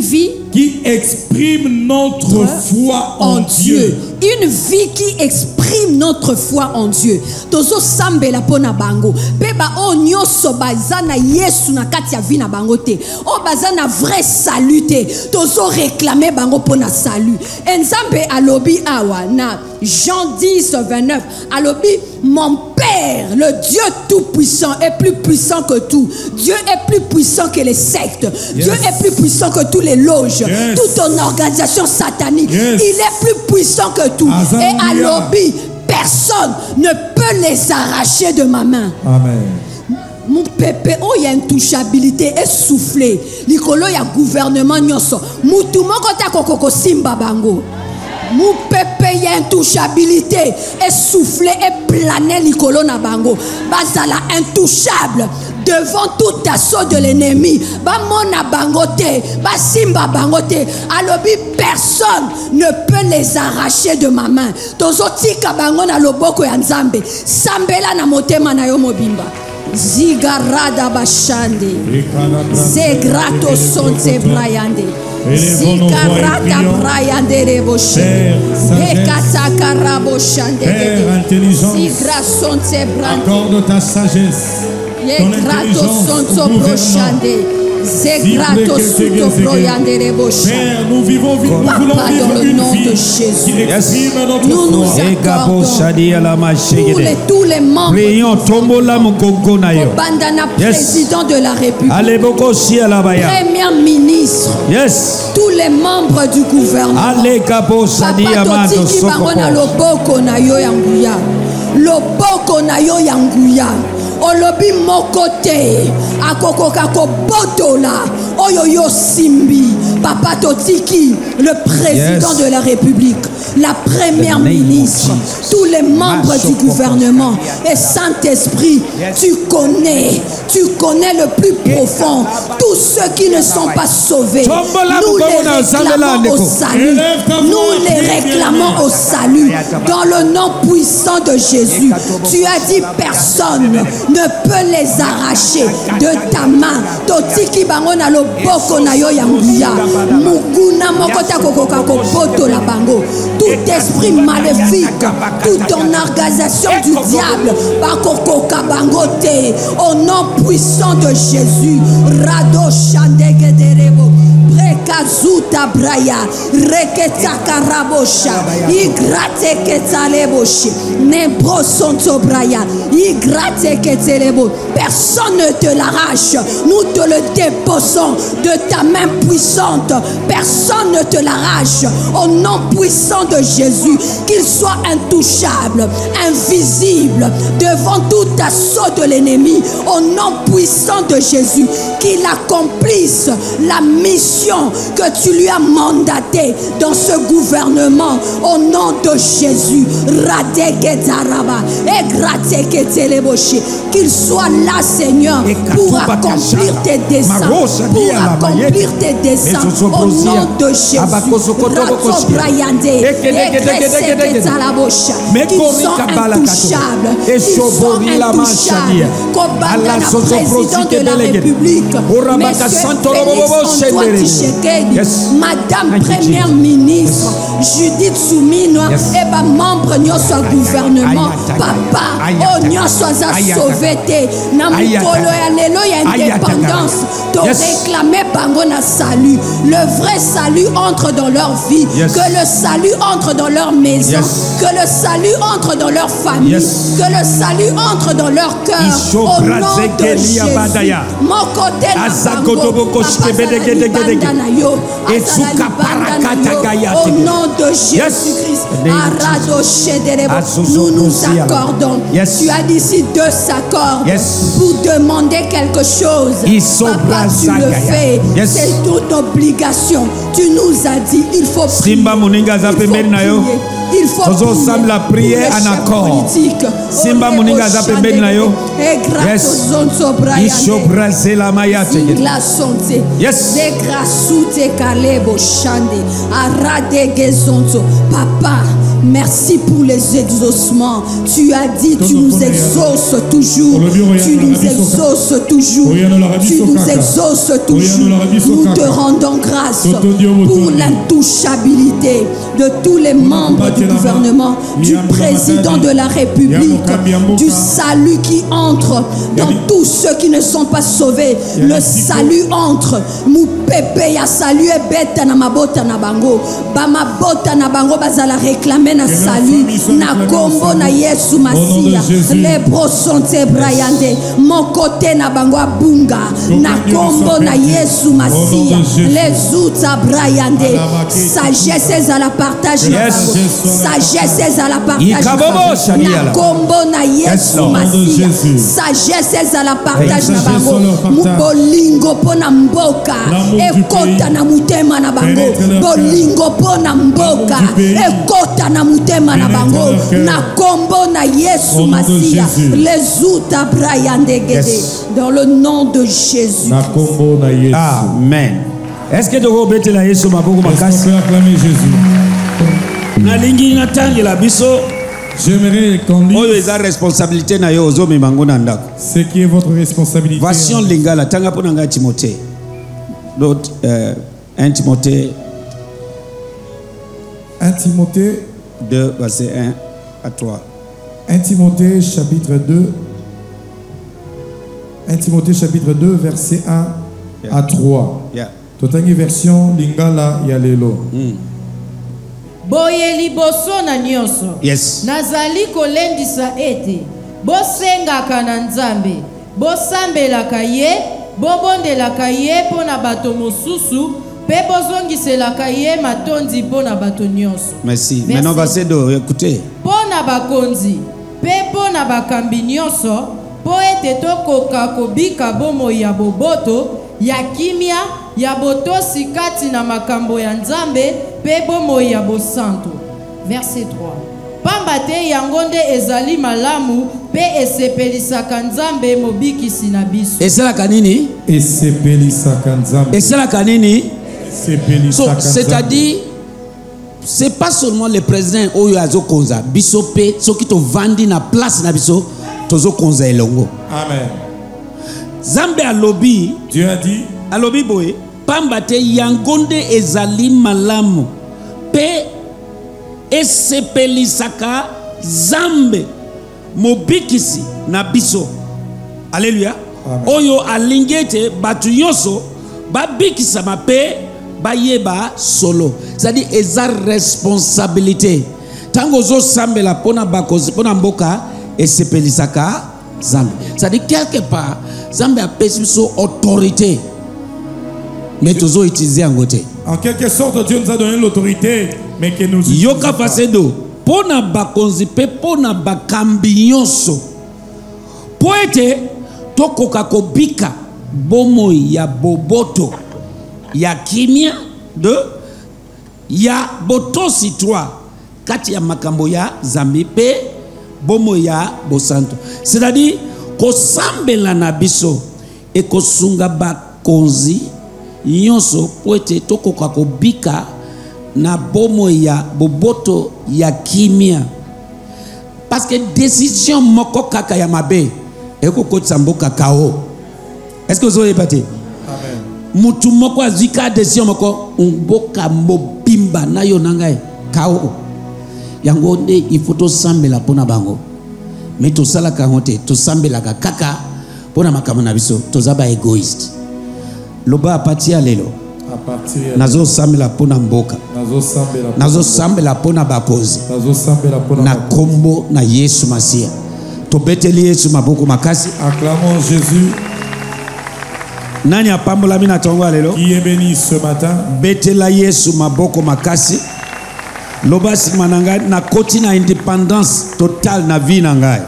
Speaker 5: exprime
Speaker 3: notre foi en Dieu.
Speaker 5: Une vie qui exprime
Speaker 8: exprime notre foi en Dieu. Tozo sambela pona bango. Peba o nyoso bazana Yesu na kati ya vi na bango te. O bazana vrai salut te. Tozo réclamer bango pona salut. Nzambe alobi awa na Jean 10, 29. Alobi, mon Père, le Dieu tout-puissant, est plus puissant que tout. Dieu est plus puissant que les sectes. Dieu est plus puissant que tous les loges. Toute ton organisation satanique. Il est plus puissant que tout. Et alobi, personne ne peut les arracher de ma main.
Speaker 3: Amen.
Speaker 8: Mon pépé, oh, il y a une touchabilité essoufflée. Likolo, il y a gouvernement nyoso. Moutoumon kota kokoko simba bango. Mon pépé, il y a une touchabilité essoufflée et planée likolo na bango. Bazala intouchable devant tout assaut de l'ennemi. Ba mona bangote, ba simba bangote. Alobi, personne ne peut les arracher de ma main. Tozo tika bango na loboko ya Nzambe. Sambela na motema na yo mobimba. Zigarada bashande. Zegrato sonte brayande. Zigarada brayande reboche. Hekata boshande. Zigra sonte brande.
Speaker 3: Accorde ta sagesse.
Speaker 8: Yegrato sonto broshande. Zegrato suto broyande reboche.
Speaker 3: Père, nous vivons, nous voulons vivre une vie qui exprime notre
Speaker 8: nous nous accordons tous les membres Bandana, président de la République, premier ministre, tous les membres du gouvernement, Papa Totiki Bangona Loboko na yo yanguya, Loboko na yo yanguya. Olobi mokote akokoka ko botola oyoyo simbi Papa Totiki, le président de la République, la première ministre, tous les membres du gouvernement et Saint-Esprit, tu connais le plus profond, tous ceux qui ne sont pas sauvés, nous les réclamons au salut, nous les réclamons au salut dans le nom puissant de Jésus. Tu as dit personne ne peut les arracher de ta main. Totiki bango na loboko na yo yanguya. Muguna mokota kokoka kopoto la bango. Tout esprit maléfique, toute ton organisation du diable, bakokoka bango te. Au nom puissant de Jésus. Rado shandege derebo. Brekazuta braya. Reketa karabosha. Igrate ketaleboshi. Nebro sonto braya. Igrate ketelebo. Personne ne te l'arrache. Nous te le déposons de ta main puissante. Personne ne te l'arrache. Au nom puissant de Jésus, qu'il soit intouchable, invisible devant tout assaut de l'ennemi. Au nom puissant de Jésus, qu'il accomplisse la mission que tu lui as mandatée dans ce gouvernement. Au nom de Jésus, qu'il soit là, Seigneur, pour accomplir tes desseins. Pour accomplir tes desseins. Au nom de Jésus. Qu'ils sont intouchables. Ils sont intouchables. Kobanda na président de la République. Monsieur Félix Antoine Tshisekedi. Madame Première Ministre Judith Soumino. Et ba membre nyoso gouvernement. Papa, oh nyoso za sauveté. Na mukolo ya lelo ya indépendance. To réclamer bango na salut. Le vrai salut entre dans leur vie. Que le salut entre dans leur maison. Que le salut entre dans leur famille. Que le salut entre dans leur cœur. Au nom de Jésus. Mon côté au nom de Jésus-Christ. Nous nous accordons. Tu as dit si deux s'accordent pour demander quelque chose. Papa, tu le fais. C'est toute obligation. Tu nous as dit il faut prier. Il faut prier
Speaker 9: la prière en accord. Simba Moninga Zapemben Nayo. Yes. Yes.
Speaker 8: Papa, Merci pour les exaucements. Tu as dit, tu nous exauces toujours. Tu nous exauces toujours. Tu nous exauces toujours. Nous te rendons grâce pour l'intouchabilité de tous les membres du gouvernement, du président de la République, du salut qui entre dans tous ceux qui ne sont pas sauvés. Le salut entre. Mou pepe ya salut e beta na mabota na bango. Ba mabota na bango bazala réclamer na salut. Na kombo na Yesu Masia. Les brosonte brayande. Mon côté na bango abunga. Na kombo na Yesu Masia. Les outa brayande. Sagesse à la partage na bango. Sagesse à la partage na bango. Na kombo na Yesu Masia. Sagesse à la partage na bango. Mubolingo pona mboka. Ekota na mutema na bango. Bolingo pona mboka. Ekota na mutema na bango. Na kombo na Yesu Masia. Les outa brayande gede. Dans le nom de Jésus.
Speaker 2: Amen. Est-ce que tu veux obéir à Jésus maboko makasi?
Speaker 3: Acclamer Jésus.
Speaker 2: Na lingi na tangi la biso.
Speaker 3: J'aimerais qu'on lise
Speaker 2: responsabilité na yo ozo mimango na ndako.
Speaker 3: ce qui est votre responsabilité.
Speaker 2: Version lingala tanga pona nga Timothée. L'autre 1 Timothée 2 verset 1 à 3.
Speaker 3: 1 Timothée chapitre 2. 1 Timothée chapitre 2 verset 1 à 3. Totangi version lingala ya lelo.
Speaker 5: Boye liboso na nyonso.
Speaker 2: Yes.
Speaker 5: Nazali kolendisa ete bosengaka na Nzambe, bosambelaka ye, bobondelaka ye pona bato mosusu, pe bozongiselaka ye matondi pona bato nyonso.
Speaker 2: Merci. Maintenant verset 2, écoutez.
Speaker 5: Pona bakonzi, pe pona bakambi nyonso, po ete tokoka kobika bomo ya boboto, ya kimia, ya botosi kati na makambo ya Nzambe, pe bomo ya bosanto. Verset 3. Pamba te yango nde ezali malamu pe esepelisaka Nzambe mobikisi na biso.
Speaker 2: Esalaka nini?
Speaker 3: Esepelisaka Nzambe.
Speaker 2: Esalaka nini?
Speaker 3: Esepelisaka Nzambe.
Speaker 2: C'est-à-dire, c'est pas seulement le président oyo azo konza biso pe soki to vandi na place na biso tozo konza elongo.
Speaker 3: Amen.
Speaker 2: Nzambe alobi,
Speaker 3: Dieu a dit,
Speaker 2: alobi boye pamba te yango nde ezali malamu pe esepelisaka Nzambe mobikisi na biso. Alléluia. Oyo alingete batu nyonso babikisa mape bayeba solo. C'est-à-dire eza responsabilité. Tango zo sambela pona bakozi pona mboka esepelisaka Nzambe. C'est-à-dire quelque part Nzambe a pesi so autorité. Mais toujours utilisé en côté.
Speaker 3: En quelque sorte, Dieu nous a donné l'autorité, mais que nous utilisons.
Speaker 2: Yoka fasedo, pona bakonzi pe pona bakambi nyonso. Poete tokoka kobika bomo ya boboto ya kimia de ya botosi toi kati ya makambo ya Nzambe pe bomo ya bosanto. C'est-à-dire kosambela na biso e kosunga bakonzi nyonso poete tokoka kobika na bomo ya boboto ya kimia. Parce que décision moko kaka ya mabe eko kotisa mboka kao. Est-ce que vous avez épaté?
Speaker 3: Amen.
Speaker 2: Mutu moko azika décision moko mboka mobimba na yo nangai kao. Yango nde il faut to sambela pona bango. Mais to sala ka honte to sambela kaka pona makambo na biso to zaba égoïste. Loba apatia lelo. Nazo sambela pona mboka. Nazo sambela pona bakozi. Na kombo na Yesu Masia. To beteli Yesu maboko makasi.
Speaker 3: Acclamons Jésus.
Speaker 2: Nani apambola mina tongo lelo?
Speaker 3: Qui est béni ce matin?
Speaker 2: Betela Yesu maboko makasi. Loba simananga na koti na indépendance totale na vie na ngai.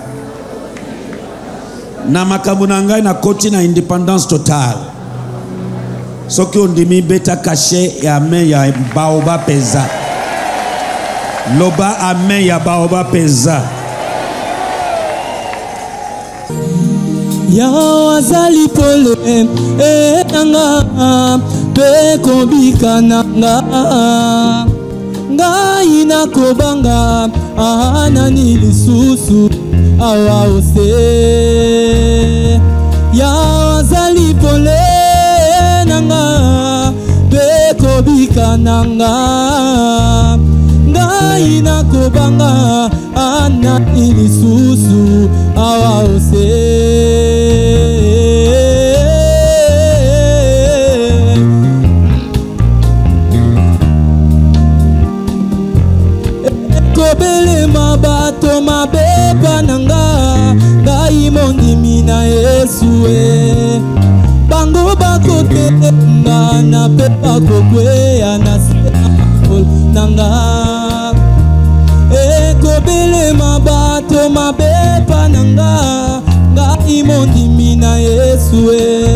Speaker 2: Na makambo na ngai na koti na indépendance totale. Soki ondimi beta caché et amen ya baoba peza. Loba amen ya baoba peza.
Speaker 10: Ya azali pole nanga pe kobika nanga ngai nakobanga nani lisusu awa ose ya azali pole nanga bekobika nanga ngai nakobanga nani lisusu awa ose kobele mabato mabeba nanga ngai mondimi na Yesu bango bakotelenga na pe bakokweya na sekol nanga kobele mabato mabeba nanga ngai mondimi na Yesu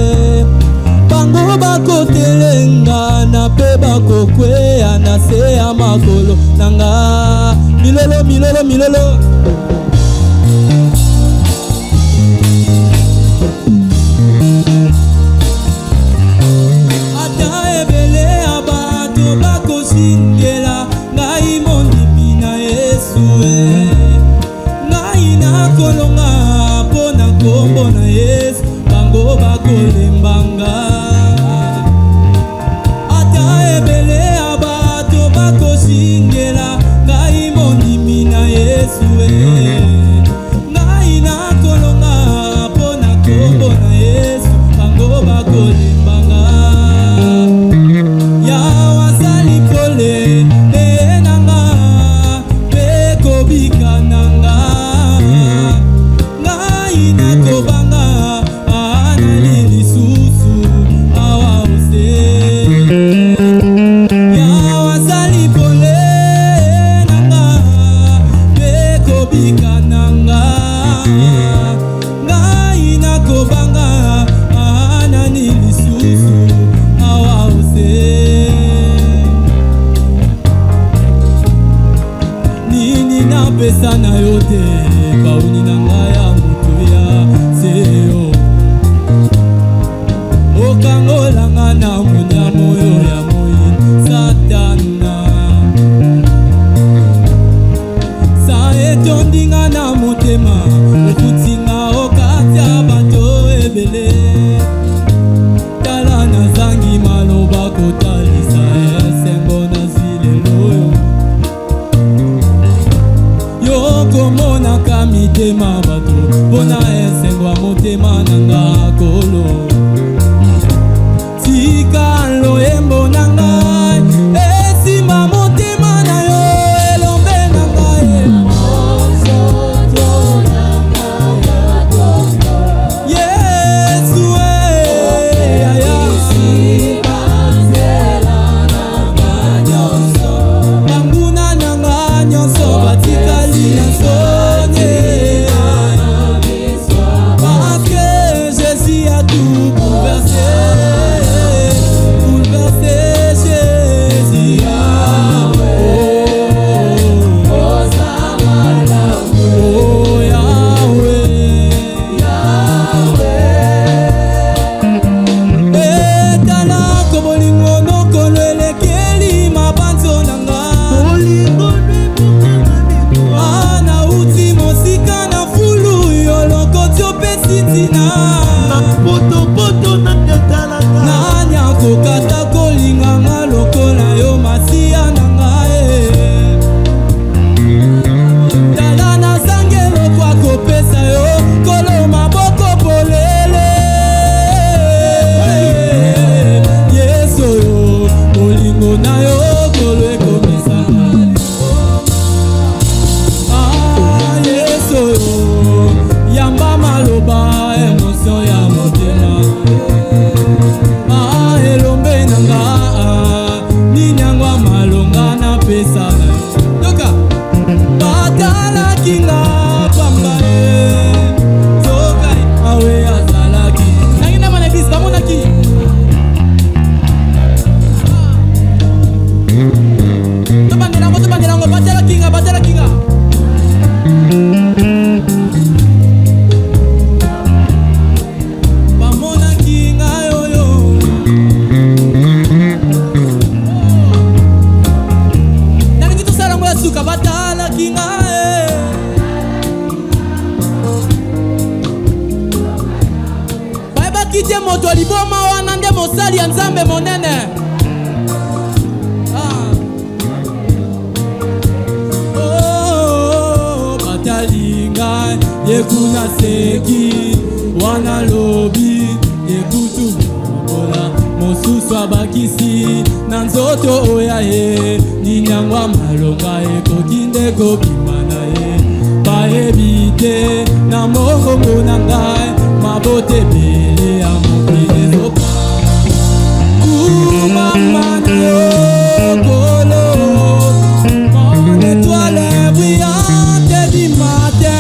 Speaker 10: bango bakotelenga na pe bakokweya na se ya makolo nanga milolo milolo milolo ata ebele abato bakosingela ngai mondimi na Yesu ngai nakolonga mpo na kombo na Yesu bango bakolembanga ata ebele abato bakosingela ngai mondimi na Yesu ya nzambe monene. Oh, batalinga yekuna seki wana lobi yekutu mola mosusu abakisi na nzoto oya ye ninyangwa malonga ekoki nde kobima na ye bayebi te na mongongo na ngai mabote ebele ya mokili ezoka kumama na yokolo mon étoile brillante du matin.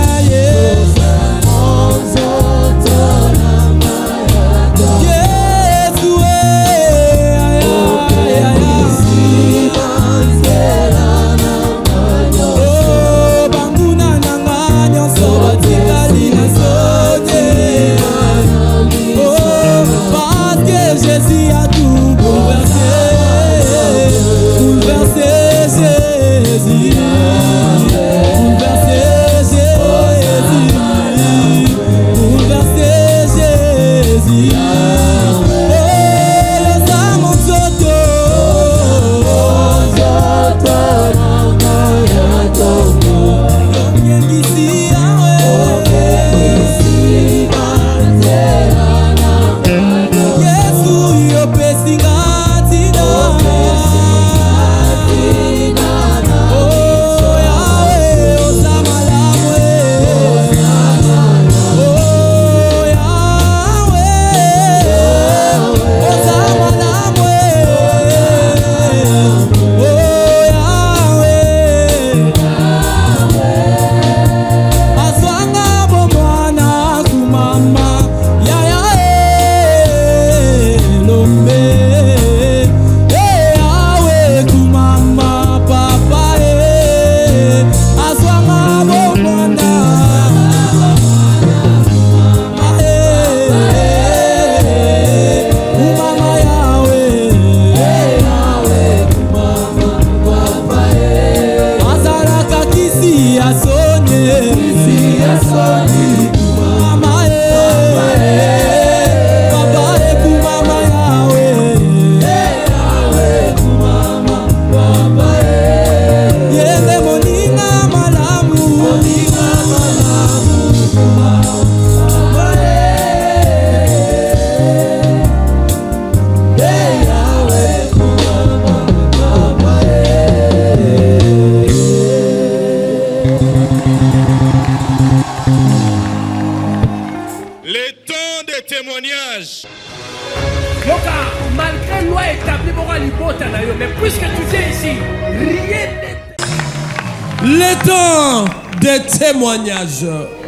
Speaker 3: Le temps de témoignage.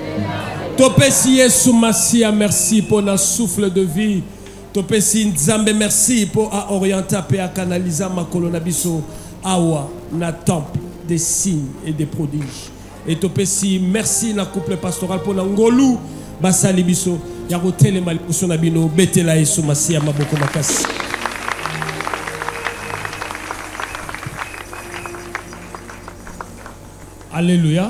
Speaker 3: Topesi Yesu Masia, merci pour notre souffle de vie. Topesi Nzambe, merci pour orienter et à canaliser ma colonabiso awa na temple des signes et des prodiges. Et Topesi merci na couple pastoral pour na ngolu basali biso ya hôtel malipuso na bino betela Yesu Masia maboko makasi. Alléluia.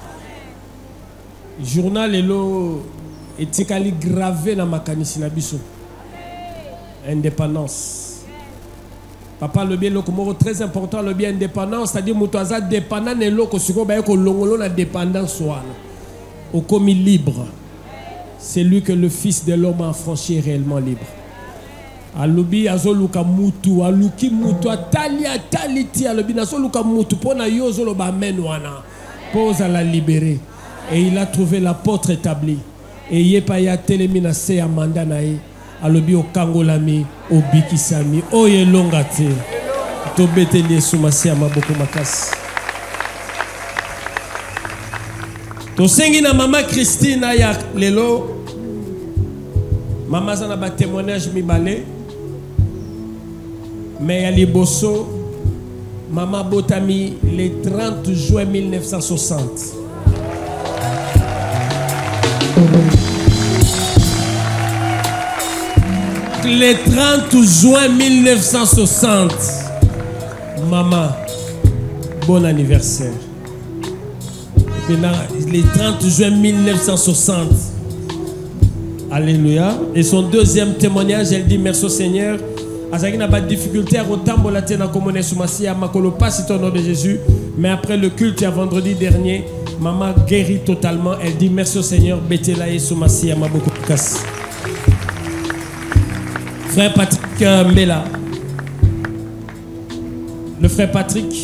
Speaker 3: Journal elo etikali gravé na makanisi na biso. Indépendance. Papa le bien lokomoro très important le bien indépendance, c'est-à-dire mutoaza dépendant ne loko siko ba ko longolo na dépendance wana. Au commis libre. C'est lui que le fils de l'homme a affranchi réellement libre. Alobi azoluka mutu aluki mutu atali ataliti alobi azoluka mutu pona yo zolo ba menwana. Pose à la libérer. Et il a trouvé la porte établie. Et il y a télémina se ya mandanae. Alobi o kangolami, o bikisami, o ye longate. To beteli sumasi ya maboko makasi. To sengi na mama Christine ya lelo. Mama zana ba témoignage mi balé. Mais ya liboso. Maman Botami, le 30 juin 1960. Le 30 juin 1960. Maman, bon anniversaire. Le 30 juin 1960. Alléluia. Et son deuxième témoignage, elle dit merci au Seigneur. Azaki n'a pas de difficulté à retambo la tena comme Nesumasi à Makolo pas au nom de Jésus. Mais après le culte, à vendredi dernier, maman guérit totalement. Elle dit merci au Seigneur. Betela et Sumasi à Maboko Kas. Frère Patrick Mbela. Le frère Patrick.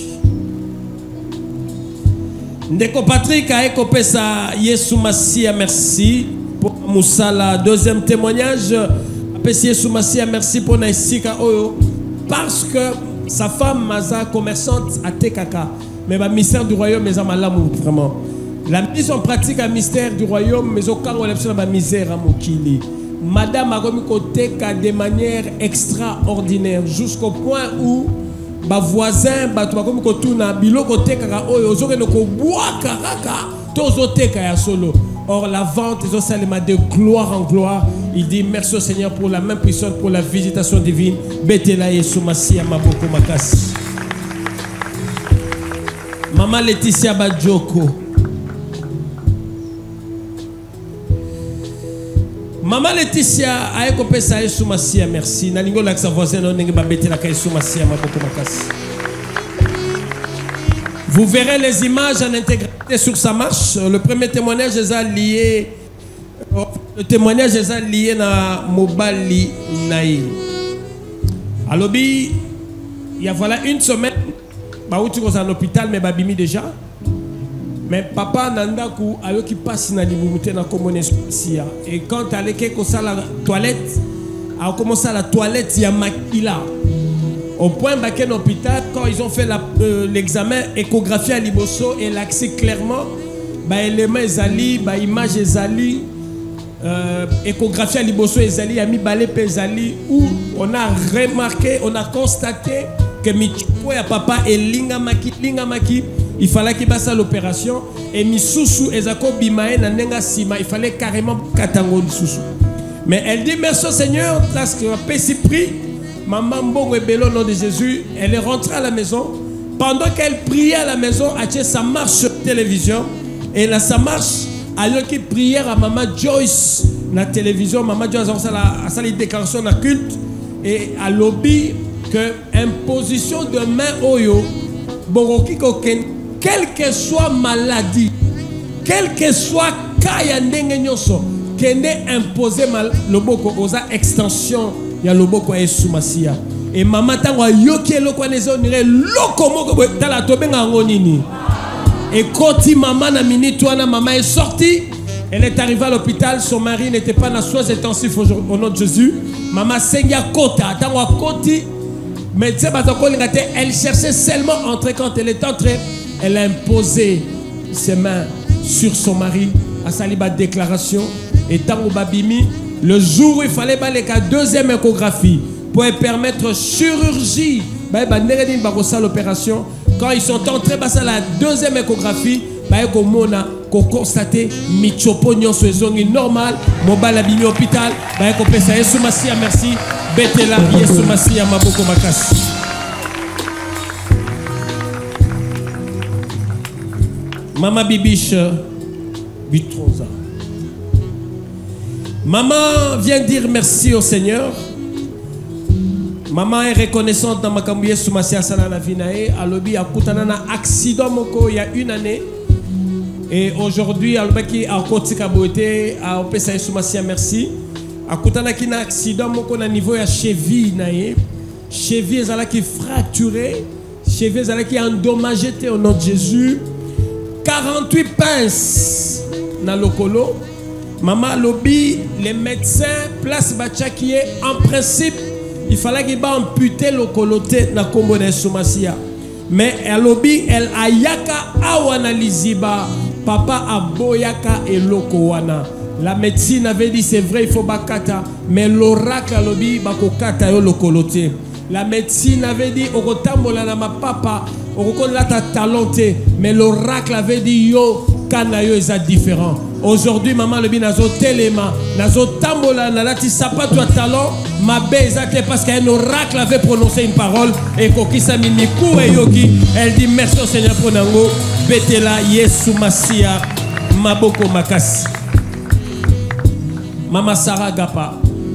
Speaker 3: Ndeko Patrick a écopé sa Yesumasi à merci pour Moussala. Deuxième témoignage. Merci pour Naïsika Oyo parce que sa femme Maza commerçante à Tekaka mais le mystère du royaume mais amalamou vraiment la mise en pratique à mystère du royaume mais au cas où on a misère à Mokili madame a remis côté de manière extraordinaire jusqu'au point où ba voisin ba to comme ko tuna biloko Tekaka Oyo zo no ko bois karaka tozo teka ya solo. Or la vente est aussi de gloire en gloire. Il dit merci au Seigneur pour la main puissante, pour la visitation divine. Betela Yesu Masia Maboko Makas. Maman Laetitia Badjoko. Maman Laetitia a écopé sa Yesu Masia merci. Nalingo la sa voisine on ngi ba betela Yesu Masia Maboko Makas. Vous verrez les images en intégralité sur sa marche. Le premier témoignage est lié. Le témoignage est lié à Mobali Naï. À l'obé, il y a voilà une semaine, tu es en hôpital, mais babimi déjà. Mais papa Nandaku a eu qui passe dans l'immunité dans la communauté. Et quand tu allais à la toilette, a commencé à la toilette, il y a Makila. Au point baquet l'hôpital, quand ils ont fait l'examen échographie à Liboso, et l'accès clairement, élément ezali, image ezali, échographie à Liboso ezali, ami balé ezali, où on a remarqué, on a constaté que Michoupo et papa et lingamaki, il fallait qu'il passe à l'opération, et Misusu ezako bimae na nenga sima, il fallait carrément katango Misusu. Mais elle dit merci au Seigneur parce que paix si pris. Maman Mbongo Ebelo au nom de Jésus, elle est rentrée à la maison. Pendant qu'elle priait à la maison, elle sa marche sur la télévision. Et là, sa marche, elle a eu prière à Maman Joyce la télévision. Maman Joyce a fait une déclaration dans le culte. Et à lobby que imposition de main oyo, quelle que soit maladie, quel que soit cas yandengenyoso, qu'elle est imposé le boko aux extensions. Il y a le boko et Sumasia. Et maman tangwa yoki eloko nezo nire loko moko tala tobenga ngonini. Et koti maman na minute wana maman est sortie. Elle est arrivée à l'hôpital. Son mari n'était pas dans soins intensifs au nom de Jésus. Maman sengia kota tangwa koti. Mais elle cherchait seulement entrer. Quand elle est entrée, elle a imposé ses mains sur son mari à saliba déclaration. Et tango babimi. Le jour où il fallait la deuxième échographie pour permettre chirurgie, l'opération, quand ils sont entrés à la deuxième échographie, ils ont constaté Michopo Nyonso normal, Mobala Bini hôpital, ils ont pensé Yesu Masia merci, Betela Yesu Masia Maboko Makas. Maman Bibiche, Bitroza. Maman vient dire merci au Seigneur. Maman est reconnaissante dans ma cambouille sous ma salana vinae. À l'obi a coutana un accident moko il y a une année. Et aujourd'hui, à l'obi a côté kaboté a opé sous ma merci. À coutana qui a accident moko na niveau ya cheville nae. Cheville zala qui fracturé, cheville zala qui endommagé au nom de Jésus. 48 pinces na lokolo. Maman lobby, les médecins place Bacha qui est en principe, il fallait qu'il va amputer le coloté na combo de Somasia. Mais elle lobby, elle ayaka awana liziba, papa aboyaka et lokowana. La médecine avait dit c'est vrai il faut bakata, mais l'oracle a lobby bakokata yo le coloté. La médecine avait dit okotambola na ma papa, okokola ta talenté, mais l'oracle avait dit yo kanayo est différent. Aujourd'hui, maman le bin nazo telema, nazo tambola, nalati sapato à talent, ma bézate parce qu'un oracle avait prononcé une parole et kokisa minikou et yoki. Elle dit merci au Seigneur pour nango, betela Yesu Masia, maboko makasi.
Speaker 11: Mama Sarah Gapa.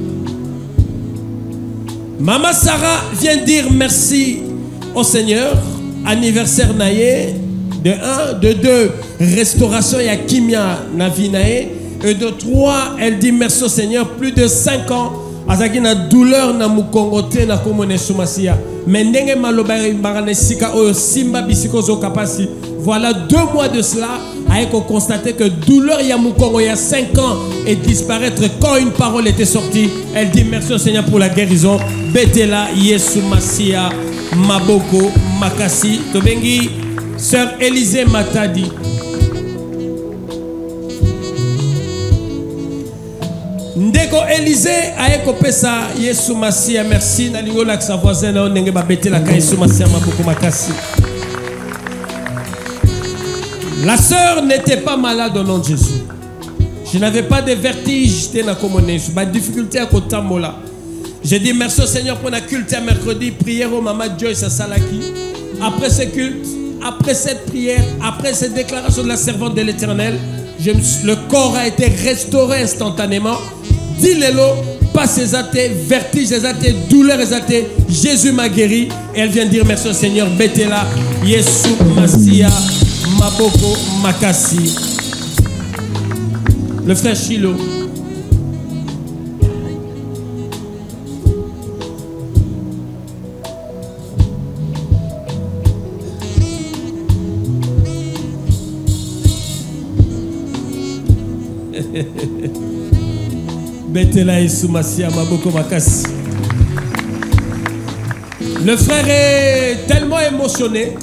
Speaker 11: Mama Sarah vient dire merci au Seigneur. Anniversaire naye. De 1, de 2, restauration ya kimia na vie naye. Et de 3, elle dit merci au Seigneur. Plus de 5 ans, azaki na douleur na mukongote na komone sumasia. Mais ndenge maloba maranesika oyo simba bisiko zo kapasi. Voilà 2 mois de cela, a constaté que douleur ya mukongo il y a 5 ans et disparaître quand une parole était sortie. Elle dit merci au Seigneur pour la guérison. Betela Yesu Masia Maboko Makasi Tobengi. Sœur Élisée Matadi. Ndeko Élisée a ekopesa Yesu Masia merci na lingo la sa voisin na ndenge ba betela ka Yesu Masia Maboko Makasi. La sœur n'était pas malade au nom de Jésus. Je n'avais pas de vertige, j'étais na komone, je pas difficulté à kotambola. J'ai dit merci au Seigneur pour la culte à mercredi, prière au Mama Joyce à Salaki. Après ce culte, après cette prière, après cette déclaration de la servante de l'Éternel, le corps a été restauré instantanément. Dis-le, pas ses athées, vertiges des athées, douleurs des athées. Jésus m'a guéri. Et elle vient dire merci au Seigneur. Betela, Yesu, Masia, Maboko, Makasi. Le frère Chilo. Betela Yesu Masia Maboko Makasi. Le frère est tellement émotionné.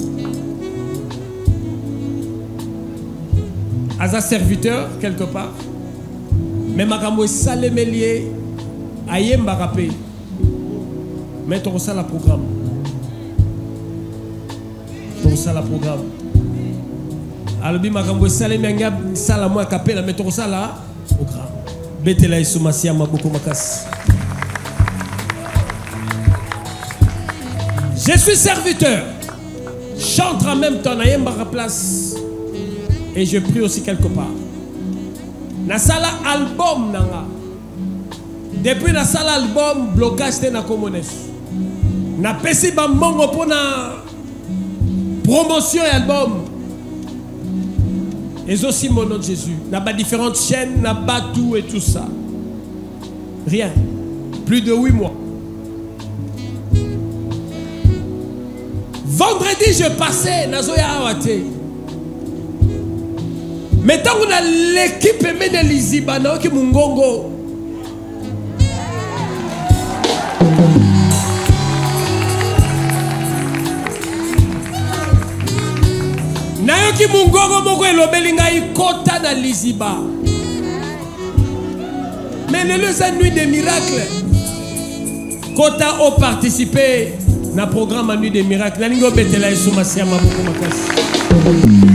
Speaker 11: À sa serviteur, quelque part. Mais Makambo est salémelier. Aïe Mbarapé. Mais tu reçois la programme. Tu reçois la programme. Alors, Makambo est salémelier. Salamou Kapela. Mais tu reçois la programme. Betela Yesu Masia Maboko Makasi. Je suis serviteur. Chante en même temps. Naïe Mbara place. Et je prie aussi quelque part. Na sala album nanga. Depuis na sala album blocage te na komones. Na pesi ba mongo pour na promotion et album. Et aussi mon nom de Jésus. Na ba différentes chaînes, na ba tout et tout ça. Rien. Plus de 8 mois. Vendredi je passais na zoya awate. Mais tant qu'on a l'équipe de Lizibana qui mungongo. Nayoki mungongo moko elobelinga ikota na Liziba. Mais le nuit des miracles. Kota a participé na programme à nuit des miracles. Na lingo betela Yesu Masia Maboko Makasi.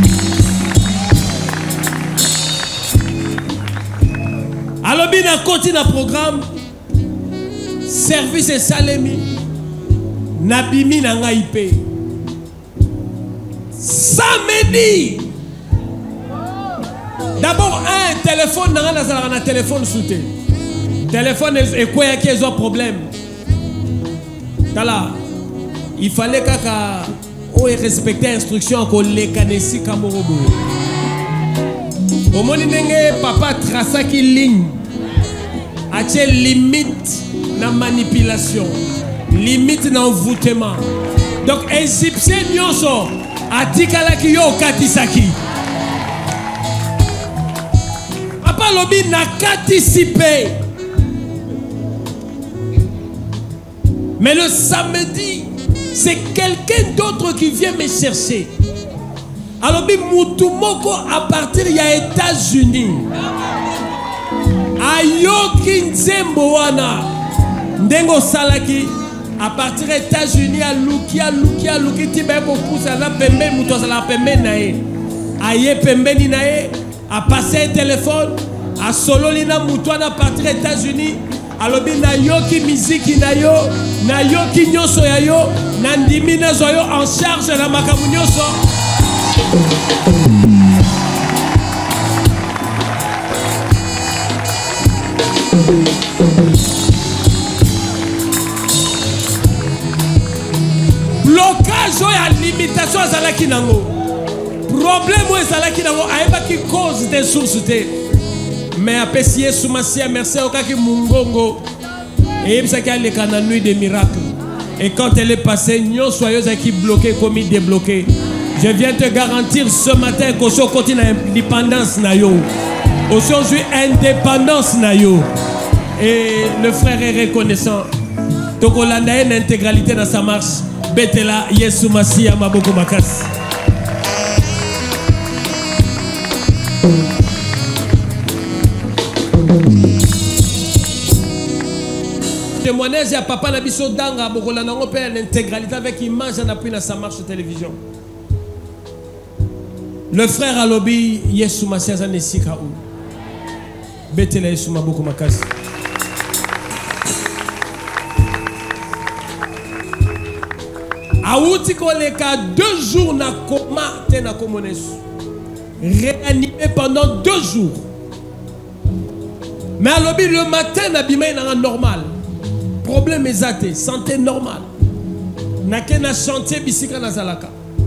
Speaker 11: Alors, bien, on continue le programme. Service et salemi. Nabimi nanga ipé. Samedi. D'abord, un téléphone n'a un téléphone sous-té. Téléphone est quoi qui a un problème. Il fallait qu'on respecte l'instruction qu'on les connaisse comme robot. Au moment où papa traça qui ligne. A limite na manipulation, limite na envoûtement. Donc égyptien nyonso a dit kala ki yo katisaki. Papa lobi na katisipé. Mais le samedi, c'est quelqu'un d'autre qui vient me chercher. Alors bi mutumoko à partir des États-Unis. Ayoki nzembo wana ndengo salaki à partir des États-Unis à Luki tiba ko pousa la pembe muto la pembe nae aye pembe ni nae a passer un téléphone a solo lina muto na partir des États-Unis alobi na yoki musique na yoki nyoso ya yo na ndimi na zoyo en charge na makamu nyoso. blocage oyo ya limitation azalaki nango, problème oyo ezalaki nango ayebaki cause des sources te, mais apesi Yesu Masia merci okaki mungongo eyebisaki aleka na nuit de miracle. Et quand elle est passée, nous soyons qui bloqués comme débloqués. Je viens te garantir ce matin qu'au sein continue l'indépendance nayo, au sein aujourd'hui indépendance nayo. Et le frère est reconnaissant. Donc on a une intégralité dans sa marche. Betela Yesu Masia Maboko Makas. Témoignage à papa Nabiso Danga Bokola nango pe l'intégralité avec image en appui dans sa marche de télévision. Le frère Alobi Yesu Masia Zanesika ou Betela Yesu Maboko Makas. Aouti koleka 2 jours na coma te na komonesu. Réanimé pendant 2 jours. Mais Alobi le matin na bima na normal. Problème exact, santé normale. Nakena chantier bisika na zalaka.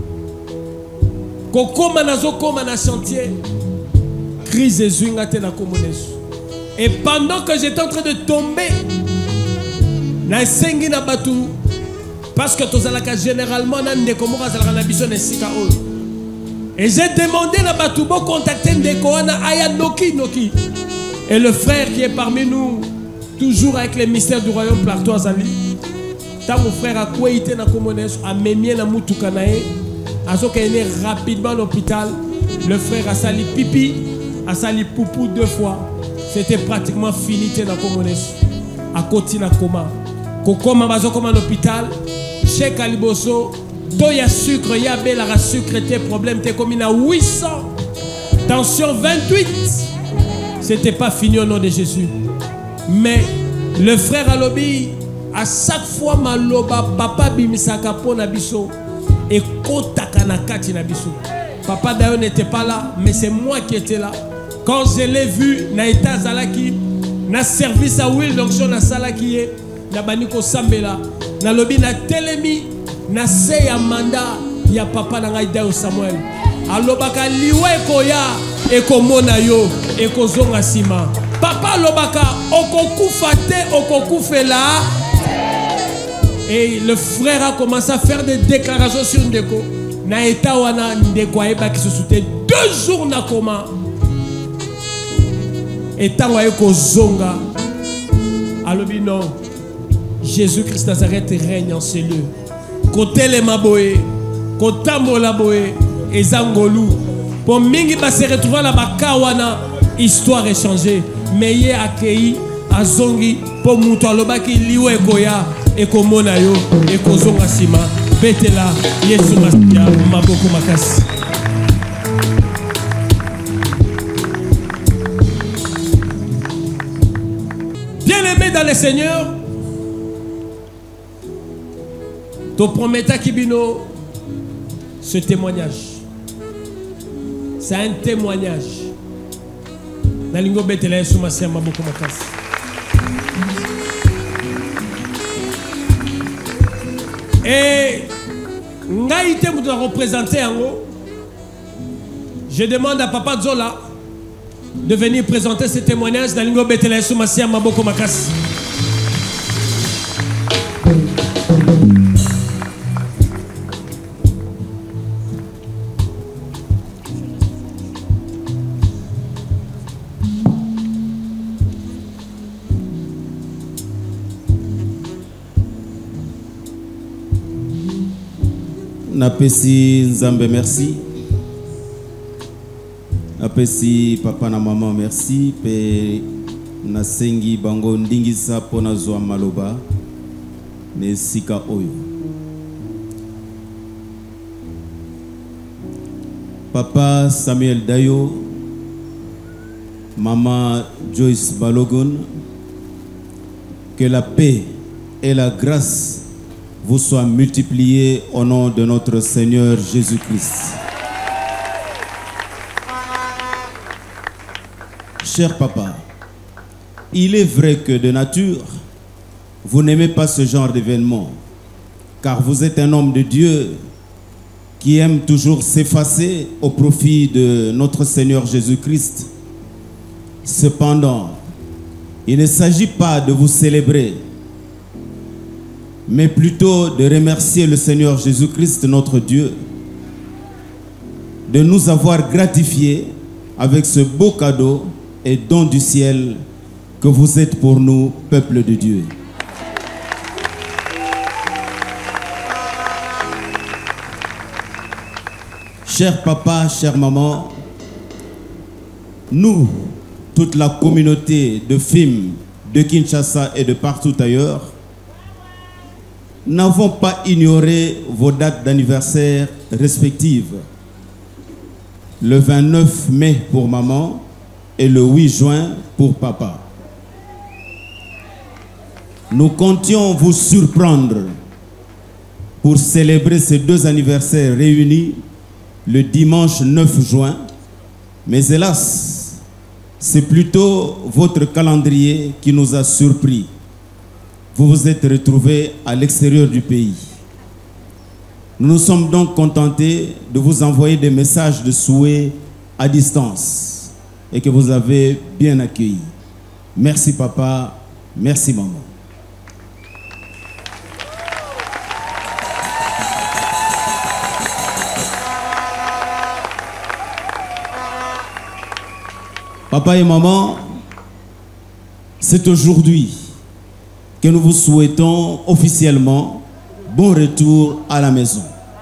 Speaker 11: Kokoma nazo koma na chantier. Crise zwinga te na komonesu. Et pendant que j'étais en train de tomber, na sengi na batu, parce que tozalaka généralement na ndeko moko azalaka na biso na sika oyo. Et j'ai demandé na batu bo contacter ndeko wana aya noki. Et le frère qui est parmi nous, toujours avec les mystères du royaume Plateau Azali. Tant mon frère a quoi été na komonesu a memie na mutuka nae, azoka ene rapidement à l'hôpital. Le frère a sali pipi, a sali poupou 2 fois. C'était pratiquement fini te na komonesu. A côté na coma. Kokoma bazokoma à l'hôpital. Chez Kaliboso, to ya sucre, ya bela ra sucre te problème te comme na 800. Tension 28. C'était pas fini au nom de Jésus. Mais le frère Alobi, à chaque fois maloba papa bimisaka po na biso et kotaka na kati na biso. Papa d'ailleurs n'était pas là, mais c'est moi qui étais là. Quand je l'ai vu na état zalaki na service à Will d'onction na salaki na baniko sambela na lobi na telemi na se ya manda ya papa na ngai Dayo Samuel. Alobaka liwe koya ekomona yo ekozonga sima. Papa lobaka okokufa te okokufela. Et le frère a commencé à faire des déclarations sur Ndeko. Na eta wana Ndeko ayeba ki se soute 2 jours na koma. Et tant eko zonga. Alobi non. Jésus-Christ Nazareth règne en ces lieux. Côté les maboé, côté mola boé, et zangolou. Pour mingi ba se retrouver là bas kawana, histoire est changée. Mais y a accueilli à zongi pour muto alobaki liwe koya et komona yo et kozonga sima. Betela Yesu Masia maboko makasi. Bien-aimé dans le Seigneur, ton prometa Kibino, ce témoignage, c'est un témoignage. Nalingo betela Yesu Masia maboko makasi. Et ngaïté vous doit représenter en haut. Je demande à Papa Zola de venir présenter ce témoignage. Nalingo betela Yesu Masia maboko makasi.
Speaker 12: Napesi Nzambe merci. Napesi papa na maman merci. Pe nasengi bango ndingisa pona zwa maloba. Ne sika oyo. Papa Samuel Dayo, maman Joyce Balogun, que la paix et la grâce vous soient multipliés au nom de notre Seigneur Jésus-Christ. Cher papa, il est vrai que de nature, vous n'aimez pas ce genre d'événement, car vous êtes un homme de Dieu qui aime toujours s'effacer au profit de notre Seigneur Jésus-Christ. Cependant, il ne s'agit pas de vous célébrer, mais plutôt de remercier le Seigneur Jésus-Christ, notre Dieu, de nous avoir gratifiés avec ce beau cadeau et don du ciel que vous êtes pour nous, peuple de Dieu. Cher papa, chère maman, nous, toute la communauté de films de Kinshasa et de partout ailleurs, n'avons pas ignoré vos dates d'anniversaire respectives. Le 29 mai pour maman et le 8 juin pour papa. Nous comptions vous surprendre pour célébrer ces deux anniversaires réunis le dimanche 9 juin, mais hélas, c'est plutôt votre calendrier qui nous a surpris. Vous vous êtes retrouvés à l'extérieur du pays. Nous nous sommes donc contentés de vous envoyer des messages de souhait à distance et que vous avez bien accueillis. Merci papa, merci maman. Papa et maman, c'est aujourd'hui que nous vous souhaitons officiellement bon retour à la maison.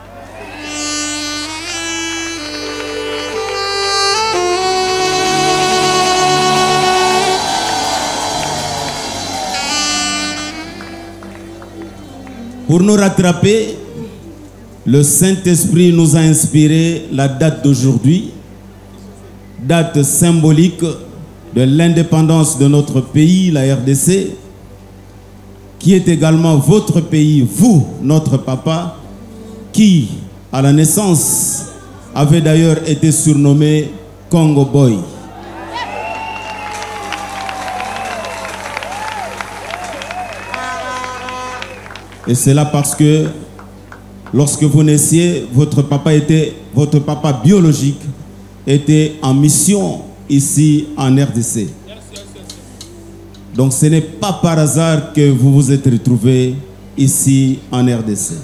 Speaker 12: Pour nous rattraper, le Saint-Esprit nous a inspiré la date d'aujourd'hui, date symbolique de l'indépendance de notre pays, la RDC, qui est également votre pays, vous, notre papa, qui, à la naissance, avait d'ailleurs été surnommé Congo Boy. Et c'est là parce que, lorsque vous naissiez, votre papa biologique était en mission ici en RDC. Donc ce n'est pas par hasard que vous vous êtes retrouvés ici en RDC.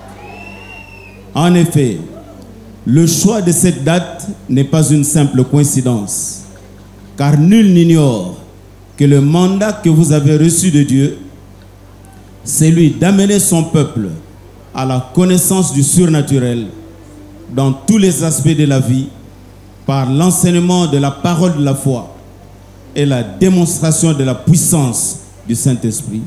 Speaker 12: En effet, le choix de cette date n'est pas une simple coïncidence, car nul n'ignore que le mandat que vous avez reçu de Dieu, c'est lui d'amener son peuple à la connaissance du surnaturel dans tous les aspects de la vie, par l'enseignement de la parole de la foi et la démonstration de la puissance du Saint-Esprit.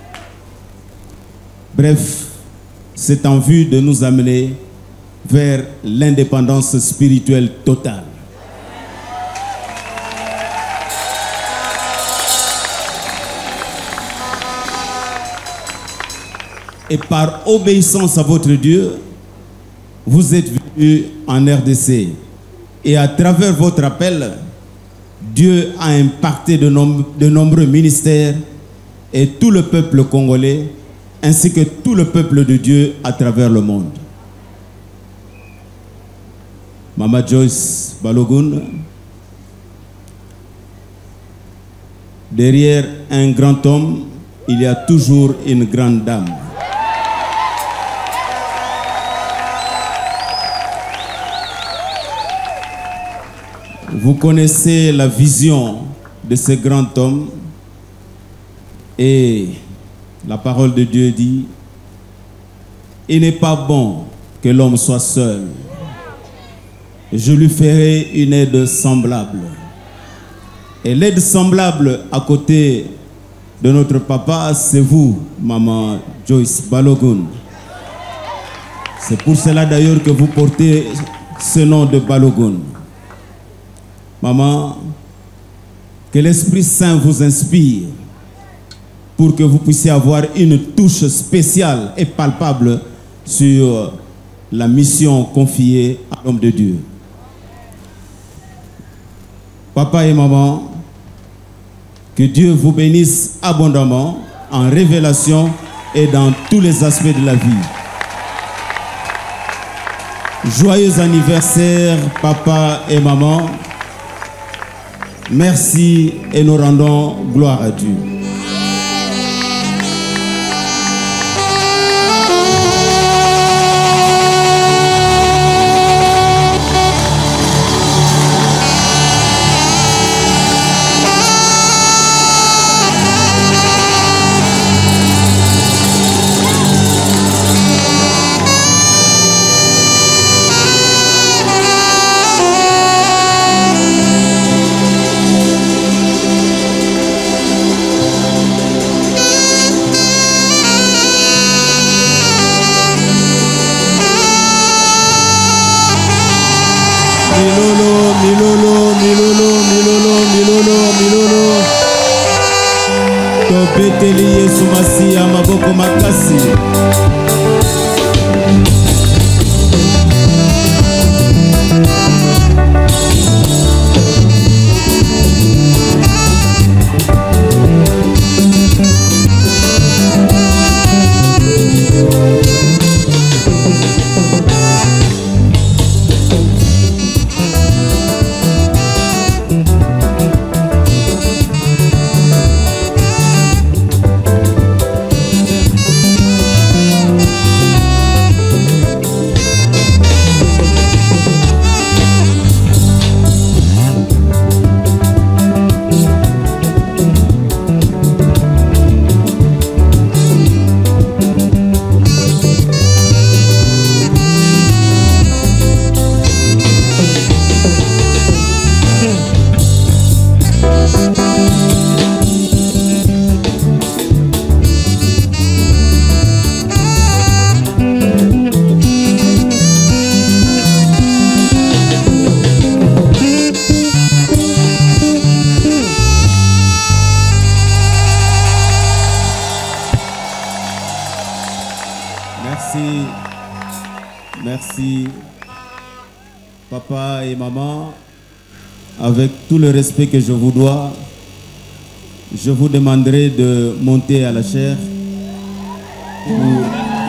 Speaker 12: Bref, c'est en vue de nous amener vers l'indépendance spirituelle totale. Et par obéissance à votre Dieu, vous êtes venus en RDC. Et à travers votre appel, Dieu a impacté de nombreux ministères et tout le peuple congolais, ainsi que tout le peuple de Dieu à travers le monde. Mama Joyce Balogun, derrière un grand homme, il y a toujours une grande dame. Vous connaissez la vision de ce grand homme et la parole de Dieu dit: il n'est pas bon que l'homme soit seul. Je lui ferai une aide semblable. Et l'aide semblable à côté de notre papa, c'est vous, maman Joyce Balogun. C'est pour cela d'ailleurs que vous portez ce nom de Balogun. Maman, que l'Esprit Saint vous inspire pour que vous puissiez avoir une touche spéciale et palpable sur la mission confiée à l'homme de Dieu. Papa et maman, Que Dieu vous bénisse abondamment en révélation et dans tous les aspects de la vie. Joyeux anniversaire, papa et maman. Merci et nous rendons gloire à Dieu. Topeteli Yesu Masiya maboko makasi. Merci, papa et maman. Avec tout le respect que je vous dois, je vous demanderai de monter à la chaire pour...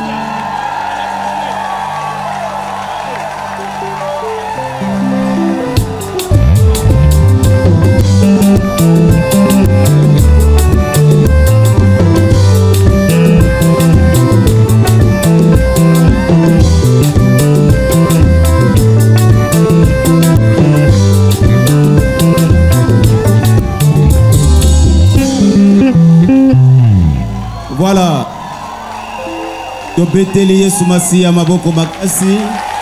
Speaker 12: Voilà. Topeteli Yesu Masiya maboko makasi.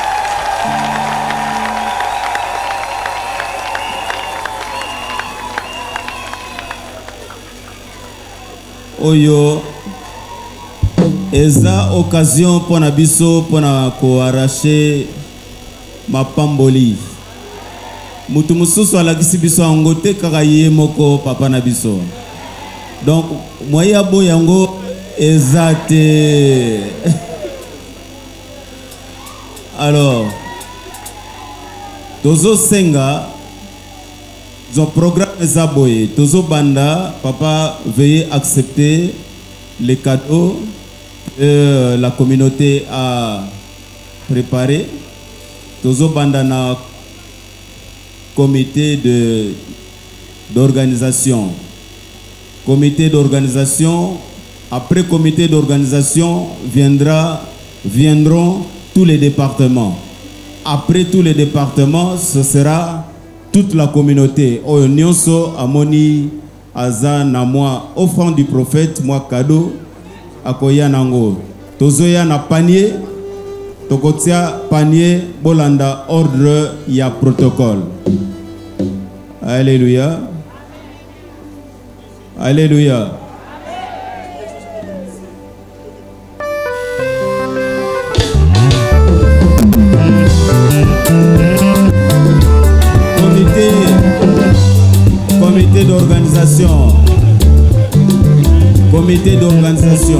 Speaker 12: Oyo eza occasion pona biso pona ko arracher mapamboli. Mutu mususu alakisi biso angote kaka ye moko papa na biso. Donc moya boyango ezate. Alors tozo senga son programme Zaboye, tozo banda, papa veuillez accepter les cadeaux que la communauté a préparés. Tozo banda na comité d'organisation. Comité d'organisation. Après comité d'organisation viendront tous les départements. Après tous les départements, ce sera toute la communauté. Oyo nyonso amoni aza na moi offrande du prophète, moi cadeau akoya nango. Tozoya na panier, tokotia panier bolanda ordre ya protocole. Alléluia. Alléluia. Comité d'organisation. Comité d'organisation.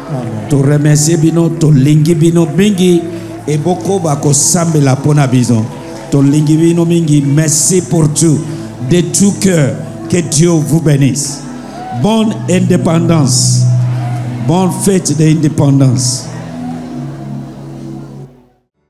Speaker 2: To remercier bino, to lingi bino mingi, et beaucoup bako sambe la pona bison. To lingi bino mingi, merci pour tout, de tout cœur, que Dieu vous bénisse. Bonne indépendance, bonne fête d'indépendance.